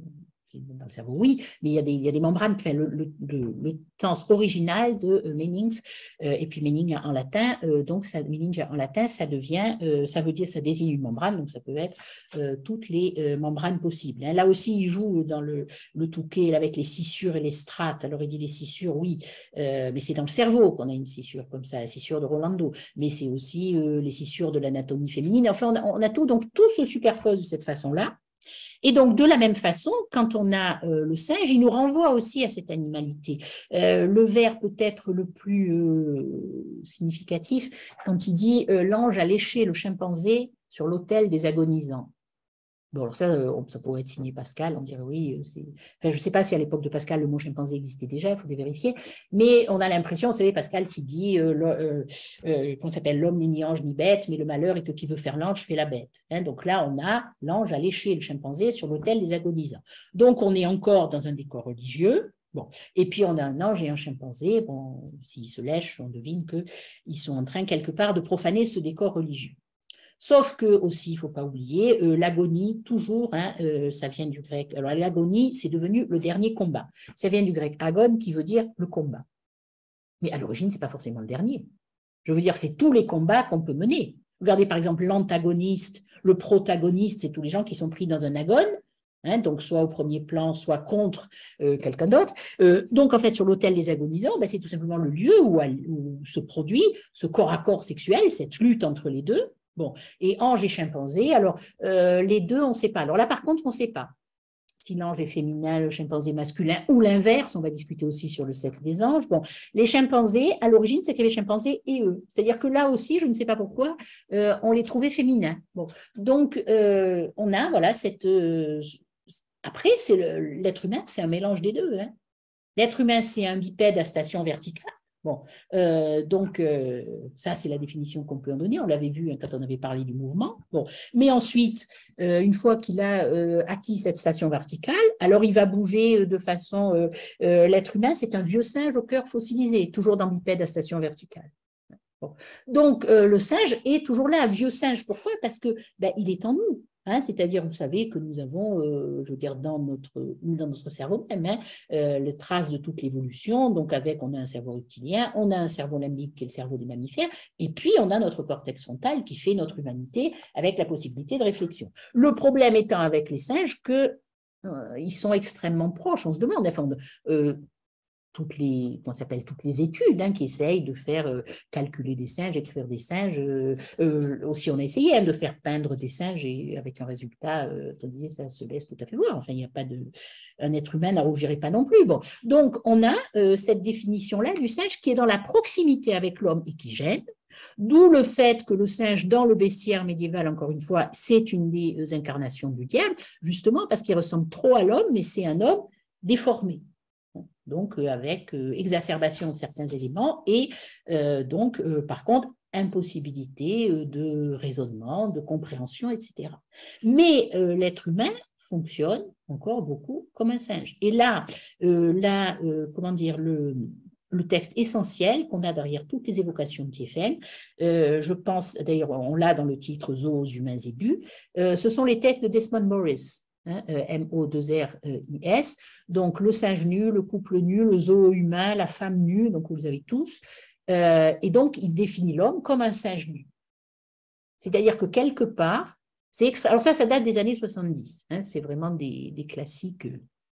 dans le cerveau, oui, mais il y a des, il y a des membranes, enfin, le, le, le, le sens original de euh, meninx, euh, et puis mening en latin, euh, donc ça, meninge en latin, ça devient, euh, ça veut dire, ça désigne une membrane, donc ça peut être euh, toutes les euh, membranes possibles. Hein. Là aussi, il joue dans le, le Touquet avec les scissures et les strates. Alors il dit les scissures, oui, euh, mais c'est dans le cerveau qu'on a une scissure comme ça, la scissure de Rolando, mais c'est aussi euh, les scissures de l'anatomie féminine. Enfin, on a, on a tout, donc tout se superpose de cette façon-là. Et donc, de la même façon, quand on a euh, le singe, il nous renvoie aussi à cette animalité. Euh, le vers peut être le plus euh, significatif quand il dit euh, « l'ange a léché le chimpanzé sur l'autel des agonisants ». Bon, alors ça, ça pourrait être signé Pascal, on dirait oui. Enfin, je ne sais pas si à l'époque de Pascal, le mot chimpanzé existait déjà, il faut vérifier, mais on a l'impression, vous savez, Pascal qui dit, euh, euh, euh, qu'on s'appelle l'homme n'est ni ange ni bête, mais le malheur est que qui veut faire l'ange fait la bête. Hein, donc là, on a l'ange a léché le chimpanzé sur l'autel des agonisants. Donc, on est encore dans un décor religieux. Bon. Et puis, on a un ange et un chimpanzé. Bon, s'ils se lèchent, on devine qu'ils sont en train, quelque part, de profaner ce décor religieux. Sauf que aussi, il ne faut pas oublier, euh, l'agonie, toujours, hein, euh, ça vient du grec. Alors l'agonie, c'est devenu le dernier combat. Ça vient du grec agon, qui veut dire le combat. Mais à l'origine, ce n'est pas forcément le dernier. Je veux dire, c'est tous les combats qu'on peut mener. Regardez par exemple l'antagoniste, le protagoniste, c'est tous les gens qui sont pris dans un agone, hein, donc soit au premier plan, soit contre euh, quelqu'un d'autre. Euh, donc en fait, sur l'autel des agonisants, ben, c'est tout simplement le lieu où, où se produit ce corps à corps sexuel, cette lutte entre les deux. Bon, et ange et chimpanzé, alors euh, les deux, on ne sait pas. Alors là, par contre, on ne sait pas si l'ange est féminin, le chimpanzé masculin, ou l'inverse. On va discuter aussi sur le sexe des anges. Bon, les chimpanzés, à l'origine, c'est qu'il y avait chimpanzés et eux. C'est-à-dire que là aussi, je ne sais pas pourquoi, euh, on les trouvait féminins. Bon, donc, euh, on a, voilà, cette... Euh, après, c'est l'être humain, c'est un mélange des deux. Hein. L'être humain, c'est un bipède à station verticale. Bon, euh, donc euh, ça c'est la définition qu'on peut en donner, on l'avait vu hein, quand on avait parlé du mouvement. Bon, mais ensuite, euh, une fois qu'il a euh, acquis cette station verticale, alors il va bouger de façon, euh, euh, l'être humain c'est un vieux singe au cœur fossilisé, toujours dans bipède à station verticale. Bon. Donc euh, le singe est toujours là, un vieux singe, pourquoi? Parce que ben, il est en nous. Hein, c'est-à-dire, vous savez que nous avons, euh, je veux dire, dans notre, dans notre cerveau même, hein, euh, les traces de toute l'évolution. Donc, avec, on a un cerveau reptilien, on a un cerveau limbique qui est le cerveau des mammifères, et puis on a notre cortex frontal qui fait notre humanité avec la possibilité de réflexion. Le problème étant avec les singes que euh, ils sont extrêmement proches. On se demande, enfin, euh, toutes les, on s'appelle toutes les études hein, qui essayent de faire euh, calculer des singes, écrire des singes. Euh, euh, aussi, on a essayé hein, de faire peindre des singes et avec un résultat, euh, on disait, ça se laisse tout à fait voir. Enfin, il n'y a pas de, un être humain n'en rougirait pas non plus. Bon, donc on a euh, cette définition-là du singe qui est dans la proximité avec l'homme et qui gêne. D'où le fait que le singe, dans le bestiaire médiéval, encore une fois, c'est une des incarnations du diable, justement parce qu'il ressemble trop à l'homme, mais c'est un homme déformé. Donc, euh, avec euh, exacerbation de certains éléments et euh, donc, euh, par contre, impossibilité euh, de raisonnement, de compréhension, et cetera. Mais euh, l'être humain fonctionne encore beaucoup comme un singe. Et là, euh, là euh, comment dire, le, le texte essentiel qu'on a derrière toutes les évocations de Thiéphène, euh, je pense, d'ailleurs, on l'a dans le titre « Zoos humains zébus euh, », ce sont les textes de Desmond Morris, Hein, M O deux R I S, donc le singe nu, le couple nu, le zoo humain, la femme nue, donc vous les avez tous, euh, et donc il définit l'homme comme un singe nu. C'est-à-dire que quelque part, c'est extra... alors ça, ça date des années soixante-dix, hein, c'est vraiment des, des classiques,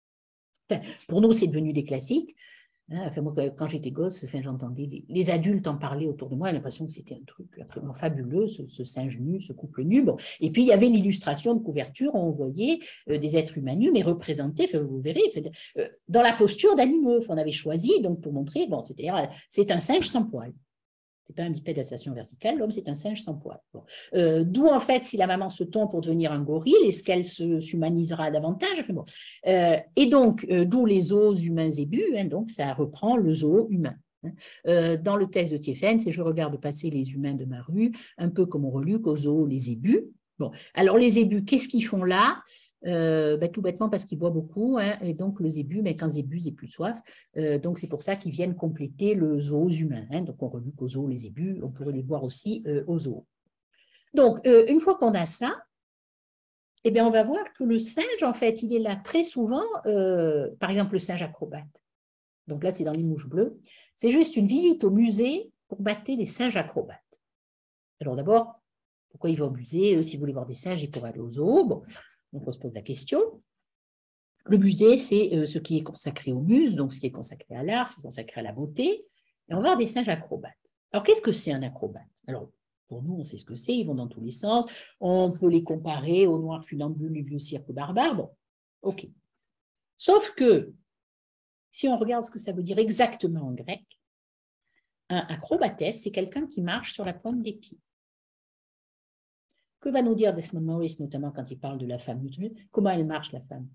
enfin, pour nous c'est devenu des classiques. Enfin, moi, quand j'étais gosse, enfin, j'entendais les, les adultes en parler autour de moi, j'ai l'impression que c'était un truc absolument fabuleux, ce, ce singe nu, ce couple nu. Bon. Et puis, il y avait l'illustration de couverture, on voyait euh, des êtres humains nus, mais représentés, enfin, vous verrez, enfin, euh, dans la posture d'animaux. Enfin, on avait choisi donc, pour montrer, bon, c'est-à-dire, c'est un singe sans poils. Ce n'est pas un bipède à station verticale, l'homme, c'est un singe sans poils. Bon. Euh, D'où, en fait, si la maman se tond pour devenir un gorille, est-ce qu'elle s'humanisera davantage enfin, bon. euh, Et donc, euh, d'où les zoos humains zébus, hein, donc ça reprend le zoo humain. Hein. Euh, dans le texte de Thiéphène, c'est « Je regarde passer les humains de ma rue, un peu comme on reluque aux zoos les zébus ». Bon, alors les zébus, qu'est-ce qu'ils font là? Euh, ben, tout bêtement parce qu'ils boivent beaucoup, hein, et donc le zébu, mais quand zébu, c'est plus soif, euh, donc c'est pour ça qu'ils viennent compléter le zoo humain. Hein, donc on reluque aux zoos les zébus, on pourrait les voir aussi euh, aux zoos. Donc euh, une fois qu'on a ça, eh bien, on va voir que le singe, en fait, il est là très souvent, euh, par exemple, le singe acrobate. Donc là, c'est dans les mouches bleues. C'est juste une visite au musée pour mater les singes acrobates. Alors d'abord, pourquoi il va au musée? Si vous voulez voir des singes, il pourrait aller au zoo. Bon, donc on se pose la question. Le musée, c'est ce qui est consacré aux muses, donc ce qui est consacré à l'art, ce qui est consacré à la beauté. Et on va voir des singes acrobates. Alors, qu'est-ce que c'est un acrobate? Alors, pour nous, on sait ce que c'est, ils vont dans tous les sens. On peut les comparer aux noirs funambules du vieux cirque barbare. Bon, ok. Sauf que, si on regarde ce que ça veut dire exactement en grec, un acrobatès, c'est quelqu'un qui marche sur la pointe des pieds. Que va nous dire Desmond Morris, notamment quand il parle de la femme mutilée? Comment elle marche, la femme?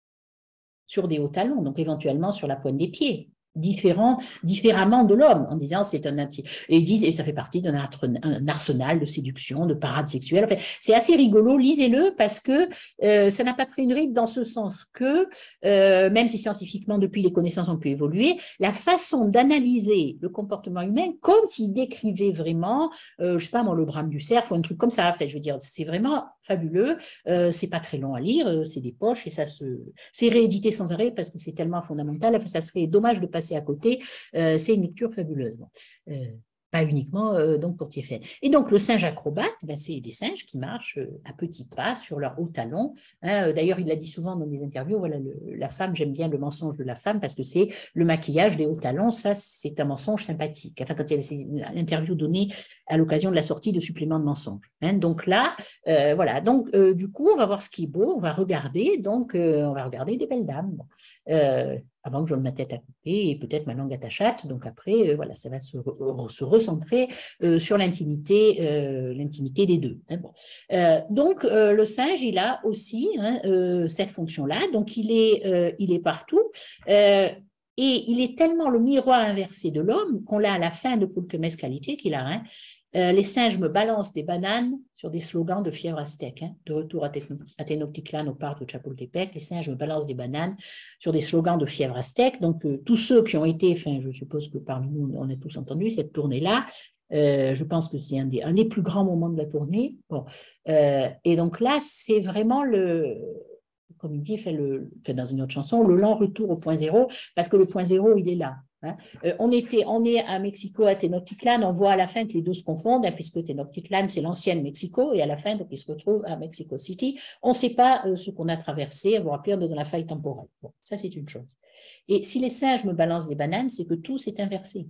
Sur des hauts talons, donc éventuellement sur la pointe des pieds, différent, différemment de l'homme, en disant c'est un... Et ils disent, et ça fait partie d'un arsenal de séduction, de parade sexuelle. Enfin, c'est assez rigolo, lisez-le, parce que euh, ça n'a pas pris une ride dans ce sens que, euh, même si scientifiquement, depuis, les connaissances ont pu évoluer, la façon d'analyser le comportement humain, comme s'il décrivait vraiment, euh, je ne sais pas moi, le brame du cerf ou un truc comme ça, en fait, je veux dire, c'est vraiment fabuleux, euh, c'est pas très long à lire, c'est des poches, et ça se... c'est réédité sans arrêt, parce que c'est tellement fondamental, enfin, ça serait dommage de passer à côté, euh, c'est une lecture fabuleuse. Bon. Euh, pas uniquement euh, donc pour Thiéphène. Et donc le singe acrobate, ben, c'est des singes qui marchent euh, à petits pas sur leurs hauts talons. Hein. D'ailleurs, il l'a dit souvent dans des interviews, voilà, le, la femme, j'aime bien le mensonge de la femme parce que c'est le maquillage des hauts talons, ça c'est un mensonge sympathique. Enfin, quand il y a l'interview donnée à l'occasion de la sortie de suppléments de mensonges. Hein. Donc là, euh, voilà, donc euh, du coup, on va voir ce qui est beau, on va regarder, donc euh, on va regarder des belles dames. Bon. Euh, avant que je donne ma tête à couper et peut-être ma langue à ta chatte. Donc après, euh, voilà, ça va se, re, se recentrer euh, sur l'intimité, euh, l'intimité des deux. Hein, bon. euh, donc euh, le singe, il a aussi hein, euh, cette fonction-là. Donc il est, euh, il est partout. Euh, et il est tellement le miroir inversé de l'homme qu'on l'a à la fin de Pulquemes Qualité qu'il a. Hein, Euh, les singes me balancent des bananes sur des slogans de fièvre aztèque. Hein. De retour à, à Tenochtitlan au parc de Chapultepec, les singes me balancent des bananes sur des slogans de fièvre aztèque. Donc, euh, tous ceux qui ont été, enfin, je suppose que parmi nous, on a tous entendu cette tournée-là. Euh, je pense que c'est un des, un des plus grands moments de la tournée. Bon. Euh, et donc là, c'est vraiment le... comme il dit, fait, le, fait dans une autre chanson, le lent retour au point zéro, parce que le point zéro, il est là. Hein. Euh, on, était, on est à Mexico, à Tenochtitlan, on voit à la fin que les deux se confondent, hein, puisque Tenochtitlan, c'est l'ancienne Mexico, et à la fin, donc, ils se retrouvent à Mexico City. On ne sait pas euh, ce qu'on a traversé, on va rappeler, on est dans la faille temporelle. Bon, ça, c'est une chose. Et si les singes me balancent des bananes, c'est que tout s'est inversé.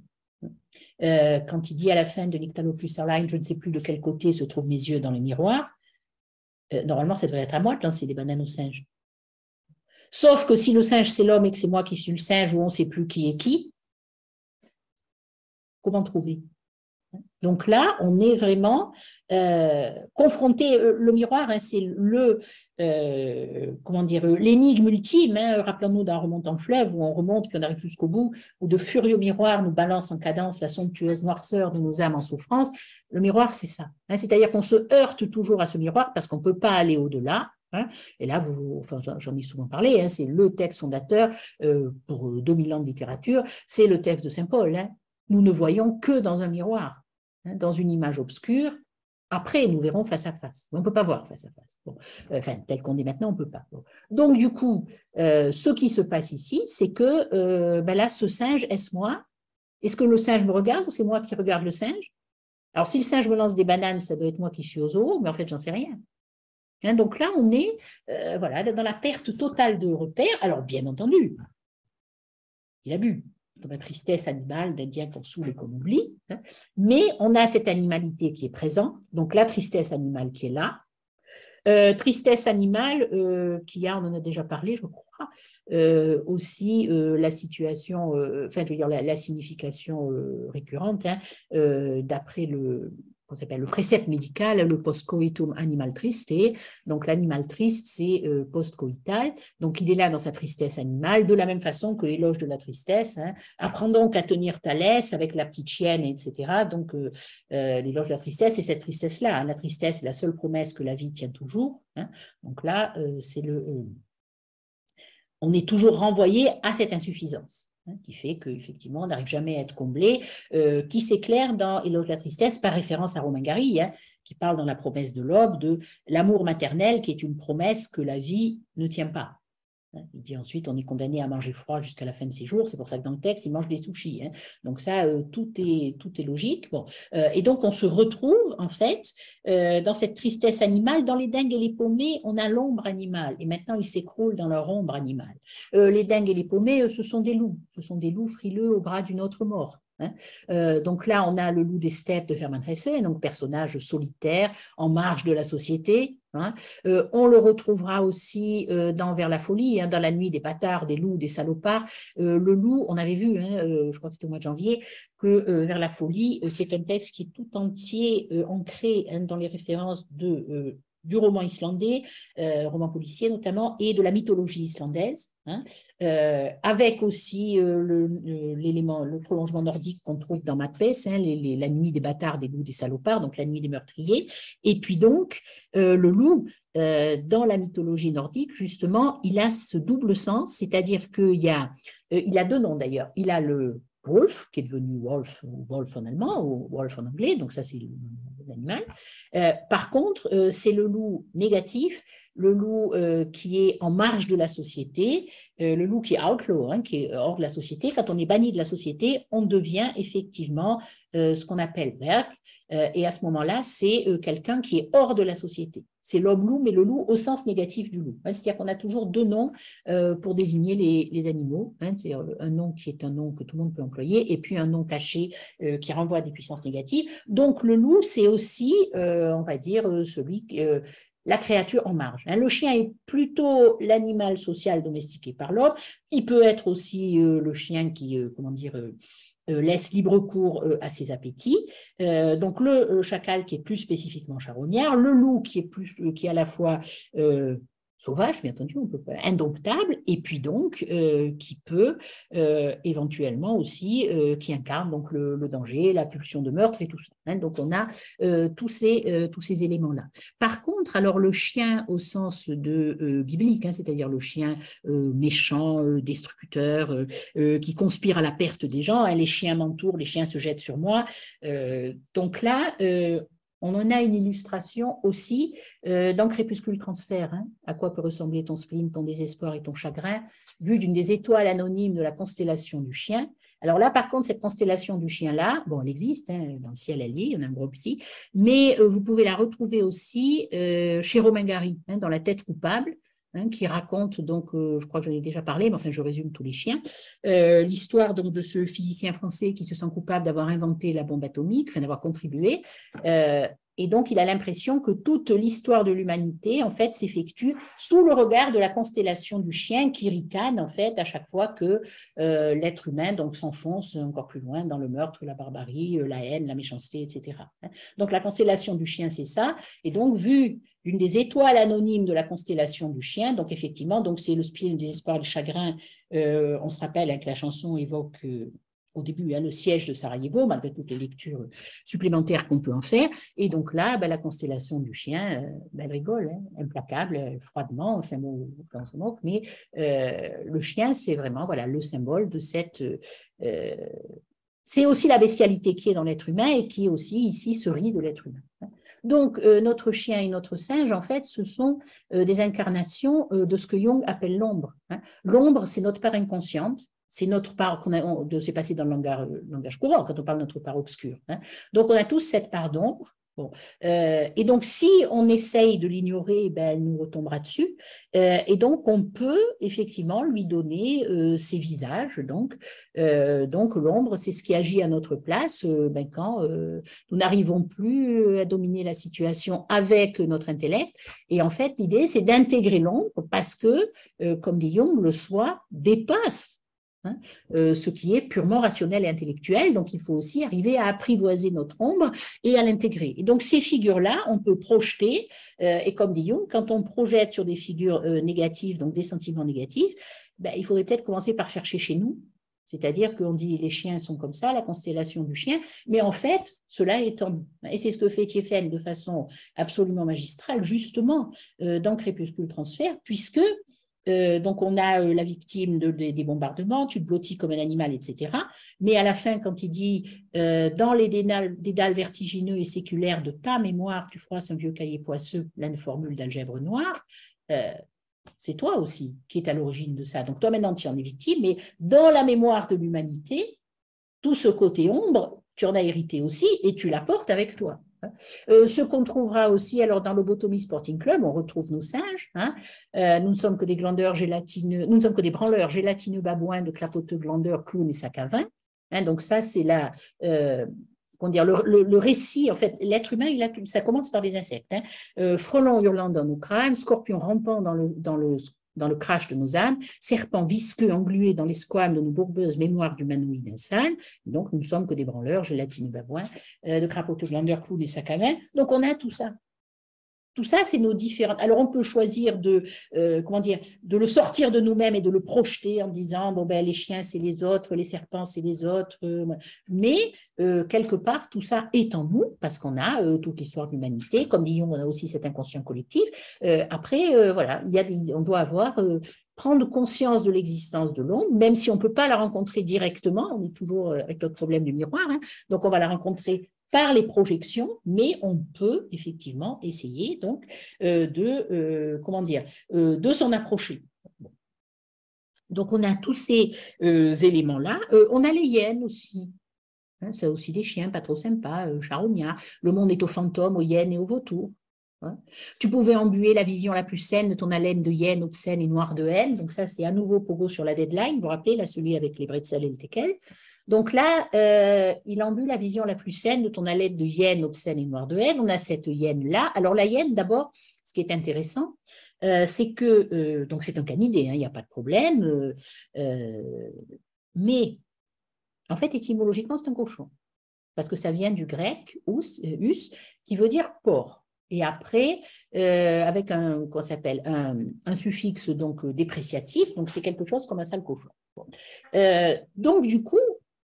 Euh, quand il dit à la fin de Nyctalopus Airlines, je ne sais plus de quel côté se trouvent mes yeux dans le miroir, euh, normalement, ça devrait être à moi de lancer des bananes aux singes. Sauf que si le singe, c'est l'homme et que c'est moi qui suis le singe, ou on ne sait plus qui est qui, comment trouver? Donc là, on est vraiment euh, confronté, le miroir, hein, c'est le, euh, comment dire, l'énigme ultime, hein, rappelons-nous d'un remontant fleuve où on remonte puis on arrive jusqu'au bout, où de furieux miroirs nous balancent en cadence la somptueuse noirceur de nos âmes en souffrance. Le miroir, c'est ça. Hein, c'est-à-dire qu'on se heurte toujours à ce miroir parce qu'on ne peut pas aller au-delà. Hein, et là, vous, enfin, j'en ai souvent parlé, hein, c'est le texte fondateur euh, pour deux mille ans de littérature, c'est le texte de Saint Paul. Hein. Nous ne voyons que dans un miroir, hein, dans une image obscure. Après, nous verrons face à face. On ne peut pas voir face à face. Bon. Enfin, tel qu'on est maintenant, on ne peut pas. Bon. Donc, du coup, euh, ce qui se passe ici, c'est que euh, ben là, ce singe, est-ce moi? Est-ce que le singe me regarde ou c'est moi qui regarde le singe? Alors, si le singe me lance des bananes, ça doit être moi qui suis au zoo, mais en fait, j'en sais rien. Hein, donc là, on est euh, voilà, dans la perte totale de repères. Alors, bien entendu, il a bu. Dans la tristesse animale d'Indien qu'on saoule et qu'on oublie, hein. Mais on a cette animalité qui est présente, donc la tristesse animale qui est là, euh, tristesse animale euh, qui a, on en a déjà parlé, je crois, euh, aussi euh, la situation, euh, enfin je veux dire la, la signification euh, récurrente, hein, euh, d'après le... qu'on s'appelle le précepte médical, le post-coitum animal triste. Donc, l'animal triste, c'est euh, post-coital. Donc, il est là dans sa tristesse animale, de la même façon que l'éloge de la tristesse. Hein. Apprends donc à tenir ta laisse avec la petite chienne, et cetera. Donc, euh, euh, l'éloge de la tristesse, c'est cette tristesse-là. Hein. La tristesse, c'est la seule promesse que la vie tient toujours. Hein. Donc là, euh, c'est le... Euh, on est toujours renvoyé à cette insuffisance. Qui fait qu'effectivement, on n'arrive jamais à être comblé, euh, qui s'éclaire dans Éloge de la tristesse par référence à Romain Gary, hein, qui parle dans la promesse de l'aube de l'amour maternel qui est une promesse que la vie ne tient pas. Il dit ensuite, on est condamné à manger froid jusqu'à la fin de ses jours. C'est pour ça que dans le texte, il mange des sushis. Hein. Donc ça, euh, tout, est, tout est logique. Bon. Euh, et donc, on se retrouve, en fait, euh, dans cette tristesse animale. Dans les dingues et les paumés, on a l'ombre animale. Et maintenant, ils s'écroulent dans leur ombre animale. Euh, les dingues et les paumés, euh, ce sont des loups. Ce sont des loups frileux au bras d'une autre mort. Hein. Euh, donc là, on a le loup des steppes de Hermann Hesse, donc personnage solitaire, en marge de la société. Hein. Euh, on le retrouvera aussi euh, dans Vers la folie, hein, dans La nuit des bâtards, des loups, des salopards. Euh, le loup, on avait vu, hein, euh, je crois que c'était au mois de janvier, que euh, Vers la folie, euh, c'est un texte qui est tout entier euh, ancré hein, dans les références de, euh, du roman islandais, euh, roman policier notamment, et de la mythologie islandaise. Hein, euh, avec aussi euh, l'élément, le, le prolongement nordique qu'on trouve dans Macbeth, hein, les, les, la nuit des bâtards, des loups, des salopards, donc la nuit des meurtriers, et puis donc euh, le loup, euh, dans la mythologie nordique, justement, il a ce double sens, c'est-à-dire qu'il y a, euh, il a deux noms d'ailleurs, il a le Wolf, qui est devenu Wolf, ou Wolf en allemand, ou Wolf en anglais, donc ça c'est l'animal. Euh, par contre, euh, c'est le loup négatif, le loup euh, qui est en marge de la société, euh, le loup qui est outlaw, hein, qui est hors de la société. Quand on est banni de la société, on devient effectivement euh, ce qu'on appelle berg, euh, et à ce moment-là, c'est euh, quelqu'un qui est hors de la société. C'est l'homme-loup, mais le loup au sens négatif du loup. Hein, c'est-à-dire qu'on a toujours deux noms euh, pour désigner les, les animaux. Hein, c'est un nom qui est un nom que tout le monde peut employer, et puis un nom caché euh, qui renvoie à des puissances négatives. Donc le loup, c'est aussi, euh, on va dire, euh, celui qui... Euh, la créature en marge. Le chien est plutôt l'animal social domestiqué par l'homme. Il peut être aussi euh, le chien qui, euh, comment dire, euh, euh, laisse libre cours euh, à ses appétits. Euh, donc le, le chacal qui est plus spécifiquement charognard, le loup qui est plus, euh, qui est à la fois euh, sauvage, bien entendu, on peut pas, indomptable, et puis donc euh, qui peut euh, éventuellement aussi, euh, qui incarne donc le, le danger, la pulsion de meurtre et tout ça. Hein, donc on a euh, tous ces, euh, tous ces éléments-là. Par contre, alors le chien au sens de euh, biblique, hein, c'est-à-dire le chien euh, méchant, euh, destructeur, euh, euh, qui conspire à la perte des gens, hein, les chiens m'entourent, les chiens se jettent sur moi. Euh, donc là, euh, on en a une illustration aussi euh, dans Crépuscule Transfert. Hein. À quoi peut ressembler ton spleen, ton désespoir et ton chagrin, vu d'une des étoiles anonymes de la constellation du chien. Alors là, par contre, cette constellation du chien-là, bon, elle existe, hein, dans le ciel, elle y est, il y en a un gros petit, mais euh, vous pouvez la retrouver aussi euh, chez Romain Gary, hein, dans La tête coupable, hein, qui raconte, donc, euh, je crois que j'en ai déjà parlé, mais enfin, je résume tous les chiens, euh, l'histoire donc de ce physicien français qui se sent coupable d'avoir inventé la bombe atomique, enfin, d'avoir contribué, euh, et donc, il a l'impression que toute l'histoire de l'humanité, en fait, s'effectue sous le regard de la constellation du chien qui ricane, en fait, à chaque fois que euh, l'être humain donc s'enfonce encore plus loin dans le meurtre, la barbarie, la haine, la méchanceté, et cetera. Donc, la constellation du chien, c'est ça. Et donc, vu une des étoiles anonymes de la constellation du chien, donc effectivement, donc c'est le spleen, le désespoir, le chagrin. Euh, on se rappelle hein, que la chanson évoque... Euh, au début, hein, le siège de Sarajevo, malgré toutes les lectures supplémentaires qu'on peut en faire. Et donc là, ben, la constellation du chien, euh, ben, elle rigole, hein, implacable, froidement, enfin, bon, on se moque, mais euh, le chien, c'est vraiment voilà, le symbole de cette... Euh, c'est aussi la bestialité qui est dans l'être humain et qui aussi, ici, se rit de l'être humain. Donc, euh, notre chien et notre singe, en fait, ce sont euh, des incarnations euh, de ce que Jung appelle l'ombre. Hein. L'ombre, c'est notre part inconsciente. C'est notre part qu'on a, de s'est passé dans le langage, le langage courant quand on parle de notre part obscure. Hein. Donc, on a tous cette part d'ombre. Bon. Euh, et donc, si on essaye de l'ignorer, ben, elle nous retombera dessus. Euh, et donc, on peut effectivement lui donner euh, ses visages. Donc, euh, donc l'ombre, c'est ce qui agit à notre place euh, ben, quand euh, nous n'arrivons plus à dominer la situation avec notre intellect. Et en fait, l'idée, c'est d'intégrer l'ombre parce que, euh, comme dit Jung, le soi dépasse Hein, euh, ce qui est purement rationnel et intellectuel. Donc, il faut aussi arriver à apprivoiser notre ombre et à l'intégrer. Et donc, ces figures-là, on peut projeter, euh, et comme dit Jung, quand on projette sur des figures euh, négatives, donc des sentiments négatifs, ben, il faudrait peut-être commencer par chercher chez nous. C'est-à-dire qu'on dit les chiens sont comme ça, la constellation du chien, mais en fait, cela est en nous. Et c'est ce que fait Thiéphène de façon absolument magistrale, justement, euh, dans Crépuscule Transfert, puisque euh, donc on a euh, la victime de, de, des bombardements, tu te blottis comme un animal, et cetera. Mais à la fin, quand il dit euh, dans les dédales, dédales vertigineux et séculaires de ta mémoire, tu froisses un vieux cahier poisseux, plein de formules d'algèbre noire, euh, c'est toi aussi qui est à l'origine de ça. Donc toi maintenant tu en es victime, mais dans la mémoire de l'humanité, tout ce côté ombre, tu en as hérité aussi et tu l'apportes avec toi. Euh, ce qu'on trouvera aussi, alors dans l'Obotomie Sporting Club, on retrouve nos singes. Hein. Euh, nous ne sommes que des glandeurs gélatineux, nous ne sommes que des branleurs gélatineux babouins de clapoteux glandeurs, clowns et sacs à vin. Hein, donc ça, c'est la, euh, comment dire, le, le, le récit. En fait, l'être humain, il a tout, ça commence par des insectes. Hein. Euh, frelons hurlant dans nos crânes, scorpions rampant dans le, dans le dans le crash de nos âmes, serpents visqueux englués dans les squames de nos bourbeuses mémoires d'humanoïdes insales. Donc, nous ne sommes que des branleurs, gélatineux babouins, euh, de crapoteux glandeurs, clowns et sacs à main. Donc, on a tout ça. Tout ça, c'est nos différentes. Alors, on peut choisir de, euh, comment dire, de le sortir de nous-mêmes et de le projeter en disant, bon, ben, les chiens, c'est les autres, les serpents, c'est les autres. Euh, mais, euh, quelque part, tout ça est en nous, parce qu'on a euh, toute l'histoire de l'humanité. Comme dit Jung, on a aussi cet inconscient collectif. Euh, après, euh, voilà, il y a des, on doit avoir, euh, prendre conscience de l'existence de l'ombre, même si on ne peut pas la rencontrer directement. On est toujours avec notre problème du miroir. Hein, donc, on va la rencontrer par les projections, mais on peut effectivement essayer donc euh, de, euh, comment dire, euh, de s'en approcher. Bon. Donc, on a tous ces euh, éléments-là. Euh, on a les hyènes aussi. Hein, c'est aussi des chiens pas trop sympas, euh, charognards. Le monde est aux fantômes, aux hyènes et aux vautours. Hein. Tu pouvais embuer la vision la plus saine de ton haleine de hyène obscène et noire de haine. Donc ça, c'est à nouveau Pogo sur la deadline. Vous vous rappelez, là, celui avec les bretzels et le teckel. Donc là, euh, il embue la vision la plus saine de ton haleine de hyène obscène et noire de haine. On a cette hyène-là. Alors la hyène, d'abord, ce qui est intéressant, euh, c'est que, euh, donc c'est un canidé, il hein, n'y a pas de problème, euh, euh, mais en fait, étymologiquement, c'est un cochon. Parce que ça vient du grec, us, us qui veut dire porc. Et après, euh, avec un, qu'on s'appelle, un, un suffixe donc, euh, dépréciatif, donc c'est quelque chose comme un sale cochon. Bon. Euh, donc, du coup,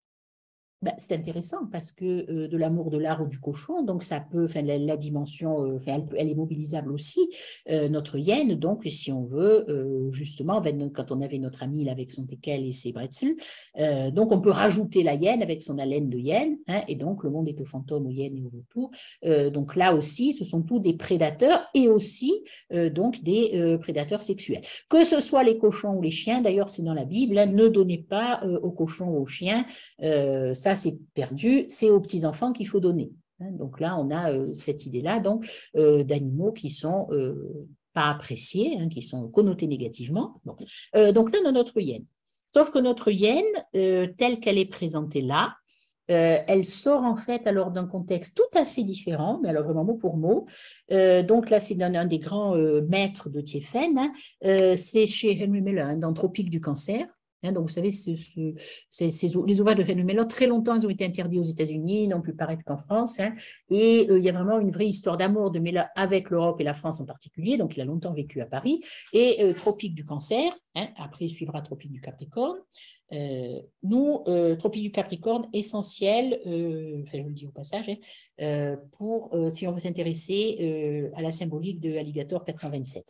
ben, c'est intéressant parce que euh, de l'amour de l'art ou du cochon, donc ça peut, enfin la, la dimension, euh, elle, elle est mobilisable aussi, euh, notre hyène, donc si on veut, euh, justement, quand on avait notre ami là, avec son teckel et ses bretzels, euh, donc on peut rajouter la hyène avec son haleine de hyène, hein, et donc le monde est aux fantômes, aux hyènes et aux vautours. Euh, donc là aussi, ce sont tous des prédateurs et aussi euh, donc des euh, prédateurs sexuels. Que ce soit les cochons ou les chiens, d'ailleurs c'est dans la Bible, hein, ne donnez pas euh, aux cochons ou aux chiens, euh, ça c'est perdu, c'est aux petits-enfants qu'il faut donner. Hein, donc là, on a euh, cette idée-là donc euh, d'animaux qui sont euh, pas appréciés, hein, qui sont connotés négativement. Bon. Euh, donc là, on a notre hyène. Sauf que notre hyène, euh, telle qu'elle est présentée là, euh, elle sort en fait alors d'un contexte tout à fait différent, mais alors vraiment mot pour mot. Euh, donc là, c'est un, un des grands euh, maîtres de Tiefen, hein, euh, c'est chez Henry Miller, hein, dans Tropique du cancer. Hein, donc, vous savez, ce, ce, ces, ces, les ouvrages de Henry Miller, très longtemps, ils ont été interdits aux États-Unis, n'ont pu paraître qu'en France. Hein, et euh, il y a vraiment une vraie histoire d'amour de Miller avec l'Europe et la France en particulier. Donc, il a longtemps vécu à Paris. Et euh, Tropique du cancer, hein, après, il suivra Tropique du Capricorne. Euh, nous, euh, Tropique du Capricorne, essentiel, euh, enfin, je vous le dis au passage, hein, euh, pour, euh, si on veut s'intéresser euh, à la symbolique de Alligator quatre cent vingt-sept.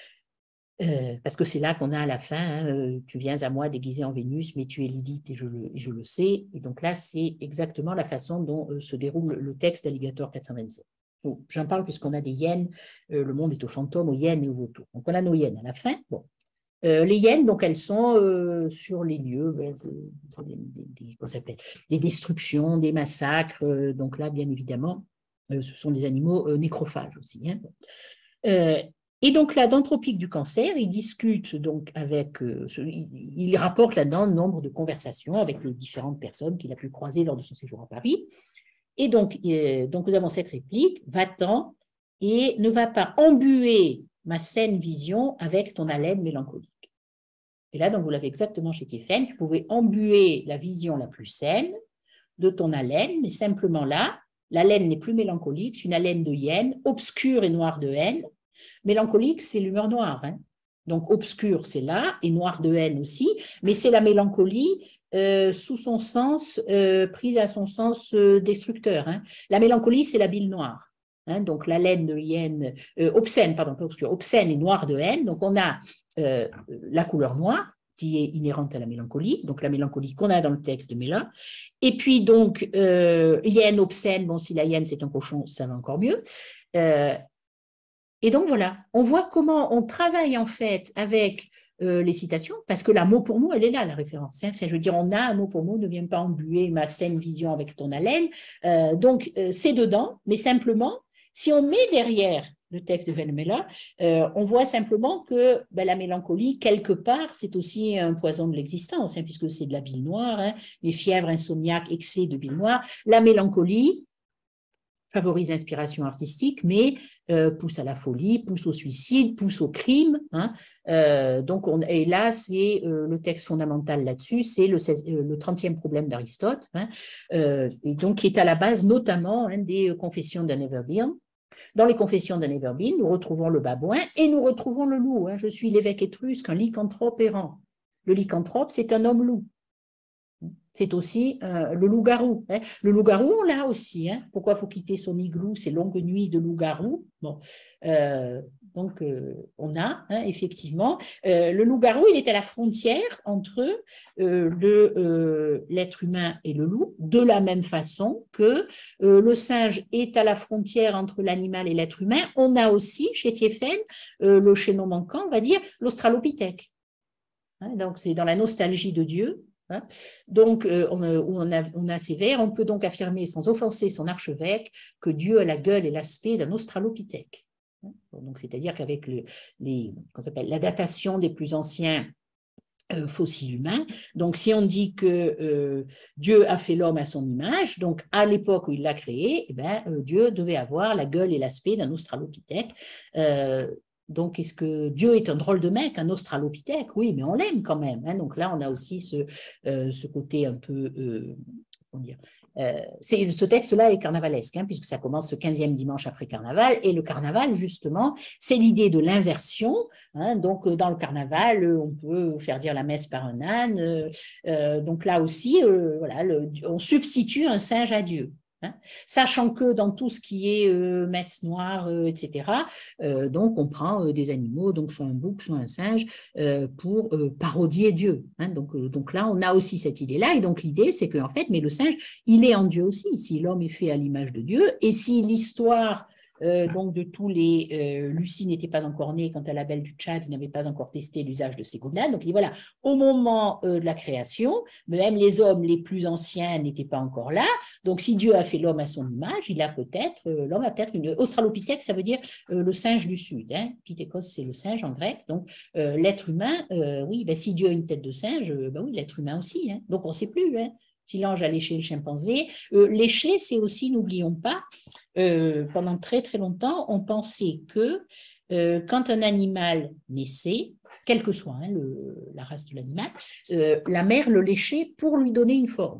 Euh, parce que c'est là qu'on a à la fin, hein, euh, tu viens à moi déguisé en Vénus, mais tu es Lilith et je le, et je le sais. Et donc là, c'est exactement la façon dont euh, se déroule le texte d'Alligator quatre cent vingt-sept. Bon, j'en parle puisqu'on a des hyènes, euh, le monde est aux fantômes, aux hyènes et aux vautours. Donc on a nos hyènes à la fin. Bon. Euh, les hyènes, donc elles sont euh, sur les lieux, ben, de, des, des, des, des destructions, des massacres. Euh, donc là, bien évidemment, euh, ce sont des animaux euh, nécrophages aussi. Hein. Euh, Et donc là, dans Tropique du cancer, il discute donc avec, euh, ce, il, il rapporte là-dedans le nombre de conversations avec les différentes personnes qu'il a pu croiser lors de son séjour à Paris. Et donc, euh, donc nous avons cette réplique, va-t'en et ne va pas embuer ma saine vision avec ton haleine mélancolique. Et là, donc vous l'avez exactement chez Tiefen, tu pouvais embuer la vision la plus saine de ton haleine, mais simplement là, l'haleine n'est plus mélancolique, c'est une haleine de hyène, obscure et noire de haine. Mélancolique, c'est l'humeur noire. Hein. Donc, obscur, c'est là, et noir de haine aussi, mais c'est la mélancolie euh, sous son sens, euh, prise à son sens euh, destructeur. Hein. La mélancolie, c'est la bile noire. hein, donc la laine de hyène, euh, obscène, pardon, pas obscure, obscène et noire de haine. Donc on a euh, la couleur noire, qui est inhérente à la mélancolie, donc la mélancolie qu'on a dans le texte de Mella. Et puis donc, euh, hyène obscène, bon, si la hyène c'est un cochon, ça va encore mieux. Euh, et donc voilà, on voit comment on travaille en fait avec euh, les citations, parce que la mot pour mot, elle est là, la référence. Hein. Enfin, je veux dire, on a un mot pour mot, ne viens pas embuer ma saine vision avec ton haleine. Euh, donc, euh, c'est dedans, mais simplement, si on met derrière le texte de Venmela, euh, on voit simplement que ben, la mélancolie, quelque part, c'est aussi un poison de l'existence, hein, puisque c'est de la bile noire, hein, les fièvres insomniaques, excès de bile noire. La mélancolie favorise l'inspiration artistique, mais euh, pousse à la folie, pousse au suicide, pousse au crime. Hein. Euh, donc on, et là, c'est euh, le texte fondamental là-dessus, c'est le, euh, le trentième problème d'Aristote, hein, euh, et donc qui est à la base notamment hein, des confessions d'un Everbeen. Dans les confessions d'un Everbeen, nous retrouvons le babouin et nous retrouvons le loup. Hein. Je suis l'évêque étrusque, un lycanthrope errant. Le lycanthrope, c'est un homme loup. C'est aussi euh, le loup-garou. Hein. Le loup-garou, on l'a aussi. Hein. Pourquoi faut quitter son igloo, ces longues nuits de loup-garou? Bon, euh, donc euh, on a hein, effectivement euh, le loup-garou. Il est à la frontière entre euh, le euh, l'être humain et le loup, de la même façon que euh, le singe est à la frontière entre l'animal et l'être humain. On a aussi chez Thiéphène euh, le chaînon manquant, on va dire l'australopithèque. Hein, donc c'est dans la nostalgie de Dieu. Hein. Donc, euh, on, a, on, a, on a ces vers, on peut donc affirmer sans offenser son archevêque que Dieu a la gueule et l'aspect d'un australopithèque. Hein. Donc, c'est-à-dire qu'avec le, les, qu'on s'appelle, la datation des plus anciens euh, fossiles humains, donc si on dit que euh, Dieu a fait l'homme à son image, donc à l'époque où il l'a créé, eh ben, euh, Dieu devait avoir la gueule et l'aspect d'un australopithèque. Euh, Donc, est-ce que Dieu est un drôle de mec, un australopithèque? Oui, mais on l'aime quand même. Hein. Donc là, on a aussi ce, euh, ce côté un peu, euh, comment dire, euh, c'est, ce texte-là est carnavalesque, hein, puisque ça commence le quinzième dimanche après carnaval, et le carnaval, justement, c'est l'idée de l'inversion. Hein. Donc, dans le carnaval, on peut faire dire la messe par un âne. Euh, euh, donc là aussi, euh, voilà, le, on substitue un singe à Dieu. Hein, sachant que dans tout ce qui est euh, messe noire, euh, et cetera, euh, donc on prend euh, des animaux, donc soit un bouc, soit un singe, euh, pour euh, parodier Dieu. Hein, donc, euh, donc là, on a aussi cette idée-là, et donc l'idée, c'est qu'en fait, mais le singe, il est en Dieu aussi, si l'homme est fait à l'image de Dieu, et si l'histoire Euh, donc de tous les... Euh, Lucie n'était pas encore née quand à la belle du Tchad, il n'avait pas encore testé l'usage de ces gonades. Donc il dit, voilà, au moment euh, de la création, même les hommes les plus anciens n'étaient pas encore là. Donc si Dieu a fait l'homme à son image, il a peut-être, euh, l'homme a peut-être une... Australopithèque, ça veut dire euh, le singe du Sud. Hein. Pithékos, c'est le singe en grec. Donc euh, l'être humain, euh, oui, ben, si Dieu a une tête de singe, euh, ben oui, l'être humain aussi. Hein. Donc on ne sait plus, hein. Si l'ange a léché le chimpanzé. Euh, lécher, c'est aussi, n'oublions pas, euh, pendant très très longtemps, on pensait que euh, quand un animal naissait, quelle que soit hein, le, la race de l'animal, euh, la mère le léchait pour lui donner une forme.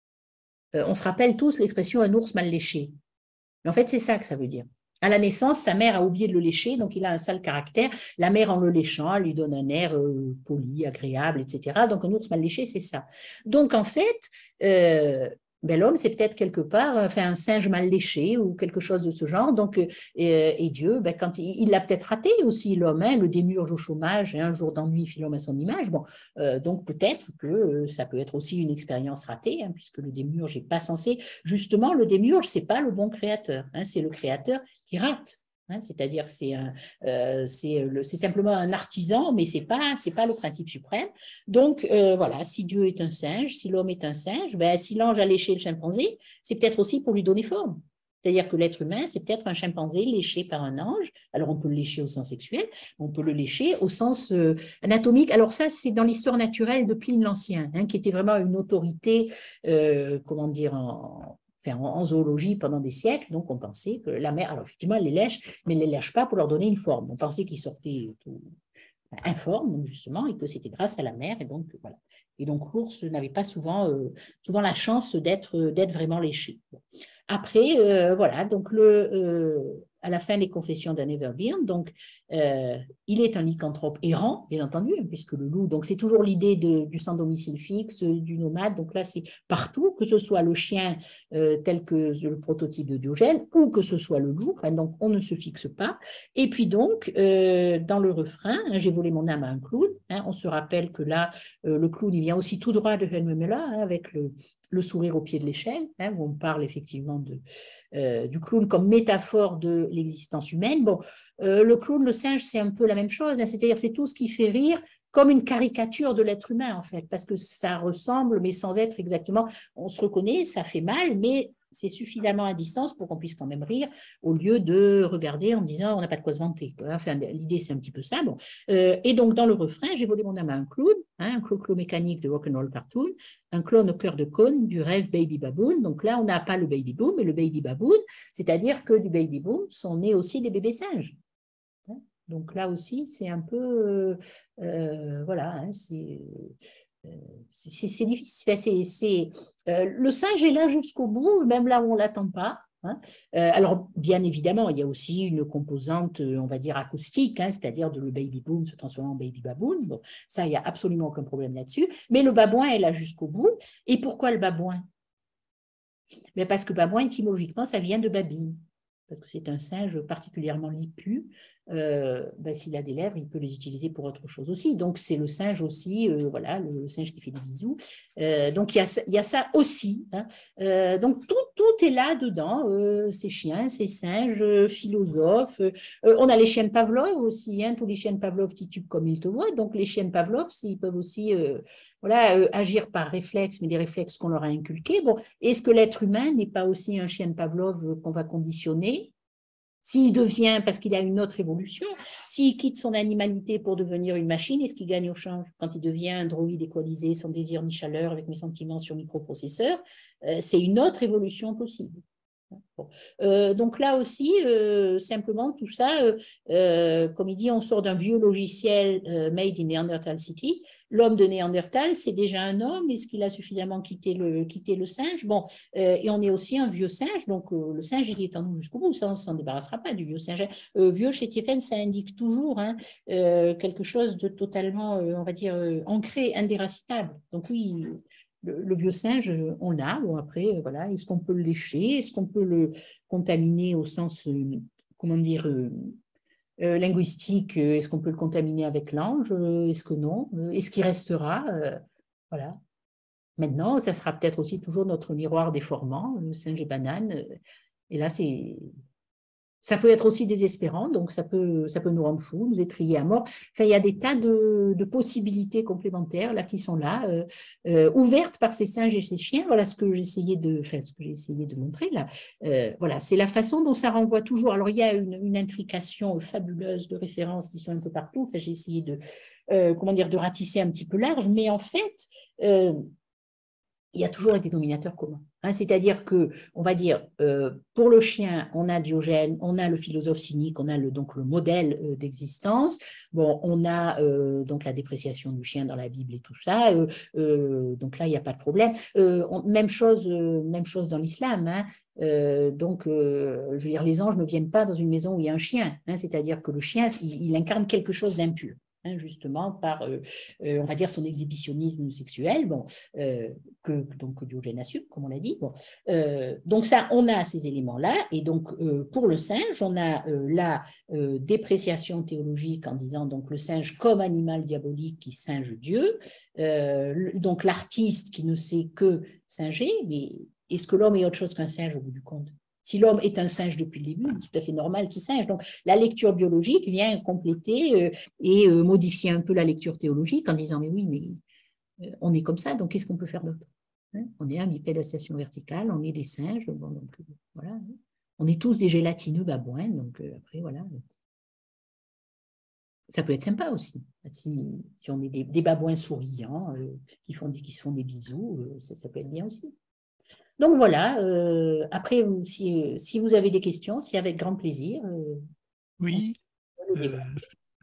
Euh, on se rappelle tous l'expression un ours mal léché. Mais en fait, c'est ça que ça veut dire. À la naissance, sa mère a oublié de le lécher, donc il a un sale caractère. La mère, en le léchant, elle lui donne un air euh, poli, agréable, et cetera. Donc, un ours mal léché, c'est ça. Donc, en fait, euh, ben, l'homme, c'est peut-être quelque part enfin, un singe mal léché ou quelque chose de ce genre. Donc, euh, et Dieu, ben, quand il l'a peut-être raté aussi, l'homme, hein, le démiurge au chômage, hein, un jour d'ennui fit l'homme à son image. Bon, euh, donc, peut-être que euh, ça peut être aussi une expérience ratée, hein, puisque le démiurge n'est pas censé. Justement, le démiurge, ce n'est pas le bon créateur, hein, c'est le créateur qui rate. Hein, c'est-à-dire c'est euh, c'est simplement un artisan, mais ce n'est pas, c'est pas le principe suprême. Donc, euh, voilà, si Dieu est un singe, si l'homme est un singe, ben, si l'ange a léché le chimpanzé, c'est peut-être aussi pour lui donner forme. C'est-à-dire que l'être humain, c'est peut-être un chimpanzé léché par un ange. Alors, on peut le lécher au sens sexuel, on peut le lécher au sens euh, anatomique. Alors ça, c'est dans l'histoire naturelle de Pline l'Ancien, hein, qui était vraiment une autorité, euh, comment dire, en... Enfin, en zoologie pendant des siècles, donc on pensait que la mère, alors effectivement, elle les lèche, mais elle ne les lèche pas pour leur donner une forme. On pensait qu'ils sortaient tout informes, justement, et que c'était grâce à la mère, et donc voilà. Et donc l'ours n'avait pas souvent, euh, souvent la chance d'être d'être vraiment léché. Bon. Après, euh, voilà, donc le, euh, à la fin des Confessions d'un Everbeard. Donc, euh, il est un lycanthrope errant, bien entendu, puisque le loup, donc c'est toujours l'idée du sans domicile fixe, du nomade. Donc là, c'est partout, que ce soit le chien euh, tel que le prototype de Diogène, ou que ce soit le loup. Hein, donc, on ne se fixe pas. Et puis donc, euh, dans le refrain, hein, j'ai volé mon âme à un clown. Hein, on se rappelle que là, euh, le clown, il vient aussi tout droit de Henry Müller, hein, avec le, le sourire au pied de l'échelle, hein, où on parle effectivement de, euh, du clown comme métaphore de l'existence humaine. Bon, euh, le clown, le singe, c'est un peu la même chose, hein, c'est-à-dire c'est tout ce qui fait rire comme une caricature de l'être humain, en fait, parce que ça ressemble, mais sans être exactement, on se reconnaît, ça fait mal, mais c'est suffisamment à distance pour qu'on puisse quand même rire, au lieu de regarder en disant on n'a pas de quoi se vanter. Enfin, l'idée, c'est un petit peu ça. Bon. Euh, et donc, dans le refrain, j'ai volé mon âme à un clown, hein, un clo-clo mécanique de rock'n'roll cartoon, un clone au cœur de cône du rêve Baby Baboon. Donc là, on n'a pas le Baby Boom, mais le Baby Baboon, c'est-à-dire que du Baby Boom sont nés aussi des bébés singes. Donc là aussi, c'est un peu, euh, euh, voilà, hein, c'est euh, difficile. C'est, c'est, euh, le singe est là jusqu'au bout, même là où on ne l'attend pas. Hein. Euh, alors, bien évidemment, il y a aussi une composante, on va dire, acoustique, hein, c'est-à-dire de le baby boom se transformer en baby baboon. Bon, ça, il n'y a absolument aucun problème là-dessus. Mais le babouin est là jusqu'au bout. Et pourquoi le babouin? Mais parce que babouin, étymologiquement, ça vient de babine. Parce que c'est un singe particulièrement lipu, euh, ben, s'il a des lèvres, il peut les utiliser pour autre chose aussi. Donc, c'est le singe aussi, euh, voilà, le, le singe qui fait des bisous. Euh, donc, il y a, il y a ça aussi. Hein. Euh, donc, tout, tout est là-dedans, euh, ces chiens, ces singes, euh, philosophes. Euh, on a les chiens de Pavlov aussi, hein, tous les chiens de Pavlov titubent comme ils te voient. Donc, les chiens de Pavlov, ils peuvent aussi euh, voilà, euh, agir par réflexe, mais des réflexes qu'on leur a inculqués. Bon, est-ce que l'être humain n'est pas aussi un chien de Pavlov qu'on va conditionner? S'il devient, parce qu'il a une autre évolution, s'il quitte son animalité pour devenir une machine, est-ce qu'il gagne au change? Quand il devient un droïde équalisé, sans désir ni chaleur, avec mes sentiments sur microprocesseur, euh, c'est une autre évolution possible. Bon. Euh, donc là aussi, euh, simplement tout ça, euh, euh, comme il dit, on sort d'un vieux logiciel euh, made in Neanderthal City. L'homme de Néandertal, c'est déjà un homme. Est-ce qu'il a suffisamment quitté le, quitté le singe? Bon, euh, et on est aussi un vieux singe, donc euh, le singe, il est en nous jusqu'au bout. Ça, on ne s'en débarrassera pas du vieux singe. Euh, vieux, chez Thieffen, ça indique toujours hein, euh, quelque chose de totalement, euh, on va dire, euh, ancré, indéracinable. Donc oui, le, le vieux singe, on l'a. Bon, après, voilà, est-ce qu'on peut le lécher? Est-ce qu'on peut le contaminer au sens, euh, comment dire, euh, euh, linguistique? Est-ce qu'on peut le contaminer avec l'ange? Est-ce que non? Est-ce qu'il restera? euh, Voilà. Maintenant, ça sera peut-être aussi toujours notre miroir déformant, le singe et banane. Et là, c'est... Ça peut être aussi désespérant, donc ça peut, ça peut nous rendre fous, nous étriller à mort. Enfin, il y a des tas de, de possibilités complémentaires là qui sont là, euh, euh, ouvertes par ces singes et ces chiens. Voilà ce que j'essayais de, enfin, ce que j'ai essayé de montrer là. Euh, voilà, c'est la façon dont ça renvoie toujours. Alors il y a une, une intrication fabuleuse de références qui sont un peu partout. Enfin, j'ai essayé de, euh, comment dire, de ratisser un petit peu large, mais en fait. Euh, il y a toujours un dénominateur commun. Hein, c'est-à-dire que, on va dire, euh, pour le chien, on a Diogène, on a le philosophe cynique, on a le, donc le modèle euh, d'existence. Bon, on a euh, donc la dépréciation du chien dans la Bible et tout ça. Euh, euh, donc là, il n'y a pas de problème. Euh, on, même chose, euh, même chose dans l'islam. Hein. Euh, donc, euh, je veux dire, les anges ne viennent pas dans une maison où il y a un chien. Hein, c'est-à-dire que le chien, il, il incarne quelque chose d'impur. Hein, justement par, euh, euh, on va dire, son exhibitionnisme sexuel, bon, euh, que, donc, que Diogène assume, comme on l'a dit. Bon. Euh, donc ça, on a ces éléments-là, et donc euh, pour le singe, on a euh, la euh, dépréciation théologique en disant donc le singe comme animal diabolique qui singe Dieu, euh, donc l'artiste qui ne sait que singer, mais est-ce que l'homme est autre chose qu'un singe au bout du compte? Si l'homme est un singe depuis le début, c'est tout à fait normal qu'il singe. Donc, la lecture biologique vient compléter euh, et euh, modifier un peu la lecture théologique en disant, mais oui, mais euh, on est comme ça, donc qu'est-ce qu'on peut faire d'autre? Hein, on est un bipède à station verticale, on est des singes, bon, donc euh, voilà. Hein. On est tous des gélatineux babouins, donc euh, après, voilà. Ça peut être sympa aussi. Si, si on est des, des babouins souriants euh, qui, font, qui se font des bisous, euh, ça, ça peut être bien aussi. Donc voilà, euh, après, si, si vous avez des questions, c'est avec grand plaisir. Euh, oui, on, on euh,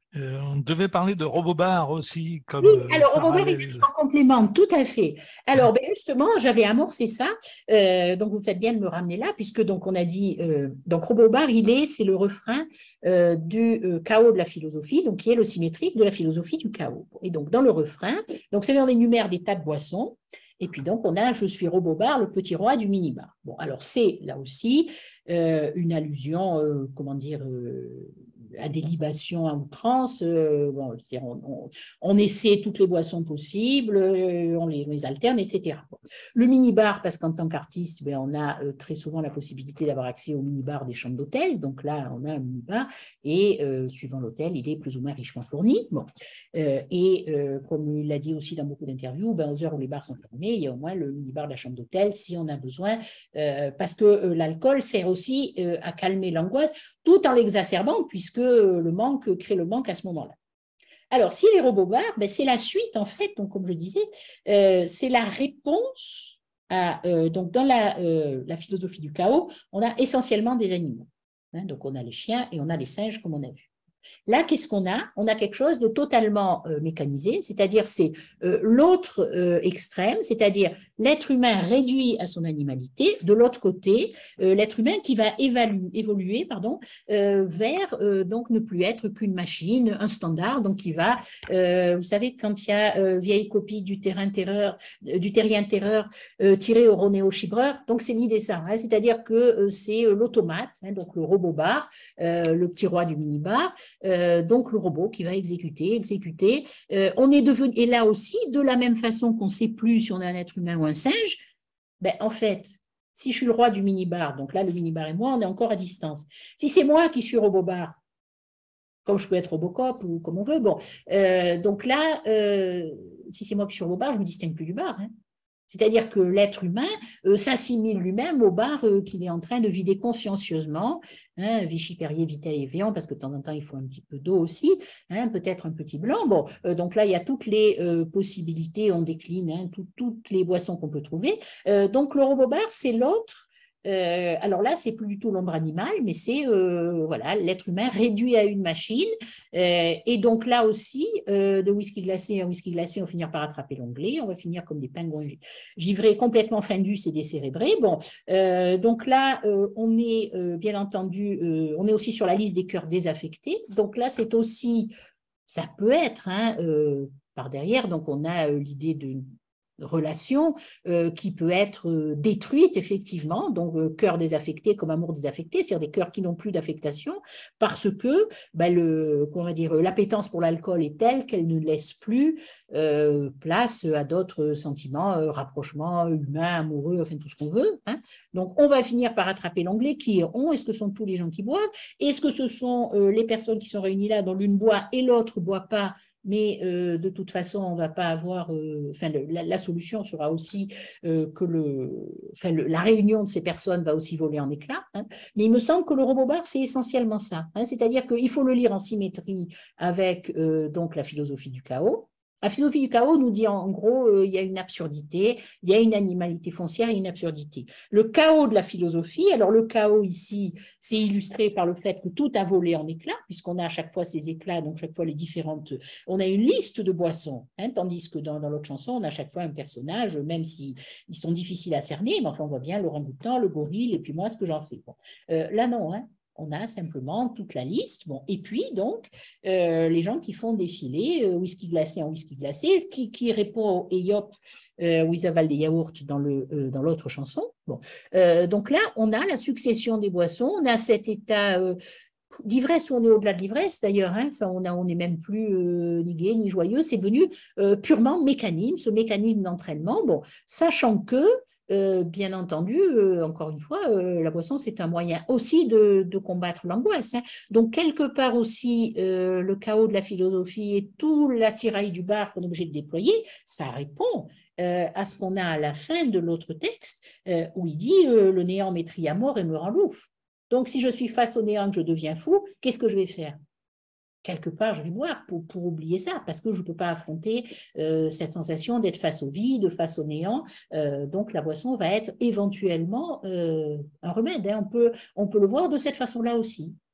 Euh, on devait parler de Robobar aussi comme Oui, euh, alors Robobar parallèle. en complément, tout à fait. Alors ben justement, j'avais amorcé ça, euh, donc vous faites bien de me ramener là, puisque donc on a dit, euh, donc Robobar, il est, c'est le refrain euh, du euh, chaos de la philosophie, donc qui est le symétrique de la philosophie du chaos. Et donc dans le refrain, donc c'est on énumère des tas de boissons. Et puis donc, on a « Je suis Robobar, le petit roi du minibar ». Bon, alors c'est là aussi euh, une allusion, euh, comment dire, euh, à des libations à outrance. Euh, bon, on, on, on essaie toutes les boissons possibles, euh, on, les, on les alterne, et cetera. Bon. Le minibar, parce qu'en tant qu'artiste, ben, on a euh, très souvent la possibilité d'avoir accès au minibar des chambres d'hôtel. Donc là, on a un minibar et euh, suivant l'hôtel, il est plus ou moins richement fourni. Bon. Euh, et euh, comme il l'a dit aussi dans beaucoup d'interviews, ben, aux heures où les bars sont fermés, il y a au moins le minibar de la chambre d'hôtel si on a besoin, euh, parce que euh, l'alcool sert aussi euh, à calmer l'angoisse, tout en l'exacerbant, puisque le manque crée le manque à ce moment-là. Alors, si les Robobar, ben, c'est la suite, en fait, donc, comme je disais, euh, c'est la réponse à, euh, donc, dans la, euh, la philosophie du chaos, on a essentiellement des animaux. Hein, donc, on a les chiens et on a les singes, comme on a vu. Là, qu'est-ce qu'on a? On a quelque chose de totalement euh, mécanisé, c'est-à-dire c'est euh, l'autre euh, extrême, c'est-à-dire l'être humain réduit à son animalité, de l'autre côté, euh, l'être humain qui va évaluer, évoluer pardon, euh, vers euh, donc ne plus être qu'une machine, un standard, donc qui va, euh, vous savez, quand il y a euh, vieille copie du terrain terreur, euh, du terrien terreur euh, tiré au Ronéo Chibreur, donc c'est l'idée ça, hein, c'est-à-dire que euh, c'est l'automate, hein, donc le robot bar, euh, le petit roi du mini-bar. Euh, donc le robot qui va exécuter, exécuter. Euh, on est devenu, et là aussi, de la même façon qu'on ne sait plus si on est un être humain ou un singe, ben, en fait, si je suis le roi du minibar, donc là, le minibar et moi, on est encore à distance. Si c'est moi qui suis Robobar, comme je peux être Robocop ou comme on veut, bon, euh, donc là, euh, si c'est moi qui suis Robobar, je ne me distingue plus du bar. Hein. C'est-à-dire que l'être humain euh, s'assimile lui-même au bar euh, qu'il est en train de vider consciencieusement, hein, Vichy, Perrier, Vitel et Véan, parce que de temps en temps, il faut un petit peu d'eau aussi, hein, peut-être un petit blanc. Bon, euh, donc là, il y a toutes les euh, possibilités, on décline hein, tout, toutes les boissons qu'on peut trouver. Euh, donc le robot-bar, c'est l'autre. Euh, alors là, c'est plus du tout l'ombre animale, mais c'est euh, voilà, l'être humain réduit à une machine. Euh, et donc là aussi, euh, de whisky glacé en whisky glacé, on va finir par attraper l'onglet, on va finir comme des pingouins givrés complètement fendus et décérébrés. Bon, euh, donc là, euh, on est euh, bien entendu, euh, on est aussi sur la liste des cœurs désaffectés. Donc là, c'est aussi, ça peut être hein, euh, par derrière, donc on a euh, l'idée de relation euh, qui peut être euh, détruite effectivement, donc euh, cœur désaffecté comme amour désaffecté, c'est-à-dire des cœurs qui n'ont plus d'affectation parce que ben, le, comment dire, l'appétence pour l'alcool est telle qu'elle ne laisse plus euh, place à d'autres sentiments, euh, rapprochements humains, amoureux, enfin tout ce qu'on veut. Hein. Donc on va finir par attraper l'onglet qui est on, est-ce que ce sont tous les gens qui boivent? Est-ce que ce sont euh, les personnes qui sont réunies là dont l'une boit et l'autre ne boit pas? Mais euh, de toute façon, on ne va pas avoir. Euh, enfin, le, la, la solution sera aussi euh, que le, enfin, le, la réunion de ces personnes va aussi voler en éclats. Hein. Mais il me semble que le robot bar, c'est essentiellement ça. Hein. C'est-à-dire qu'il faut le lire en symétrie avec euh, donc la philosophie du chaos. La philosophie du chaos nous dit en gros, euh, il y a une absurdité, il y a une animalité foncière et une absurdité. Le chaos de la philosophie, alors le chaos ici, c'est illustré par le fait que tout a volé en éclats, puisqu'on a à chaque fois ces éclats, donc chaque fois les différentes... On a une liste de boissons, hein, tandis que dans, dans l'autre chanson, on a à chaque fois un personnage, même s'ils si sont difficiles à cerner, mais enfin on voit bien l'orang-outan, le gorille, et puis moi, ce que j'en fais. Bon. Euh, là, non, hein. On a simplement toute la liste. Bon, et puis, donc, euh, les gens qui font défiler euh, whisky glacé en whisky glacé, qui, qui répond au Eyop, euh, où ils avalent des yaourts dans le, euh, dans l'autre chanson. Bon. Euh, donc là, on a la succession des boissons, on a cet état euh, d'ivresse où on est au-delà de l'ivresse, d'ailleurs. Hein, enfin, on n'est même plus euh, ni gai ni joyeux, c'est devenu euh, purement mécanisme, ce mécanisme d'entraînement. Bon, sachant que Euh, bien entendu, euh, encore une fois, euh, la boisson, c'est un moyen aussi de, de combattre l'angoisse. Hein. Donc, quelque part aussi, euh, le chaos de la philosophie et tout l'attirail du bar qu'on est obligé de déployer, ça répond euh, à ce qu'on a à la fin de l'autre texte, euh, où il dit euh, « le néant m'étrie à mort et me rend louf ». Donc, si je suis face au néant, que je deviens fou, qu'est-ce que je vais faire ? Quelque part, je vais boire pour, pour oublier ça, parce que je ne peux pas affronter euh, cette sensation d'être face au vide, face au néant. Euh, donc, la boisson va être éventuellement euh, un remède. Hein. On peut, on peut le voir de cette façon-là aussi.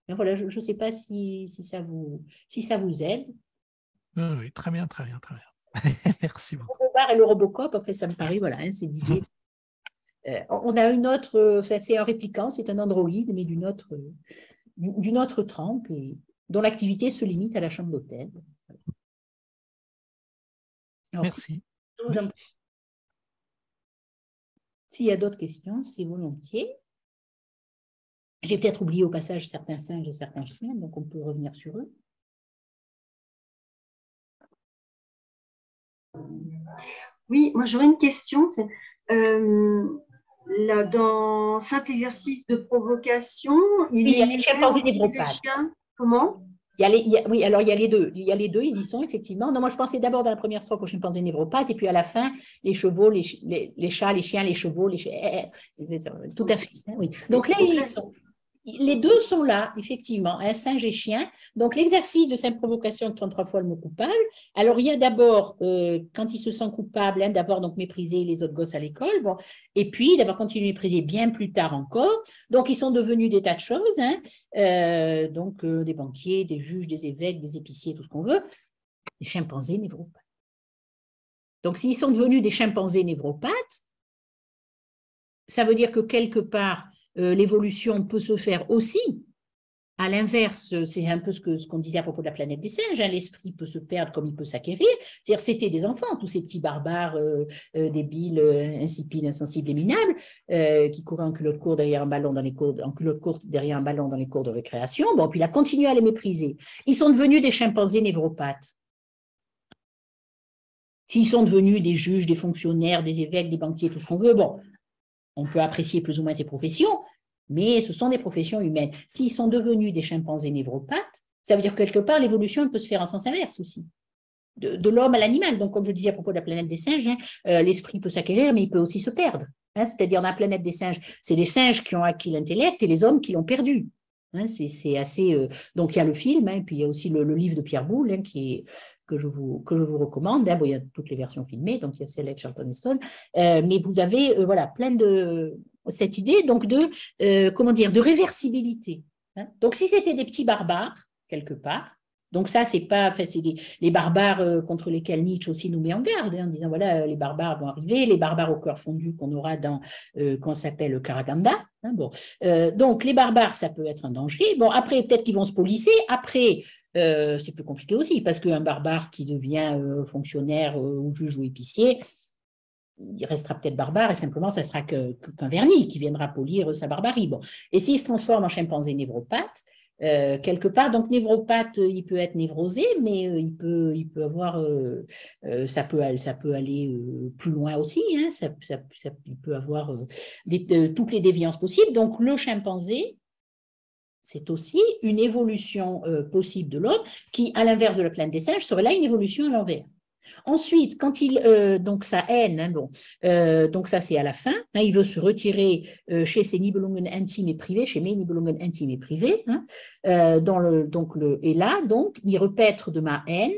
Mais voilà, je ne sais pas si, si, ça vous, si ça vous aide. Oui, oui, très bien, très bien, très bien. Merci beaucoup. Le Robobar et le Robocop, en fait, ça me paraît, voilà, hein, c'est l'idée. Euh, on a une autre, enfin, c'est un réplicant, c'est un androïde, mais d'une autre, d'une autre trempe, et dont l'activité se limite à la chambre d'hôtel. Alors, merci. Si, oui. S'il y a d'autres questions, c'est volontiers. J'ai peut-être oublié au passage certains singes et certains chiens, donc on peut revenir sur eux. Oui, moi j'aurais une question. Euh, là, dans simple exercice de provocation, il, il y a les chimpanzés névropathes. chiens. Comment? Il y a les, il y a, oui, alors il y a les deux. Il y a les deux, ils y sont effectivement. Non, moi je pensais d'abord dans la première strophe aux chimpanzés névropathes, et puis à la fin, les chevaux, les, les, les chats, les chiens, les chevaux, les chiens. Tout à fait. Oui. Donc là, ils y sont. Les deux sont là, effectivement, un singe et chien. Donc, l'exercice de simple provocation de trente-trois fois le mot coupable. Alors, il y a d'abord, euh, quand il se sent coupable, hein, d'avoir donc méprisé les autres gosses à l'école, bon, et puis d'avoir continué à mépriser bien plus tard encore. Donc, ils sont devenus des tas de choses, hein, euh, donc euh, des banquiers, des juges, des évêques, des épiciers, tout ce qu'on veut, des chimpanzés névropathes. Donc, s'ils sont devenus des chimpanzés névropathes, ça veut dire que quelque part, Euh, l'évolution peut se faire aussi. À l'inverse, c'est un peu ce que ce qu'on disait à propos de la planète des singes, hein, l'esprit peut se perdre comme il peut s'acquérir. C'est-à-dire, c'était des enfants, tous ces petits barbares euh, euh, débiles, euh, insipides, insensibles et minables, euh, qui couraient en culotte courte derrière un ballon dans les cours, en culotte courte derrière un ballon dans les cours de récréation. Bon, puis il a continué à les mépriser. Ils sont devenus des chimpanzés névropathes. S'ils sont devenus des juges, des fonctionnaires, des évêques, des banquiers, tout ce qu'on veut, bon, on peut apprécier plus ou moins ces professions, mais ce sont des professions humaines. S'ils sont devenus des chimpanzés névropathes, ça veut dire que quelque part, l'évolution peut se faire en sens inverse aussi, de, de l'homme à l'animal. Donc, comme je disais à propos de la planète des singes, hein, euh, l'esprit peut s'acquérir, mais il peut aussi se perdre. Hein, c'est-à-dire, dans la planète des singes, c'est des singes qui ont acquis l'intellect et les hommes qui l'ont perdu. Hein, c'est assez... Euh... Donc, il y a le film, hein, puis il y a aussi le, le livre de Pierre Boulle, hein, qui est... Que je, vous, que je vous recommande. Hein. Bon, il y a toutes les versions filmées, donc il y a celle avec Charlton Heston, euh, mais vous avez euh, voilà, plein de cette idée donc de, euh, comment dire, de réversibilité. Hein. Donc, si c'était des petits barbares, quelque part, donc ça, c'est pas, enfin, c'est les, les barbares euh, contre lesquels Nietzsche aussi nous met en garde, hein, en disant, voilà, les barbares vont arriver, les barbares au cœur fondu qu'on aura dans, euh, qu'on s'appelle Karaganda. Hein, bon. euh, donc, les barbares, ça peut être un danger. Bon, après, peut-être qu'ils vont se polisser. Après, Euh, c'est plus compliqué aussi, parce qu'un barbare qui devient euh, fonctionnaire euh, ou juge ou épicier, il restera peut-être barbare et simplement, ça sera qu'un que, qu'un vernis qui viendra polir sa barbarie. Bon. Et s'il se transforme en chimpanzé névropathe, euh, quelque part, donc névropathe, il peut être névrosé, mais euh, il, peut, il peut avoir, euh, euh, ça, peut, ça peut aller euh, plus loin aussi, hein, ça, ça, ça, il peut avoir euh, des, de, toutes les déviances possibles. Donc, le chimpanzé, c'est aussi une évolution euh, possible de l'homme qui, à l'inverse de la planète des singes, serait là une évolution à l'envers. Ensuite, quand il, euh, donc sa haine, hein, bon, euh, donc ça c'est à la fin, hein, il veut se retirer euh, chez ses Nibelungen intimes et privés, chez mes Nibelungen intimes et privés, hein, euh, dans le, donc le, et là, donc, il repaître de ma haine.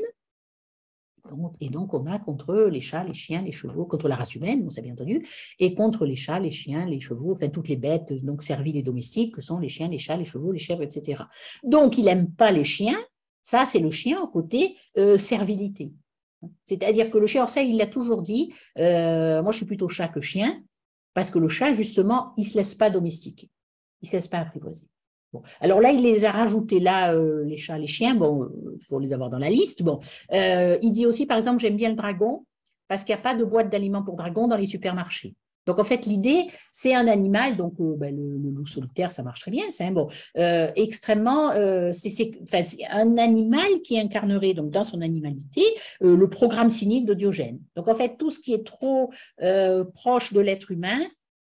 Donc, et donc, on a contre les chats, les chiens, les chevaux, contre la race humaine, on s'est bien entendu, et contre les chats, les chiens, les chevaux, enfin toutes les bêtes donc serviles et domestiques, que sont les chiens, les chats, les chevaux, les chèvres, et cetera. Donc, il n'aime pas les chiens, ça c'est le chien au côté euh, servilité. C'est-à-dire que le chien, ça il l'a toujours dit, euh, moi je suis plutôt chat que chien, parce que le chat, justement, il ne se laisse pas domestiquer, il ne se laisse pas apprivoiser. Bon. Alors là, il les a rajoutés là, euh, les chats, les chiens, bon, euh, pour les avoir dans la liste. Bon. Euh, il dit aussi, par exemple, j'aime bien le dragon parce qu'il n'y a pas de boîte d'aliments pour dragon dans les supermarchés. Donc, en fait, l'idée, c'est un animal, donc euh, ben, le, le loup solitaire, ça marche très bien, c'est un bon, euh, extrêmement, euh, c'est enfin, un animal qui incarnerait donc dans son animalité euh, le programme cynique de Diogène. Donc, en fait, tout ce qui est trop euh, proche de l'être humain,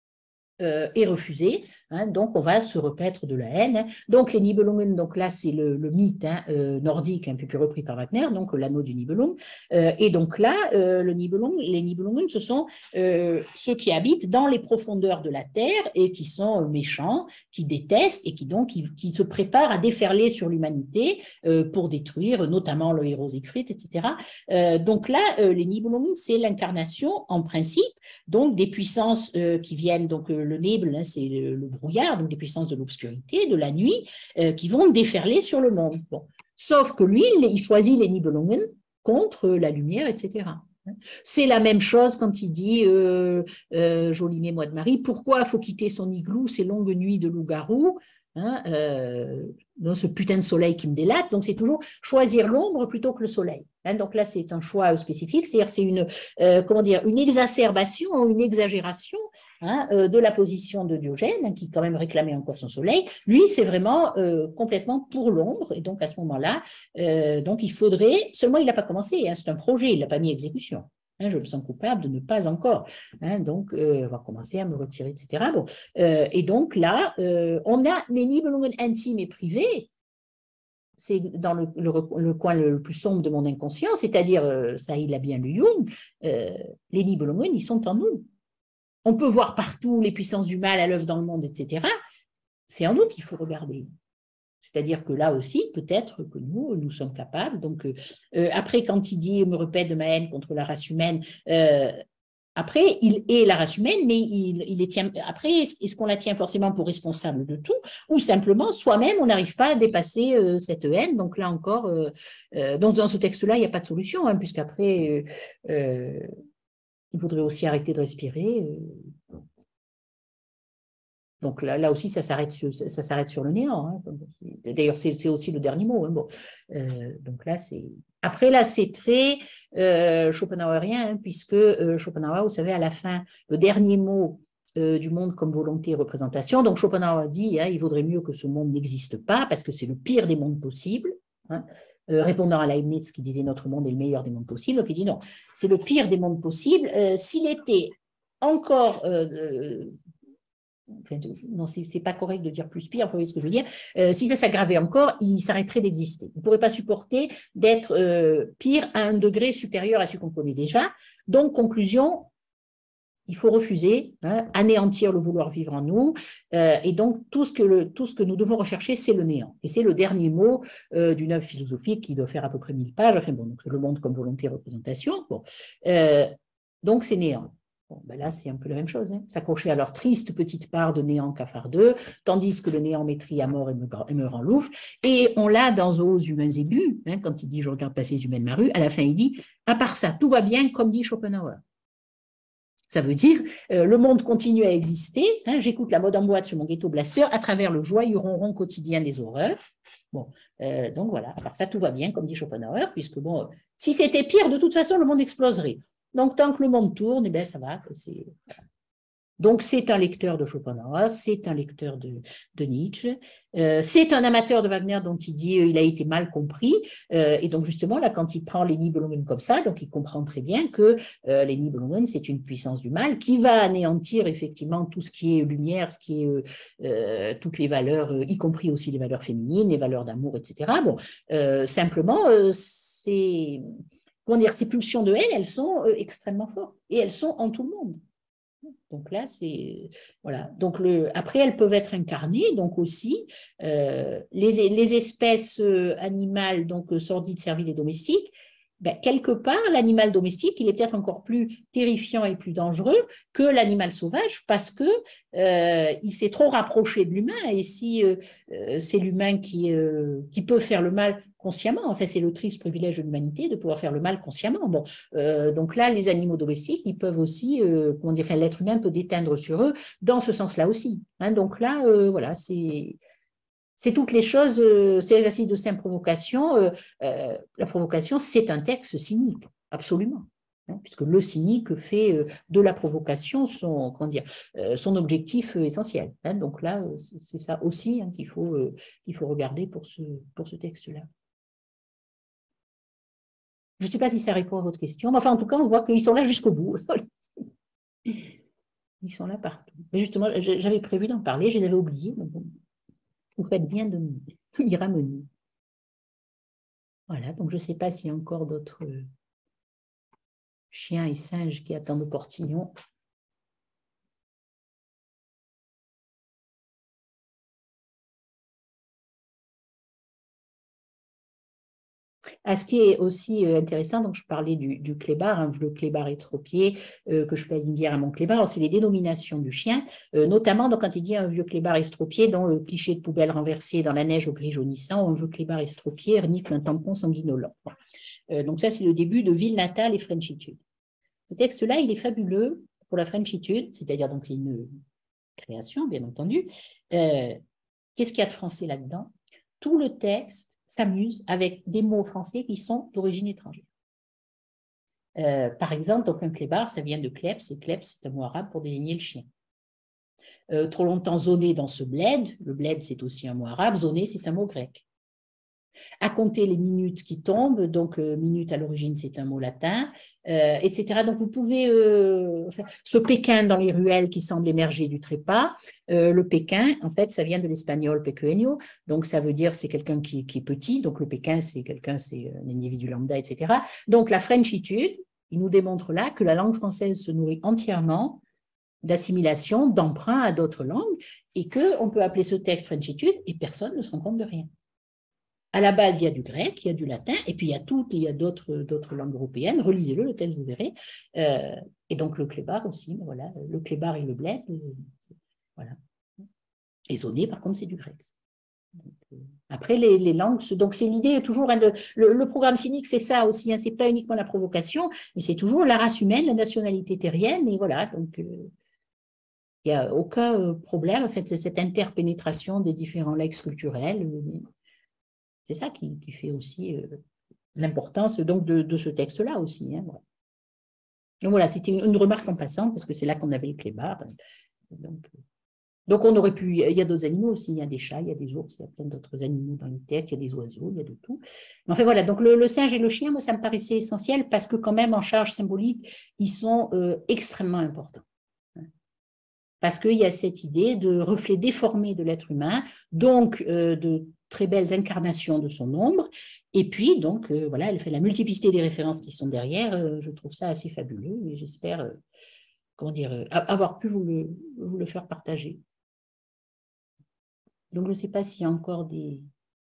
Euh, est refusé, hein, donc on va se repaître de la haine. Hein. Donc les Nibelungen, donc là c'est le, le mythe hein, euh, nordique, un peu plus repris par Wagner, donc l'anneau du Nibelung. Euh, et donc là, euh, le Nibelung, les Nibelungen, ce sont euh, ceux qui habitent dans les profondeurs de la terre et qui sont méchants, qui détestent et qui donc qui, qui se préparent à déferler sur l'humanité euh, pour détruire, notamment le héros Siegfried, et cetera. Euh, donc là, euh, les Nibelungen, c'est l'incarnation en principe donc des puissances euh, qui viennent donc le Nebel, hein, c'est le, le brouillard, donc des puissances de l'obscurité, de la nuit, euh, qui vont déferler sur le monde. Bon. Sauf que lui, il choisit les Nibelungen contre la lumière, et cetera. C'est la même chose quand il dit euh, euh, Jolimet, mois de Marie, pourquoi il faut quitter son igloo, ces longues nuits de loup-garou, hein, euh, dans ce putain de soleil qui me délate. Donc c'est toujours choisir l'ombre plutôt que le soleil. Hein, donc là c'est un choix spécifique, c'est-à-dire c'est une euh, comment dire une exacerbation ou une exagération hein, euh, de la position de Diogène hein, qui quand même réclamait encore son soleil. Lui c'est vraiment euh, complètement pour l'ombre et donc à ce moment-là euh, donc il faudrait seulement il n'a pas commencé, hein, c'est un projet, il l'a pas mis à exécution. Hein, je me sens coupable de ne pas encore. Hein, donc, euh, on va commencer à me retirer, et cetera. Bon, euh, et donc là, euh, on a les Nibelungen intimes et privés. C'est dans le, le, le coin le plus sombre de mon inconscient, c'est-à-dire, euh, ça il a bien lu Jung, euh, les Nibelungen, ils sont en nous. On peut voir partout les puissances du mal à l'œuvre dans le monde, et cetera. C'est en nous qu'il faut regarder. C'est-à-dire que là aussi, peut-être que nous, nous sommes capables. Donc, euh, après, quand il dit « me répète de ma haine contre la race humaine euh, », après, il est la race humaine, mais il, il les tient. Après, est-ce qu'on la tient forcément pour responsable de tout, ou simplement soi-même, on n'arrive pas à dépasser euh, cette haine. Donc là encore, euh, euh, donc dans ce texte-là, il n'y a pas de solution, hein, puisqu'après, euh, euh, il faudrait aussi arrêter de respirer. Euh, Donc là, là aussi, ça s'arrête sur, ça s'arrête sur le néant. Hein. D'ailleurs, c'est aussi le dernier mot. Hein. Bon. Euh, donc là, c'est. Après, là, c'est très euh, schopenhauerien, hein, puisque euh, Schopenhauer, vous savez, à la fin, le dernier mot euh, du monde comme volonté et représentation. Donc Schopenhauer dit, hein, il vaudrait mieux que ce monde n'existe pas, parce que c'est le pire des mondes possibles. Hein. Euh, répondant à Leibniz qui disait notre monde est le meilleur des mondes possibles. Donc il dit non, c'est le pire des mondes possibles. Euh, S'il était encore euh, euh, Enfin, non, c'est pas correct de dire plus pire, vous voyez ce que je veux dire. Euh, si ça s'aggravait encore, il s'arrêterait d'exister. Il ne pourrait pas supporter d'être euh, pire à un degré supérieur à ce qu'on connaît déjà. Donc, conclusion, il faut refuser, hein, anéantir le vouloir vivre en nous. Euh, et donc, tout ce, que le, tout ce que nous devons rechercher, c'est le néant. Et c'est le dernier mot euh, d'une œuvre philosophique qui doit faire à peu près mille pages. Enfin, bon, donc, le monde comme volonté et représentation. Bon. Euh, donc, c'est néant. Bon, ben là, c'est un peu la même chose. Hein. S'accrocher à leur triste petite part de néant cafardeux, tandis que le néant m'étrie à mort et me, et me rend louf. Et on l'a dans Aux humains ébus, hein, quand il dit « je regarde passer les humains de ma rue », à la fin, il dit « à part ça, tout va bien, comme dit Schopenhauer ». Ça veut dire euh, le monde continue à exister, hein, j'écoute la mode en boîte sur mon ghetto blaster à travers le joyeux ronron quotidien des horreurs. Bon, euh, donc voilà, à part ça, tout va bien, comme dit Schopenhauer, puisque bon, si c'était pire, de toute façon, le monde exploserait. Donc, tant que le monde tourne, eh bien, ça va. C'est... Donc, c'est un lecteur de Schopenhauer, c'est un lecteur de, de Nietzsche, euh, c'est un amateur de Wagner dont il dit qu'il euh, a été mal compris. Euh, et donc, justement, là, quand il prend les Nibelungen comme ça, donc il comprend très bien que euh, les Nibelungen, c'est une puissance du mal qui va anéantir effectivement tout ce qui est lumière, ce qui est euh, euh, toutes les valeurs, euh, y compris aussi les valeurs féminines, les valeurs d'amour, et cetera. Bon, euh, simplement, euh, c'est... Comment dire, ces pulsions de haine, elles sont euh, extrêmement fortes et elles sont en tout le monde. Donc là, c'est voilà. Donc le, après, elles peuvent être incarnées, donc aussi euh, les, les espèces euh, animales, donc euh, sordides, serviles et domestiques. Ben, quelque part, l'animal domestique, il est peut-être encore plus terrifiant et plus dangereux que l'animal sauvage parce que euh, il s'est trop rapproché de l'humain. Et si euh, c'est l'humain qui, euh, qui peut faire le mal consciemment, en fait, c'est le triste privilège de l'humanité de pouvoir faire le mal consciemment. Bon, euh, donc là, les animaux domestiques, ils peuvent aussi, euh, comment dire, enfin, l'être humain peut déteindre sur eux dans ce sens-là aussi. Hein, donc là, euh, voilà, c'est c'est toutes les choses, euh, c'est l'exercice de simple provocation. Euh, euh, la provocation, c'est un texte cynique, absolument. Hein, puisque le cynique fait euh, de la provocation son, comment dire, euh, son objectif euh, essentiel. Hein, donc là, euh, c'est ça aussi hein, qu'il faut, euh, qu'il faut regarder pour ce, pour ce texte-là. Je ne sais pas si ça répond à votre question, mais enfin, en tout cas, on voit qu'ils sont là jusqu'au bout. Ils sont là partout. Mais justement, j'avais prévu d'en parler, je les avais oubliés. Mais bon. Vous faites bien de m'y ramener. Voilà, donc je ne sais pas s'il y a encore d'autres chiens et singes qui attendent au portillon. À ce qui est aussi intéressant, donc je parlais du, du clébard, hein, le clébard estropié, euh, que je paye une bière à mon clébard, c'est les dénominations du chien, euh, notamment donc, quand il dit un vieux clébard estropié, dont le cliché de poubelle renversé dans la neige au gris jaunissant, ou un vieux clébard estropié renifle un tampon sanguinolent. Euh, donc ça, c'est le début de Ville natale et Frenchitude. Ce texte-là, il est fabuleux pour la Frenchitude, c'est-à-dire donc une création, bien entendu. Euh, Qu'est-ce qu'il y a de français là-dedans? Tout le texte s'amuse avec des mots français qui sont d'origine étrangère. Euh, par exemple, donc un clébard, ça vient de kleps, et kleps, c'est un mot arabe pour désigner le chien. Euh, trop longtemps zoné dans ce bled, le bled, c'est aussi un mot arabe, zoné, c'est un mot grec. À compter les minutes qui tombent, donc euh, minute à l'origine, c'est un mot latin, euh, et cetera. Donc vous pouvez, euh, enfin, ce Pékin dans les ruelles qui semble émerger du trépas, euh, le Pékin, en fait, ça vient de l'espagnol pequeño, donc ça veut dire c'est quelqu'un qui, qui est petit, donc le Pékin, c'est quelqu'un, c'est un individu lambda, et cetera. Donc la Frenchitude, il nous démontre là que la langue française se nourrit entièrement d'assimilation, d'emprunt à d'autres langues, et qu'on peut appeler ce texte Frenchitude, et personne ne se rend compte de rien. À la base, il y a du grec, il y a du latin, et puis il y a toutes, il y a d'autres, d'autres langues européennes. Relisez-le, le texte, vous verrez. Euh, et donc le clébard aussi, voilà, le clébard et le bled, euh, voilà. Et zoné, par contre, c'est du grec. Donc, euh, après, les, les langues, donc c'est l'idée toujours, hein, le, le, le programme cynique, c'est ça aussi, hein, c'est pas uniquement la provocation, mais c'est toujours la race humaine, la nationalité terrienne, et voilà, donc euh, il n'y a aucun problème, en fait, c'est cette interpénétration des différents legs culturels. Euh, C'est ça qui, qui fait aussi euh, l'importance donc de, de ce texte-là aussi. Hein, voilà. Donc voilà, c'était une, une remarque en passant, parce que c'est là qu'on avait le clébard. Donc, donc on aurait pu, il y a d'autres animaux aussi, il y a des chats, il y a des ours, il y a plein d'autres animaux dans les textes, il y a des oiseaux, il y a de tout. Mais enfin voilà, donc le, le singe et le chien, moi ça me paraissait essentiel, parce que quand même en charge symbolique, ils sont euh, extrêmement importants. Parce qu'il y a cette idée de reflet déformé de l'être humain, donc euh, de très belles incarnations de son ombre, et puis donc euh, voilà, elle fait la multiplicité des références qui sont derrière, euh, je trouve ça assez fabuleux, et j'espère, euh, comment dire, euh, avoir pu vous le, vous le faire partager. Donc je ne sais pas s'il y a encore des,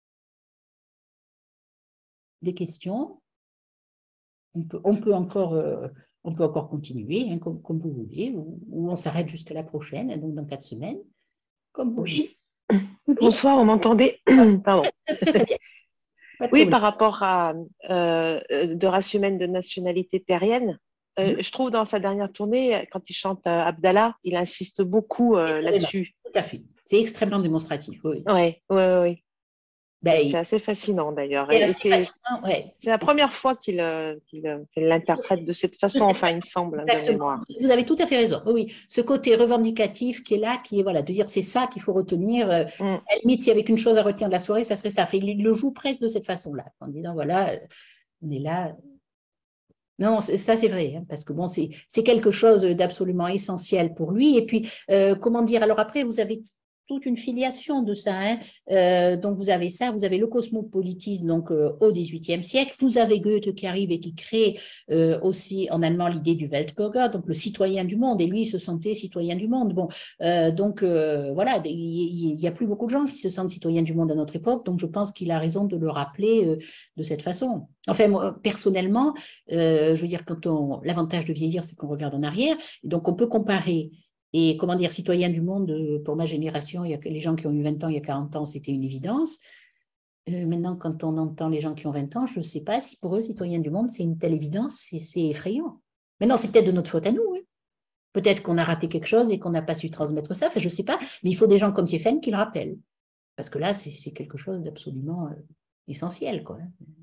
des questions, on peut, on peut encore... Euh, On peut encore continuer, hein, comme, comme vous voulez, ou, ou on s'arrête jusqu'à la prochaine, donc dans quatre semaines, comme vous Oui. voulez. Bonsoir, on m'entendait? Pardon. Très, très, très bien. Pas de Oui, problème. par rapport à euh, de race humaine de nationalité terrienne, euh, Mhm. je trouve dans sa dernière tournée, quand il chante euh, Abdallah, il insiste beaucoup euh, là-dessus. Tout à fait. C'est extrêmement démonstratif, oui. Oui, oui, oui. Ben, C'est assez fascinant d'ailleurs. c'est Et assez c'est fascinant, ouais. c'est la première fois qu'il euh, qu'il, euh, qu'il l'interprète de cette façon, enfin, il me semble, hein, de Exactement. mémoire. Vous avez tout à fait raison. Oui, oui. Ce côté revendicatif qui est là, qui est voilà, de dire c'est ça qu'il faut retenir. Euh, Mm. À la limite, s'il y avait qu'une chose à retenir de la soirée, ça serait ça. Fait, il le joue presque de cette façon-là, en disant voilà, euh, on est là. Non, c'est- ça c'est vrai, hein, parce que bon, c'est c'est quelque chose d'absolument essentiel pour lui. Et puis, euh, comment dire, alors après, vous avez toute une filiation de ça. Hein. Euh, donc, vous avez ça, vous avez le cosmopolitisme donc, euh, au dix-huitième siècle. Vous avez Goethe qui arrive et qui crée euh, aussi en allemand l'idée du Weltbürger, donc le citoyen du monde. Et lui, il se sentait citoyen du monde. Bon, euh, donc euh, voilà, il n'y a plus beaucoup de gens qui se sentent citoyens du monde à notre époque. Donc, je pense qu'il a raison de le rappeler euh, de cette façon. Enfin, moi, personnellement, euh, je veux dire, quand on, l'avantage de vieillir, c'est qu'on regarde en arrière. Donc, on peut comparer. Et comment dire, citoyen du monde, pour ma génération, il y a les gens qui ont eu vingt ans, il y a quarante ans, c'était une évidence. Euh, maintenant, quand on entend les gens qui ont vingt ans, je ne sais pas si pour eux, citoyen du monde, c'est une telle évidence, c'est effrayant. Maintenant, c'est peut-être de notre faute à nous. Hein. Peut-être qu'on a raté quelque chose et qu'on n'a pas su transmettre ça, enfin, je ne sais pas, mais il faut des gens comme Tiefen qui le rappellent. Parce que là, c'est quelque chose d'absolument euh, essentiel, quoi.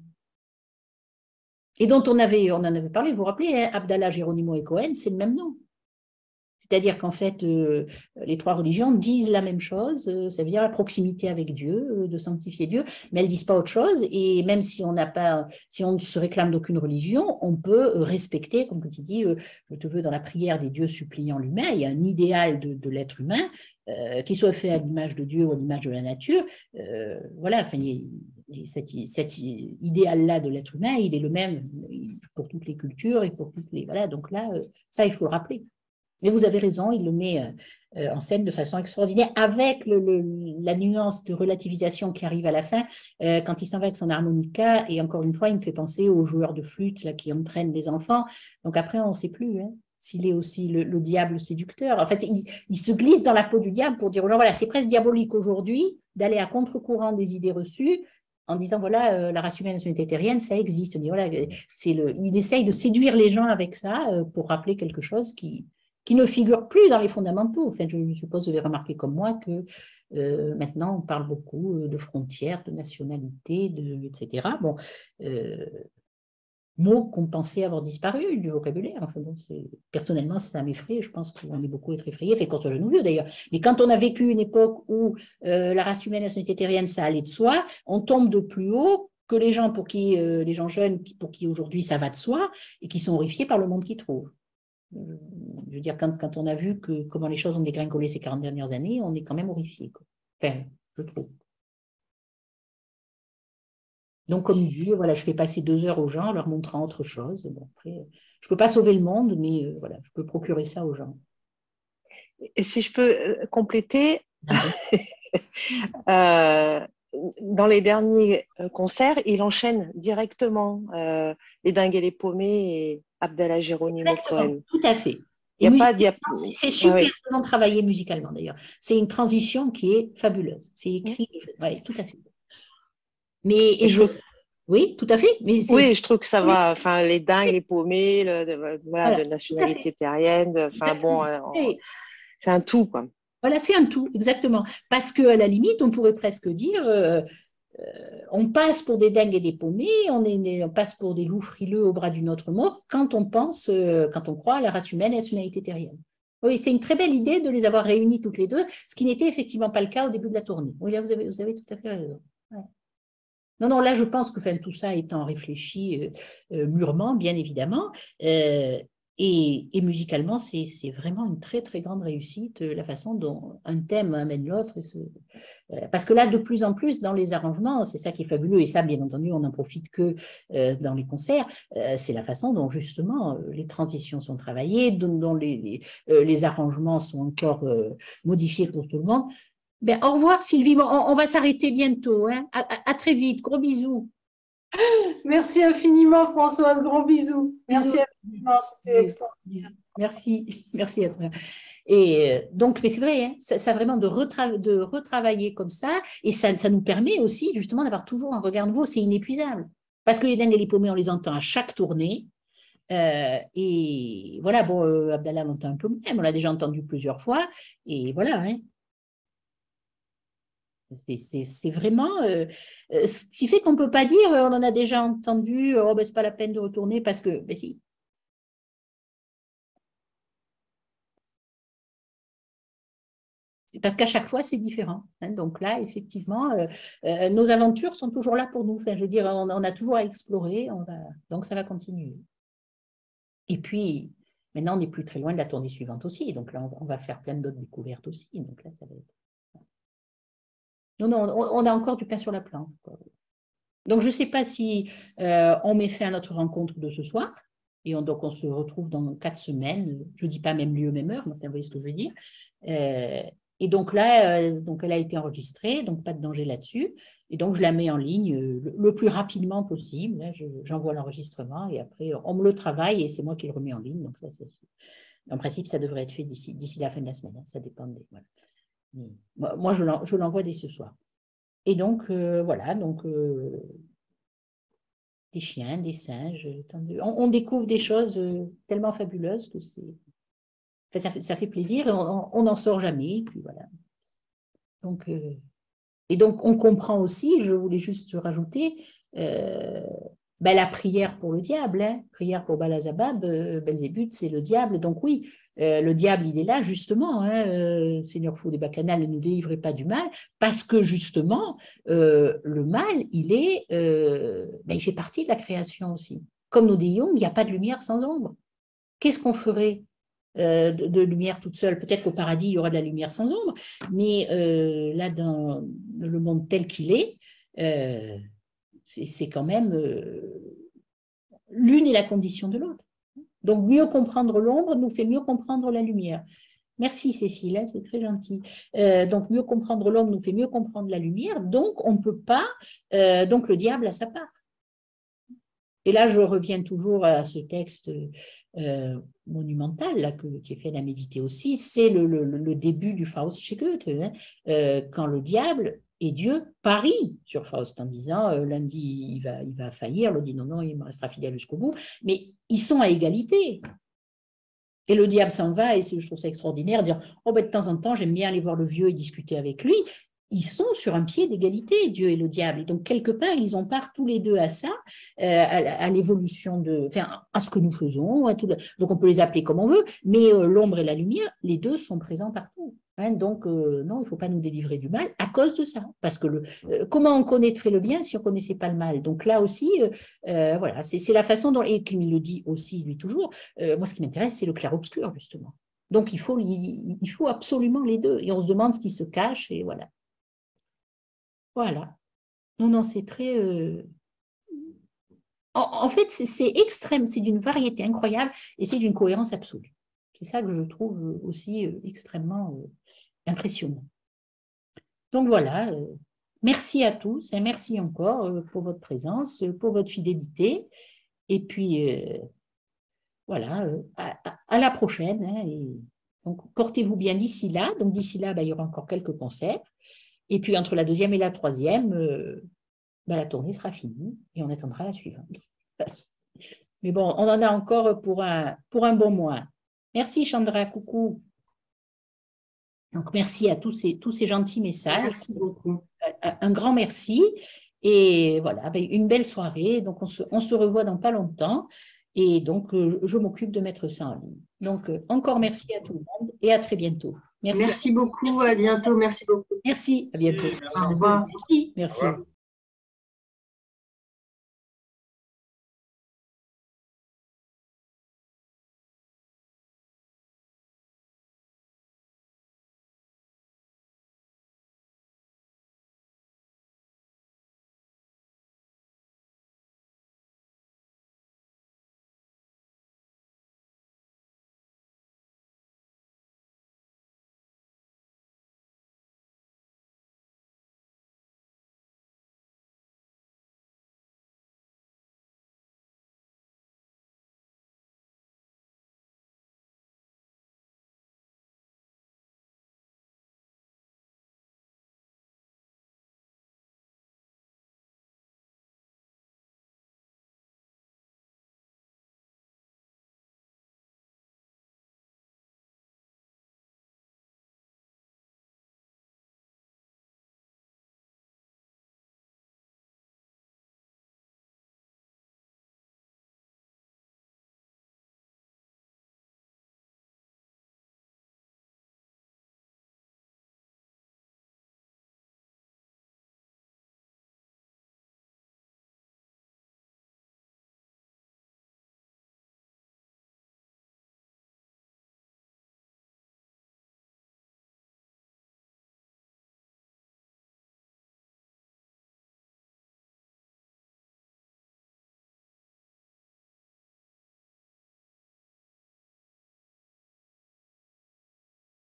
Et dont on, avait, on en avait parlé, vous vous rappelez, hein, Abdallah, Geronimo et Cohen, c'est le même nom. C'est-à-dire qu'en fait, euh, les trois religions disent la même chose, euh, ça veut dire la proximité avec Dieu, euh, de sanctifier Dieu, mais elles ne disent pas autre chose. Et même si on n'a pas, si on ne se réclame d'aucune religion, on peut respecter, comme tu dis, euh, je te veux dans la prière des dieux suppliant l'humain, il y a un idéal de, de l'être humain, euh, qui soit fait à l'image de Dieu ou à l'image de la nature. Euh, voilà, enfin, il, il, cet, cet idéal-là de l'être humain, il est le même pour toutes les cultures et pour toutes les. Voilà, donc là, ça, il faut le rappeler. Mais vous avez raison, il le met euh, en scène de façon extraordinaire, avec le, le, la nuance de relativisation qui arrive à la fin, euh, quand il s'en va avec son harmonica, et encore une fois, il me fait penser aux joueurs de flûte là, qui entraînent les enfants. Donc après, on ne sait plus hein, s'il est aussi le, le diable séducteur. En fait, il, il se glisse dans la peau du diable pour dire, voilà, c'est presque diabolique aujourd'hui d'aller à contre-courant des idées reçues, en disant, voilà, euh, la race humaine et la nationalité terrienne, ça existe. Il, voilà, c'est le, il essaye de séduire les gens avec ça euh, pour rappeler quelque chose qui, qui ne figure plus dans les fondamentaux. Enfin, je suppose que vous avez remarqué comme moi que euh, maintenant, on parle beaucoup de frontières, de nationalité, de, et cetera. Bon, euh, mots qu'on pensait avoir disparu du vocabulaire. Enfin, bon, personnellement, ça m'effraie. Je pense qu'on est beaucoup être effrayés, fait qu'on soit jeune ou vieux d'ailleurs. Mais quand on a vécu une époque où euh, la race humaine et la nationalité terrienne, ça allait de soi, on tombe de plus haut que les gens pour qui, euh, les gens jeunes, pour qui aujourd'hui ça va de soi, et qui sont horrifiés par le monde qu'ils trouvent. Je veux dire, quand, quand on a vu que, comment les choses ont dégringolé ces quarante dernières années, on est quand même horrifié. Quoi. Enfin, je trouve. Donc, comme il dit, voilà, je fais passer deux heures aux gens en leur montrant autre chose. Bon, après, je ne peux pas sauver le monde, mais euh, voilà, je peux procurer ça aux gens. Et si je peux euh, compléter, euh, dans les derniers concerts, il enchaîne directement euh, Les Dingues et les Paumés et Abdallah Geronimo Cohen. Tout à fait. Il y a pas, c'est super ouais, ouais. travaillé musicalement d'ailleurs. C'est une transition qui est fabuleuse. C'est écrit, mmh. ouais, tout à fait. Mais et je, oui, tout à fait. Mais oui, je trouve que ça va. Enfin, les dingues, les paumés, le, de, voilà, voilà, de nationalité terrienne. Enfin bon, euh, c'est un tout quoi. Voilà, c'est un tout, exactement. Parce que à la limite, on pourrait presque dire. Euh, Euh, on passe pour des dingues et des paumés, on, est, on passe pour des loups frileux au bras d'une autre mort quand on pense, euh, quand on croit à la race humaine et à la nationalité terrienne. Oui, c'est une très belle idée de les avoir réunis toutes les deux, ce qui n'était effectivement pas le cas au début de la tournée. Oui, là, vous avez, vous avez tout à fait raison. Ouais. Non, non, là, je pense que enfin, tout ça étant réfléchi euh, euh, mûrement, bien évidemment, euh, et, et musicalement, c'est vraiment une très, très grande réussite, euh, la façon dont un thème amène l'autre. Euh, parce que là, de plus en plus, dans les arrangements, c'est ça qui est fabuleux, et ça, bien entendu, on n'en profite que euh, dans les concerts, euh, c'est la façon dont, justement, euh, les transitions sont travaillées, dont, dont les, les, euh, les arrangements sont encore euh, modifiés pour tout le monde. Ben, au revoir Sylvie, on, on va s'arrêter bientôt. Hein. À, à, à très vite, gros bisous. Merci infiniment Françoise, gros bisous. Merci bisous. Infiniment, c'était extraordinaire. Merci, merci à toi. Et donc, mais c'est vrai, hein, ça, ça vraiment de, retra de retravailler comme ça, et ça, ça nous permet aussi justement d'avoir toujours un regard nouveau, c'est inépuisable. Parce que les dingues et les paumés, on les entend à chaque tournée. Euh, et voilà, bon, euh, Abdallah l'entend un peu même, on l'a déjà entendu plusieurs fois, et voilà, hein. C'est vraiment euh, ce qui fait qu'on ne peut pas dire on en a déjà entendu, oh, ben, c'est pas la peine de retourner parce que, ben si. Parce qu'à chaque fois, c'est différent. Hein. Donc là, effectivement, euh, euh, nos aventures sont toujours là pour nous. Enfin, je veux dire, on, on a toujours à explorer, on va, donc ça va continuer. Et puis, maintenant, on n'est plus très loin de la tournée suivante aussi. Donc là, on, on va faire plein d'autres découvertes aussi. Donc là, ça va être... Non, non, on, on a encore du pain sur la planche. Donc, je ne sais pas si euh, on met fin à notre rencontre de ce soir. Et on, donc, on se retrouve dans quatre semaines. Je ne dis pas même lieu, même heure, mais vous voyez ce que je veux dire. Euh, et donc là, euh, donc elle a été enregistrée, donc pas de danger là-dessus. Et donc, je la mets en ligne euh, le, le plus rapidement possible. Là, j'envoie l'enregistrement et après, on me le travaille et c'est moi qui le remets en ligne. Donc, ça, en principe, ça devrait être fait d'ici d'ici la fin de la semaine. Hein, ça dépend des... Voilà. Mais, moi, je l'envoie dès ce soir. Et donc, euh, voilà, donc... Euh, des chiens, des singes. On, on découvre des choses tellement fabuleuses que c'est, enfin, ça, fait, ça fait plaisir et on n'en sort jamais. Et puis voilà. Donc, euh, et donc, on comprend aussi, je voulais juste rajouter, euh, ben, la prière pour le diable, hein, prière pour Balazabab, euh, Belzébuth, c'est le diable. Donc oui, euh, le diable, il est là justement, hein, euh, Seigneur fou des bacchanales, ne nous délivrez pas du mal, parce que justement, euh, le mal, il est, euh, ben, il fait partie de la création aussi. Comme nous disons, il n'y a pas de lumière sans ombre. Qu'est-ce qu'on ferait euh, de, de lumière toute seule? Peut-être qu'au paradis, il y aura de la lumière sans ombre, mais euh, là, dans le monde tel qu'il est, euh, c'est quand même euh, l'une est la condition de l'autre. Donc, mieux comprendre l'ombre nous fait mieux comprendre la lumière. Merci Cécile, hein, c'est très gentil. Euh, donc, mieux comprendre l'homme nous fait mieux comprendre la lumière. Donc, on ne peut pas... Euh, donc, le diable a sa part. Et là, je reviens toujours à ce texte euh, monumental là, que, qui est fait à méditer aussi. C'est le, le, le début du Faust chez Goethe, hein, euh, quand le diable et Dieu parient sur Faust en disant euh, lundi il va, il va faillir, l'autre dit non, non, il me restera fidèle jusqu'au bout. Mais ils sont à égalité. Et le diable s'en va, et je trouve ça extraordinaire, dire oh ben, de temps en temps, j'aime bien aller voir le vieux et discuter avec lui. Ils sont sur un pied d'égalité, Dieu et le diable. Et donc, quelque part, ils ont part tous les deux à ça, euh, à, à l'évolution de, enfin, à ce que nous faisons. À tout le, donc, on peut les appeler comme on veut, mais euh, l'ombre et la lumière, les deux sont présents partout. Hein, donc, euh, non, il ne faut pas nous délivrer du mal à cause de ça. Parce que le, euh, comment on connaîtrait le bien si on ne connaissait pas le mal? Donc là aussi, euh, euh, voilà, c'est la façon dont, et qu'il le dit aussi, lui, toujours, euh, moi, ce qui m'intéresse, c'est le clair-obscur, justement. Donc, il faut, il, il faut absolument les deux. Et on se demande ce qui se cache, et voilà. Voilà. Non, non, c'est très... Euh... En, en fait, c'est extrême, c'est d'une variété incroyable et c'est d'une cohérence absolue. C'est ça que je trouve aussi euh, extrêmement euh, impressionnant. Donc voilà, euh, merci à tous et merci encore euh, pour votre présence, pour votre fidélité. Et puis, euh, voilà, euh, à, à la prochaine. Hein, et donc, portez-vous bien d'ici là. Donc, d'ici là, bah, il y aura encore quelques concerts. Et puis, entre la deuxième et la troisième, euh, ben, la tournée sera finie et on attendra la suivante. Mais bon, on en a encore pour un, pour un bon mois. Merci Chandra, coucou. Donc, merci à tous ces, tous ces gentils messages. Merci beaucoup. Un, un grand merci. Et voilà, ben, une belle soirée. Donc, on se, on se revoit dans pas longtemps. Et donc, euh, je m'occupe de mettre ça en ligne. Donc, euh, encore merci à tout le monde et à très bientôt. Merci, merci beaucoup, merci. À bientôt, merci beaucoup. Merci, à bientôt. Au revoir. Merci, merci.